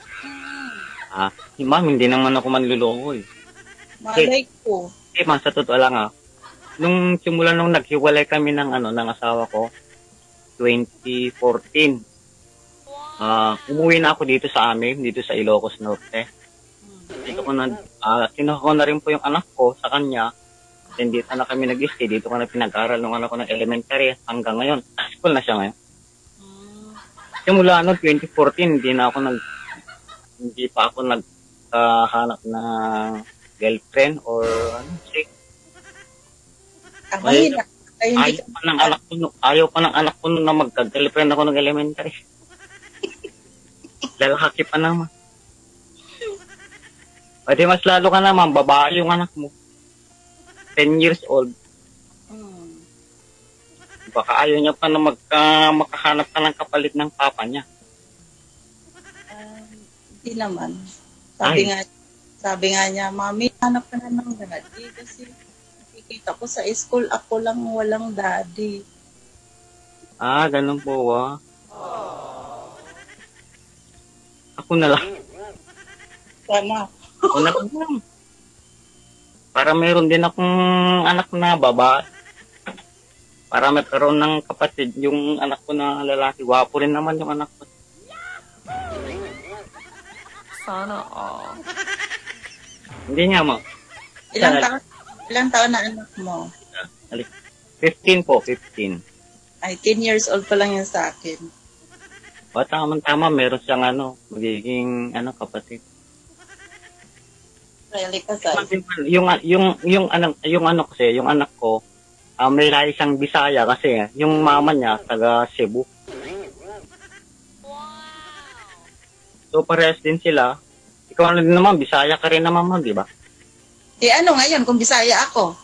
Ma'am, hindi naman ako manluloko Malay ko. Ma'am, sa totoo lang nung simula nung naghiwalay kami ng asawa ko, 2014. Umuwi na ako dito sa amin, dito sa Ilocos Norte. Dito ko kinuha ko na rin po yung anak ko sa kanya. Then dito na kami nag-stay, dito ko na pinag-aral nung anak ko ng elementary hanggang ngayon. School na siya ngayon. Simula 2014, hindi pa ako naghanap ng girlfriend or Ayaw pa ng anak ko na magka-girlfriend ako ng elementary. Lalaki pa naman. Pwede mas lalo ka naman, babae yung anak mo. 10 years old. Baka ayaw niya pa na makahanap ka ng kapalit ng papa niya. Hindi naman. Sabi nga niya, Mami, hanap ka na ng daddy kasi nakikita ko sa school, ako lang walang daddy. Ganun po Ako na lang. Sana. Una lang, ma'am. Para meron din akong anak na babae. Para magkaroon ng kapatid yung anak ko na lalaki. Wapo rin naman yung anak ko. Sana all. Hindi nga, ma'am. Ilang taon na anak mo? 15 po, 15. Ay, 10 years old pa lang yan sa akin. O, tama, meron siyang magiging kapatid. Really, kasi yung anak ko, may lahi siyang Bisaya kasi yung mama niya taga Cebu. So parehas din sila. Ikaw din naman, Bisaya ka rin naman, di ba? Ano ngayon kung Bisaya ako?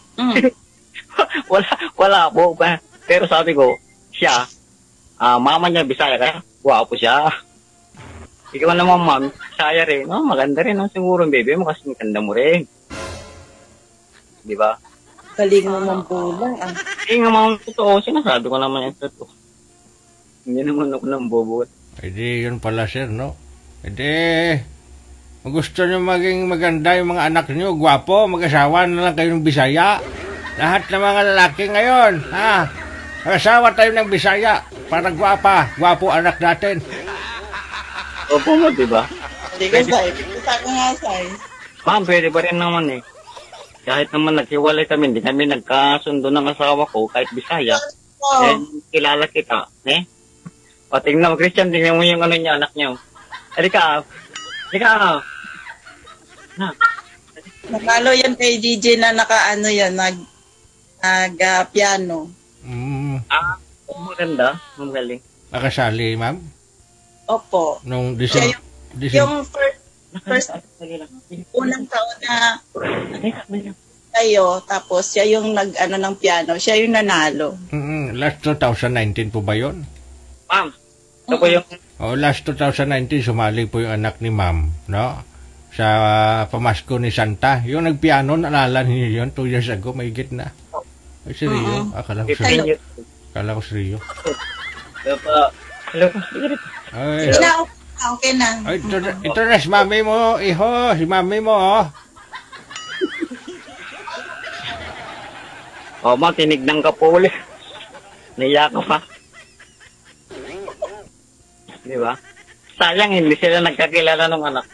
wala po. Pero sabi ko, siya, mama niya Bisaya kaya, guwapo siya. Ikaw naman, ma'am, Bisaya rin. Maganda rin siguro ang baby mo kasi ganda mo rin. Di ba? Galing mo mambola. Hindi nga mga totoo. Sinasabi ko naman yung totoo. Hindi naman ako nang bobot. Hindi, yun pala, sir, no? Hindi. Kung gusto nyo maging maganda yung mga anak nyo, gwapo, mag-asawa na lang kayo ng Bisaya. Lahat ng mga lalaki ngayon, ha? Mag-asawa tayo ng Bisaya para gwapo anak natin. Opo mo, di ba? Hindi ka, Sai. Kita ko nga, Sai. Ma'am, pwede pa rin naman eh. Kahit naman naghiwalay kami, hindi kami nagkasundo ng asawa ko, kahit Bisaya. Kilala kita, eh? O, tingnan mo, Christian, tingnan mo yung niya, anak niya. Halika. Nakalo yan kay DJ na nag-piano. Maganda. Magaling. Nakasali, ma'am? Opo. Nung yung first unang taon na tayo, tapos siya yung ng piano, siya yung nanalo. Last 2019 po ba yun? Ma'am, ito po yung... last 2019, sumali po yung anak ni ma'am, no? Sa pamasko ni Santa. Yung nagpiano, naalala niyo yun, 2 years ago, may na. Ay, seryo? Akala ko seryo. Hello. Ay, okay na. Ay, ito na si mami mo, iho. Si mami mo, Ma, tinignan ka po ulit. Naiya ka pa. Di ba? Sayang, hindi sila nagkakilala ng anak.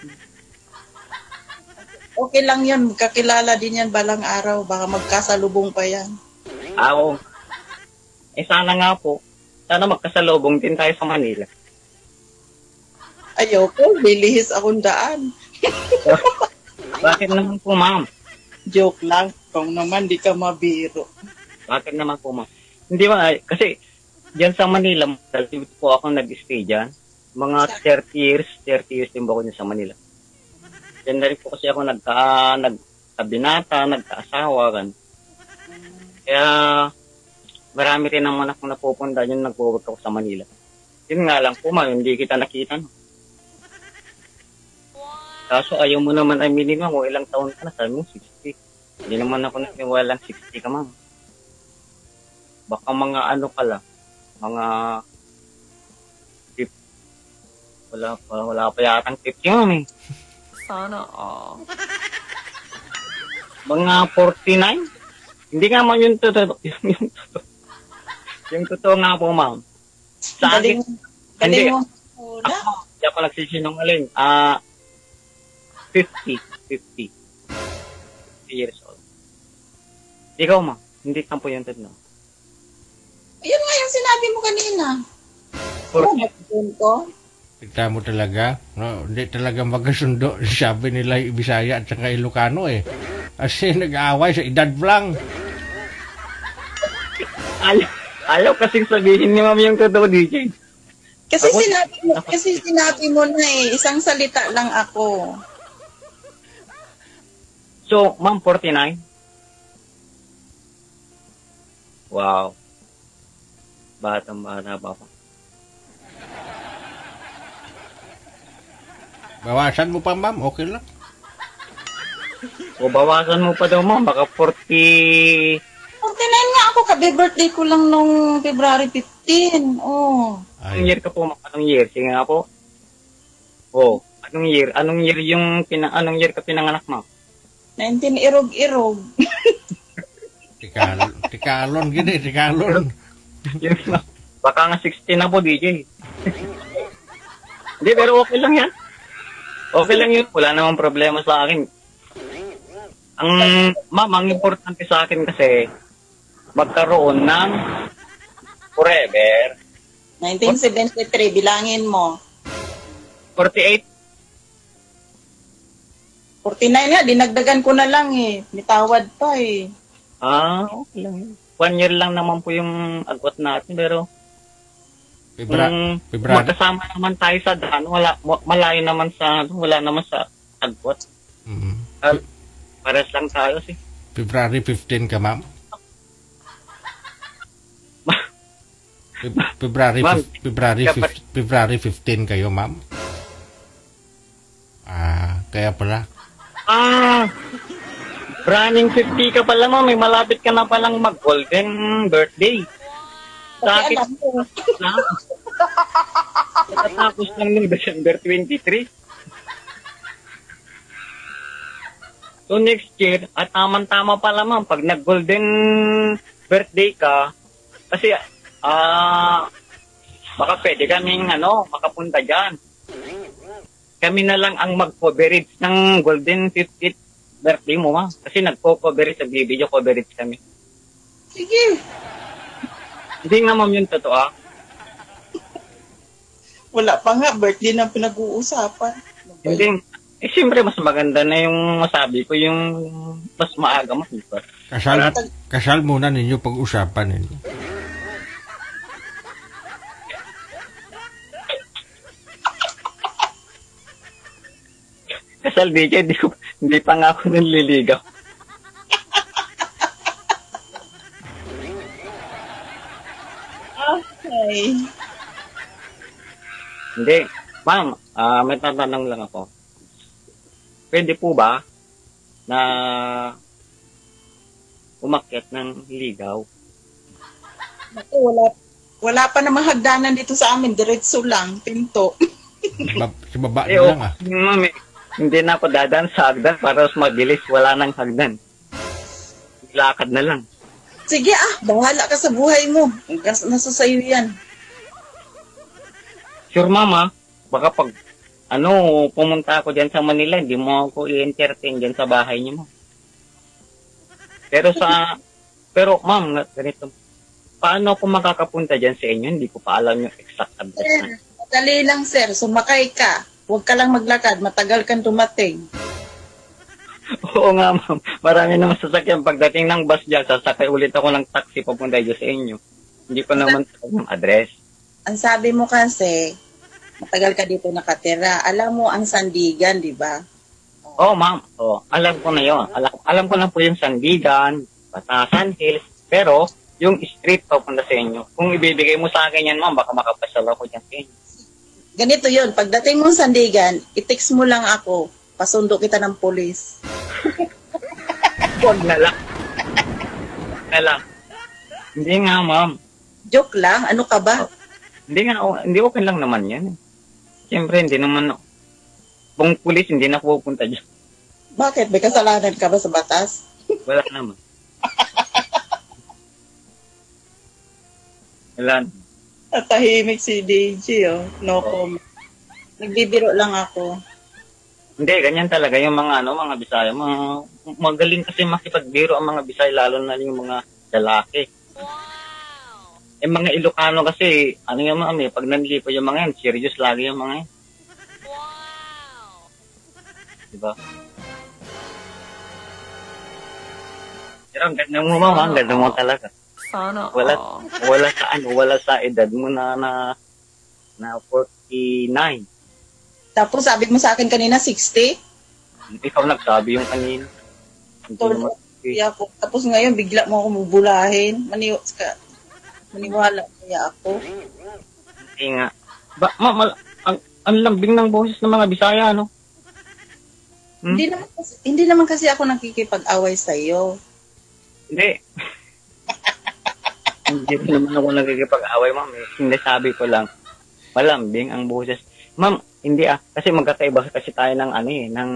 Okay lang yun. Kakilala din yan balang araw. Baka magkasalubong pa yan. Oo. Sana nga po. Sana magkasalubong din tayo sa Manila. Ayoko, lilihis akong daan. Bakit naman po, ma'am? Joke lang. Kung naman, di ka mabiro. Bakit naman po, ma'am? Hindi ba, kasi dyan sa Manila, dito po ako nag-stay dyan. Mga 30 years din ba ako dyan sa Manila. Dyan na rin po kasi ako nagkabinata, nagkaasawa, gan. Kaya, marami rin naman akong napupunta dyan, nag-work ako sa Manila. Yun nga lang po, ma'am, hindi kita nakita, no? Kaso ayaw mo naman aminin mo kung ilang taon ka na, sabi mo 60. Hindi naman ako naniwalang 60 ka, ma'am. Baka mga ka lang, mga wala pa yatang 50, ma'am, eh. Sana all. Mga 49? Hindi nga man yung totoo. Yung totoo nga po, ma'am. Sa akin, hindi ako nagsisinungaling. 50 years old. Ikaw, ma'am, hindi ka po yung totoo. Yun nga yung sinabi mo kanina. Kita mo talaga, no? Hindi talaga magkasundo. Sabi nila Bisaya at saka Ilocano, eh. Kasi nag-aaway sa edad lang. Ayaw kasing sabihin ni ma'am yung totoo, DJ. Kasi sinabi mo na eh. Isang salita lang ako. So, ma'am, 49? Wow. Batang-bata pa pa. Bawasan mo pa, ma'am. Okay lang. O, bawasan mo pa daw, ma'am. Baka 40... 49 nga ako. Kabe-birthday ko lang nung February 15. Oh. Anong year ka po, ma'am? Anong year? Sige nga po. Oh, Anong year anong year ka pinanganak mo? 19 irog-irog. Tikalon gini, tikalon. Baka nga 16 na po, DJ. Hindi, pero okay lang yan. Okay lang yun. Wala namang problema sa akin. Ang importante sa akin kasi, magkaroon ng forever. 1973, bilangin mo. 48. 49 nga, dinagdagan ko na lang eh. Mitawad pa eh. Okay lang yun. 1 year lang naman po yung agwat natin, pero magkasama naman tayo sa daan, malayo naman sa, wala naman sa agwat. Pares lang tayo si. February 15 ka, ma'am? February 15 kayo, ma'am? Kaya pala. Running 50 ka pala, ma'am. May malapit ka na palang mag-golden birthday. Sa akin, nakatapos lang ng December 23. So next year, at tamang-tama pala, ma'am, pag nag-golden birthday ka, kasi, baka pwede kaming, makapunta dyan. Kami na lang ang mag-coverage ng golden 50th birthday mo, ma. Kasi nagpo-coverage, nag-video coverage kami. Sige. Hindi nga, ma'am, yun totoo. Wala pa nga, birthday na pinag-uusapan. Hindi. Siyempre, mas maganda na yung masabi ko, yung mas maaga mo. Diba? Kasal muna ninyo pag-usapan ninyo. Kasal, DJ, hindi pa nga ako nanliligaw. Okay. Hindi. Ma'am, may tatanong lang ako. Pwede po ba na umakyat ng ligaw? Naku, wala pa namang hagdanan dito sa amin. Diretso lang, pinto. Sa baba na lang Ma'am, hindi na ako dadaan sa hagdan para mas mabilis. Wala nang hagdan. Lakad na lang. Sige bahala ka sa buhay mo. Nasa sayo yan. Sure, mama. Baka pag pumunta ako dyan sa Manila, hindi mo ako i-entertain dyan sa bahay niyo mo. Pero ma'am, ganito. Paano ako makakapunta dyan sa inyo? Hindi ko pa alam yung exact address na. Madali lang, sir. Sumakay ka. Huwag ka lang maglakad. Matagal kang dumating. Oo nga, ma'am. Marami naman sasakyan. Pagdating ng bus dyan, sasakay ulit ako ng taxi papunta dyan sa inyo. Hindi ko naman yung address. Ang sabi mo kasi, matagal ka dito nakatira. Alam mo ang Sandigan, di ba? Oo, ma'am. Alam ko na yun. Alam ko na po yung Sandigan, Batasan Hills, pero yung street papunta sa inyo. Kung ibibigay mo sa akin yan, ma'am, baka makapasal ako dyan sa inyo. Ganito yun. Pagdating mo Sandigan, i-text mo lang ako. Pasundo kita ng pulis. Huwag na lang. Hindi nga, ma'am. Joke lang? Ano ka ba? Hindi okay lang naman yan. Siyempre, hindi naman, kung pulis, hindi na pupunta dyan. Bakit? May kasalanan ka ba sa batas? Wala naman. Wala. Tahimik si DJ, No comment. Nagbibiro lang ako. Hindi, ganyan talaga yung mga Bisaya. Magaling kasi makipagbiro ang mga Bisaya, lalo na yung mga lalaki. Mga Ilocano kasi, pag nanlipo yung mga yan, serious lagi yung mga yan. Diba? Pero ang ganda mo, mama, ang ganda mo talaga. Sana. Wala sa edad mo na 49. Tapos sabi mo sa akin kanina 60? Ikaw nagsabi yung kanina. Tapos ngayon bigla mo ako mubulahin. Maniwala kaya ako. Hindi nga. Ang lambing ng boses ng mga Bisaya, no? Hindi naman kasi ako nakikipag-away sa iyo. Hindi. Hindi naman ako nakikipag-away, ma'am. Hindi sabi ko lang, malambing ang boses. Ma'am, Hindi kasi magkakaiba kasi tayo ng ano eh, ng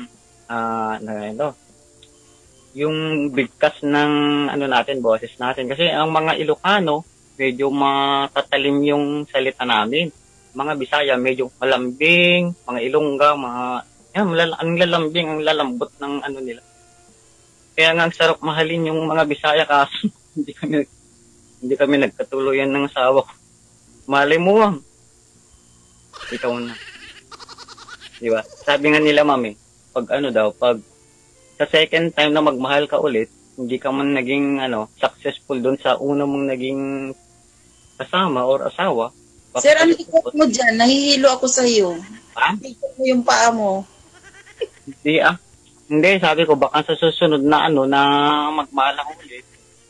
yung bigkas ng ano natin, boses natin. Kasi ang mga Ilocano, medyo matatalim yung salita namin. Mga Bisaya, medyo malambing, mga Ilongga, ang lalambing, ang lalambot ng ano nila. Kaya nga ang sarap mahalin yung mga Bisaya kasi hindi kami nagkatuluyan ng asawa ko. Malay mo, ikaw na. Di ba? Sabi nga nila, mami, pag sa second time na magmahal ka ulit, hindi ka man naging successful doon sa una mong naging kasama or asawa. Sir, ang ikot mo dyan, nahihilo ako sa iyo. Ikot mo yung paa mo. Hindi, sabi ko, baka sa susunod na na magmahal ako ulit,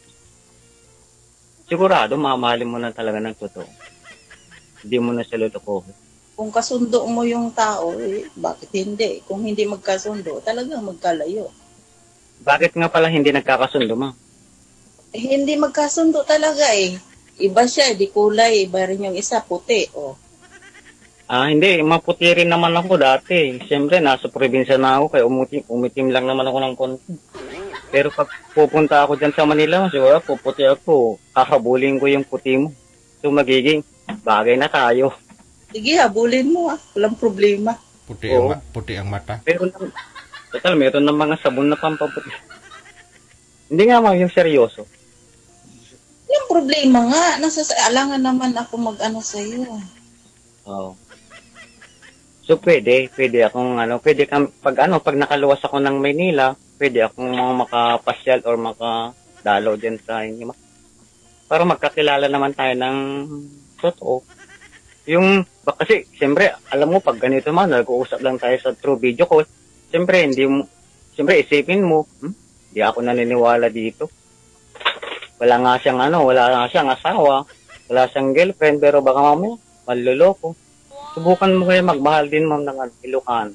sigurado, mamahalin mo na talaga ng totoo. Hindi mo na sila tukuhin. Kung kasundo mo yung tao, bakit hindi? Kung hindi magkasundo, talagang magkalayo. Bakit nga pala hindi nagkakasundo, ma? Hindi magkasundo talaga Iba siya, di kulay. Iba rin yung isa, puti. Hindi. Maputi rin naman ako dati. Siyempre, nasa probinsya na ako, kaya umitim lang naman ako ng konti. Pero pag pupunta ako dyan sa Manila, siguro puputi ako. Kakabulin ko yung puti mo. So, magiging bagay na tayo. Sige, habulin mo Walang problema. Puti ang mata. Meron ng mga sabon na pampaputi. Hindi nga yung seryoso. Yung problema nga, alangan naman ako mag-ano sa iyo. So pwede akong pag nakaluwas ako ng Maynila, pwede akong makapasyal or makadalaw diyan sa inyo. Para magkakilala naman tayo ng totoo. Kasi siyempre, alam mo pag ganito man, nag-uusap lang tayo sa true video call. Siyempre isipin mo, hindi ako naniniwala dito. Wala nga siyang asawa, wala siyang girlfriend, pero baka mamaya, manloloko. Subukan mo kaya magmahal din, ma'am, ng Ilocano.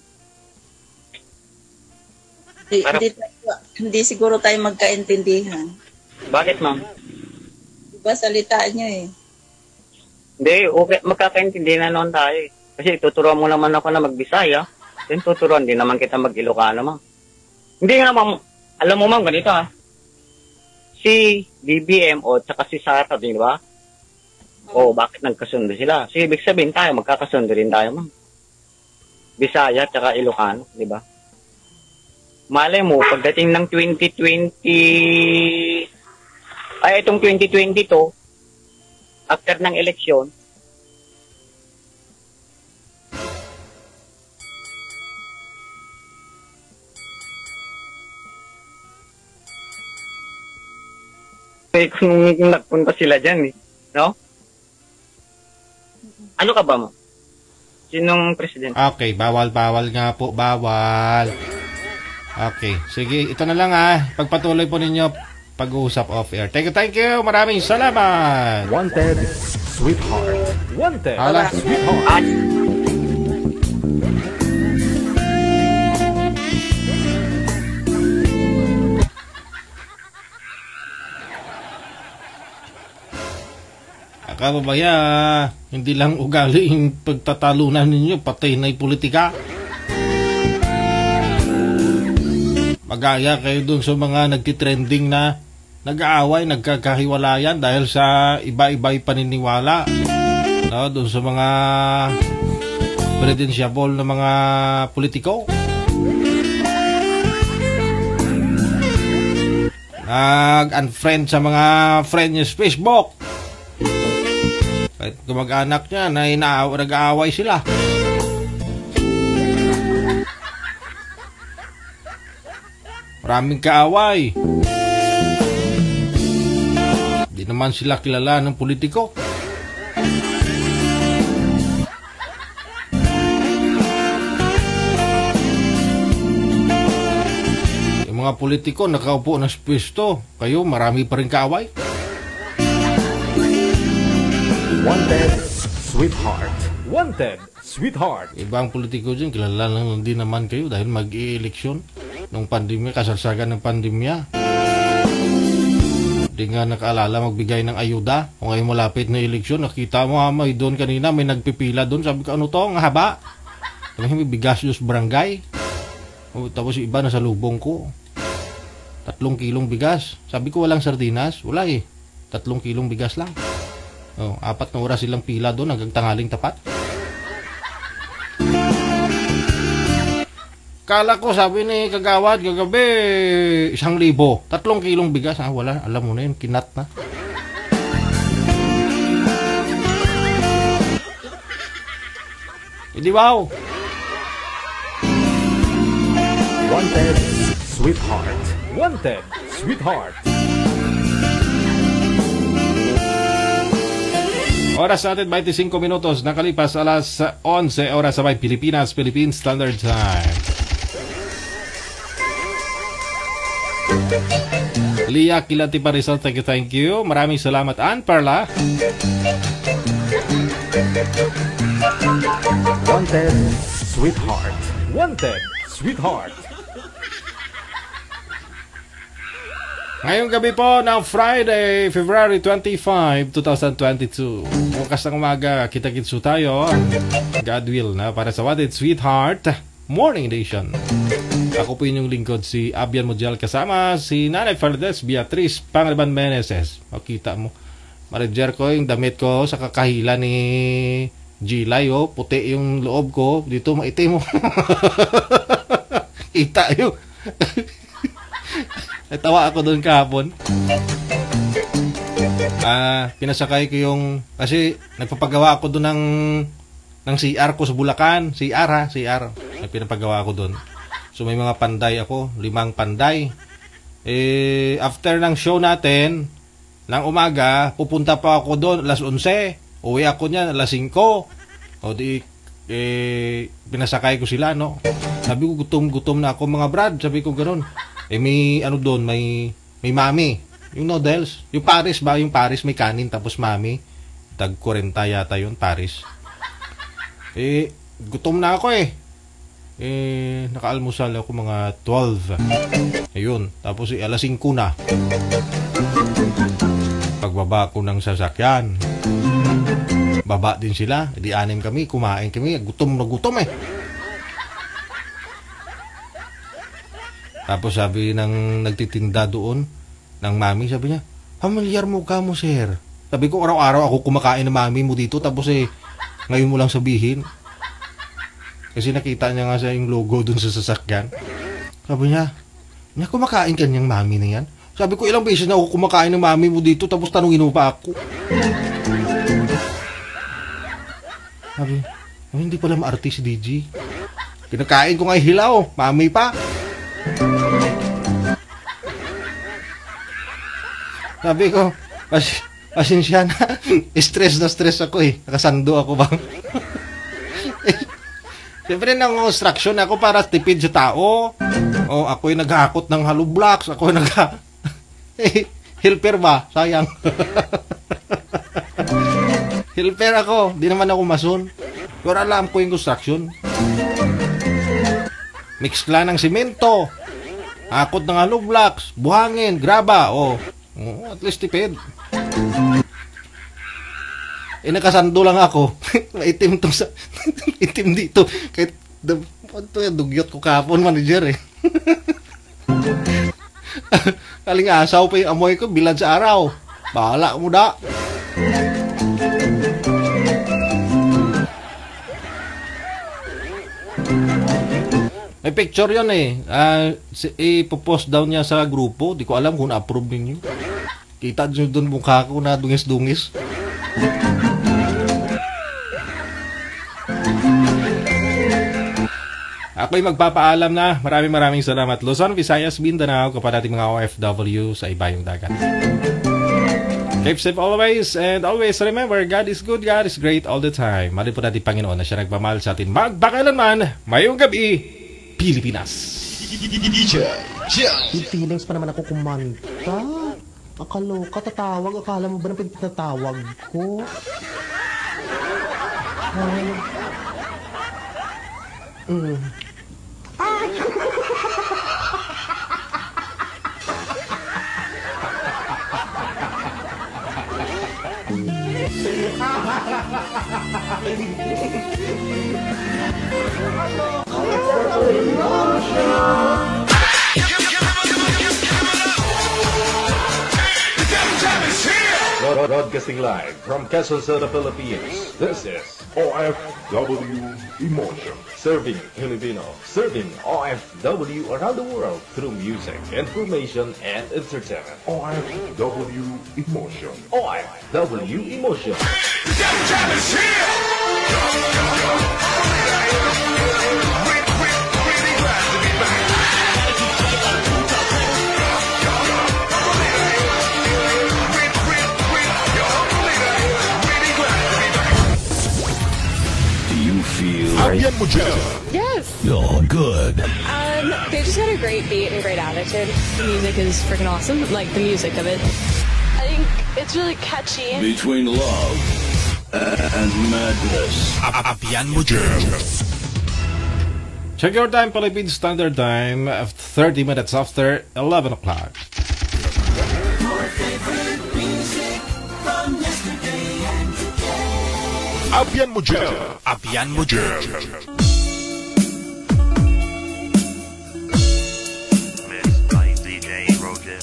Hindi siguro tayo magkaintindihan. Bakit, ma'am? Diba salita niyo Hindi, okay, magkakaintindihan na noon tayo. Kasi tuturuan mo naman ako na mag-Bisaya, then tuturuan din naman kita mag-Ilocano, ma'am. Hindi nga, ma'am, alam mo, ma'am, ganito si BBM tsaka si Sara, di ba? Bakit nagkasundo sila? So, ibig sabihin tayo, magkakasundo rin tayo, ma'am. Bisaya tsaka Ilocano, di ba? Malay mo, pagdating ng 2022, after ng eleksyon, kung nagpunta sila dyan no? Ano ka ba mo? Sinong presidente? Okay, bawal nga po, bawal. Okay, sige, ito na lang pagpatuloy po ninyo pag-uusap off-air. Thank you, maraming salamat. Wanted, sweetheart. Wanted, sweetheart. Kababaya, hindi lang ugali yung pagtatalunan ninyo, pati na'y politika. Magaya kayo dun sa mga nagtitrending na nag-aaway, nagkakahiwalayan dahil sa iba-iba'y paniniwala. Dun sa mga presidentiable na mga politiko. Nag-unfriend sa mga friend niya sa Facebook. Kahit kumag-anak niya na nag-aaway sila. Maraming kaaway. Di naman sila kilala ng politiko. Yung mga politiko nakaupo na sa pwesto, kayo marami pa rin kaaway. Wanted, sweetheart. Wanted, sweetheart. Ibang politiko dyan, kilala lang din naman kayo dahil mag-i-eleksyon nung pandemya, kasalsagan ng pandemya. Hindi nga nakaalala magbigay ng ayuda. Kung ngayon malapit na eleksyon, nakita mo may doon kanina, may nagpipila doon. Sabi ko, ano to? Ang haba. May bigas doon sa barangay. O, tapos yung iba nasa lubong ko. 3 kilong bigas. Sabi ko walang sardinas. Wala eh. 3 kilong bigas lang. O, 4 na oras silang pila doon hanggang tanghaling tapat. Kala ko, sabi ni Kagawad, kagabi, 1,000. 3 kilong bigas. Wala, alam mo na yun, kinat na. Hindi wow. Wanted, sweetheart. Wanted, sweetheart. Oras natin 25 minutos nakalipas alas 11 oras sa Pilipinas, Philippine Standard Time. Lia Kilati Parisol, thank you. Maraming salamat, Ann Parla. Wanted, sweetheart. Wanted, sweetheart. Ngayong gabi po ng Friday, February 25, 2022. Bukas ng umaga, kita-kitsu tayo. God will na para sa Wanted Sweetheart Morning Edition. Ako po yung lingkod, si Abian Mujal, kasama si Nanay Fernandez, Beatriz Pangaliban Meneses. Makita mo, manager ko yung damit ko sa kakahila ni Gilay, oh. Puti yung loob ko, dito maitim mo. Kita yung tawa ako doon kahapon. Pinasakay ko yung, kasi nagpapagawa ako doon ng CR ko sa Bulacan. CR. Pinapagawa ko doon. So may mga panday ako, 5 panday. After ng show natin, ng umaga, pupunta pa ako doon, alas 11. Uwi ako niyan, alas 5. O di, pinasakay ko sila, no? Sabi ko, gutom na ako mga brad. Sabi ko gano'n. May ano doon, may mami. Yung noodles. Yung Paris ba? Yung Paris may kanin tapos mami. Tag 40 yata yun, Paris. Gutom na ako nakaalmusal ako mga 12. Ayun. Tapos alas 5 na. Pagbaba ko ng sasakyan. Baba din sila. Di 6 kami. Kumain kami. Gutom na gutom Tapos sabi ng nagtitinda doon, ng mami, sabi niya, "Pamilyar mo ka mo, sir." Sabi ko, araw-araw ako kumakain ng mami mo dito, tapos ngayon mo lang sabihin. Kasi nakita niya nga sa yung logo doon sa sasakyan. Sabi niya, kumakain ka niyang mami na yan? Sabi ko, ilang beses na ako kumakain ng mami mo dito, tapos tanungin mo pa ako. Sabi, hindi pala maarte si DJ. Kinakain ko nga hilaw, mami pa. Sabi ko, pasensya na. Stress ako Nakasando ako bang? Siyempre nang construction ako para tipid sa tao. O ako'y naghakot ng hollow blocks. Ako'y helper ba? Sayang. Helper ako. Di naman ako mason. Pero alam ko yung construction. Mix lang ng simento. Hakot ng hollow blocks. Buhangin. Graba. At least tipid. Nakasando lang ako. Maitim to sa itim dito. Kahit dugyot ko kahapon, manager Kaling asaw pa yung amoy ko bilad sa araw. Bahala mo da. May picture yun ipopost daw niya sa grupo. Di ko alam kung na-approve ninyo. Kita nyo doon mukha ko na dungis-dungis. Ako'y magpapaalam na. Maraming salamat. Luzon, Visayas, Mindanao, kapag ating mga OFW sa ibayong dagat. Keep safe always, and always remember, God is good, God is great all the time. Mali po natin Panginoon na siya nagmamahal sa atin. Magpakailanman, mayong gabi, Pilipinas. May feelings pa naman ako kumanta. Akaloka, tatawag. Akala mo ba na pinatawag ko? Broadcasting live from Quezon City, Philippines. This is OFW Emotion. Serving Filipino, serving OFW around the world through music, information, and entertainment. OFW Emotion. OFW Emotion. Abyan mo dyan. Yes. You're good. They just got a great beat and great attitude. The music is freaking awesome. Like the music of it. I think it's really catchy. Between love and madness. Abyan mo dyan. Check your time, Philippine Standard Time, 30 minutes after 11 o'clock. Abyan mo dyan. Abyan mo dyan. Mixed by DJ Roger.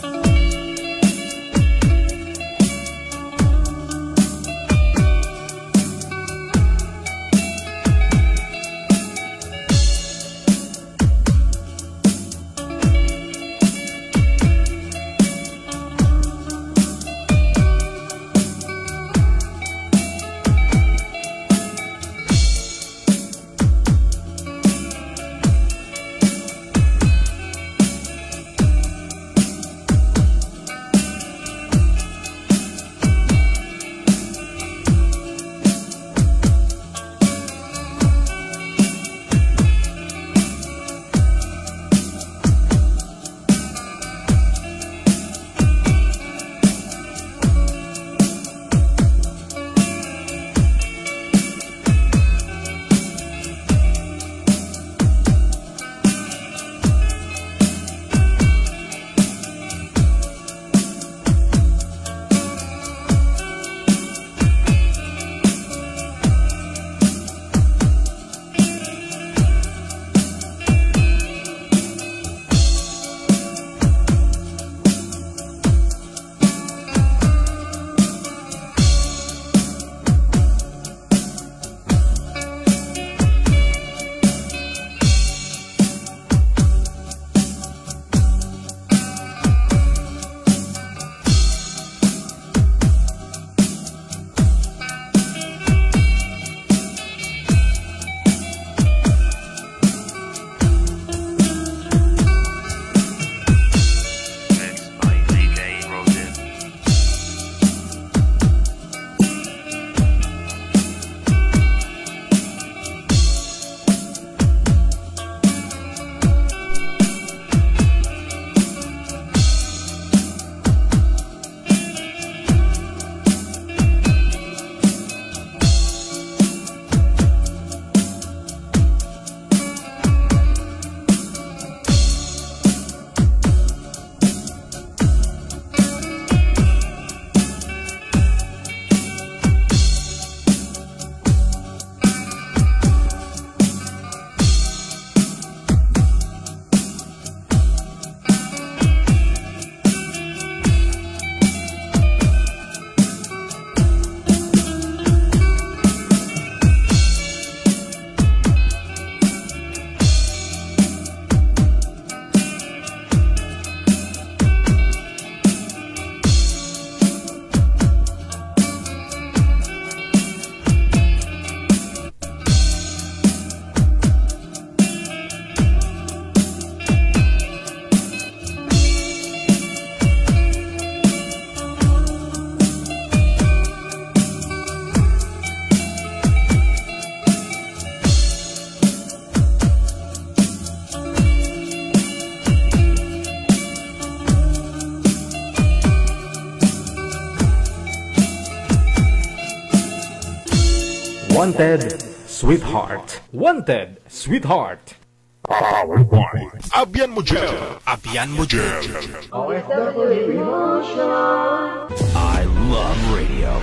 Wanted, Sweetheart. Wanted, Sweetheart. Powered by Abyan mo dyan. Abyan mo dyan. I love radio.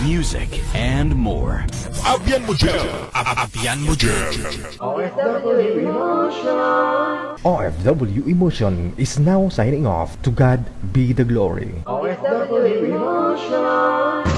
music, and more. Abyan mo dyan. Abyan mo dyan. OFW Emotion is now signing off. To God be the glory. OFW Emotion.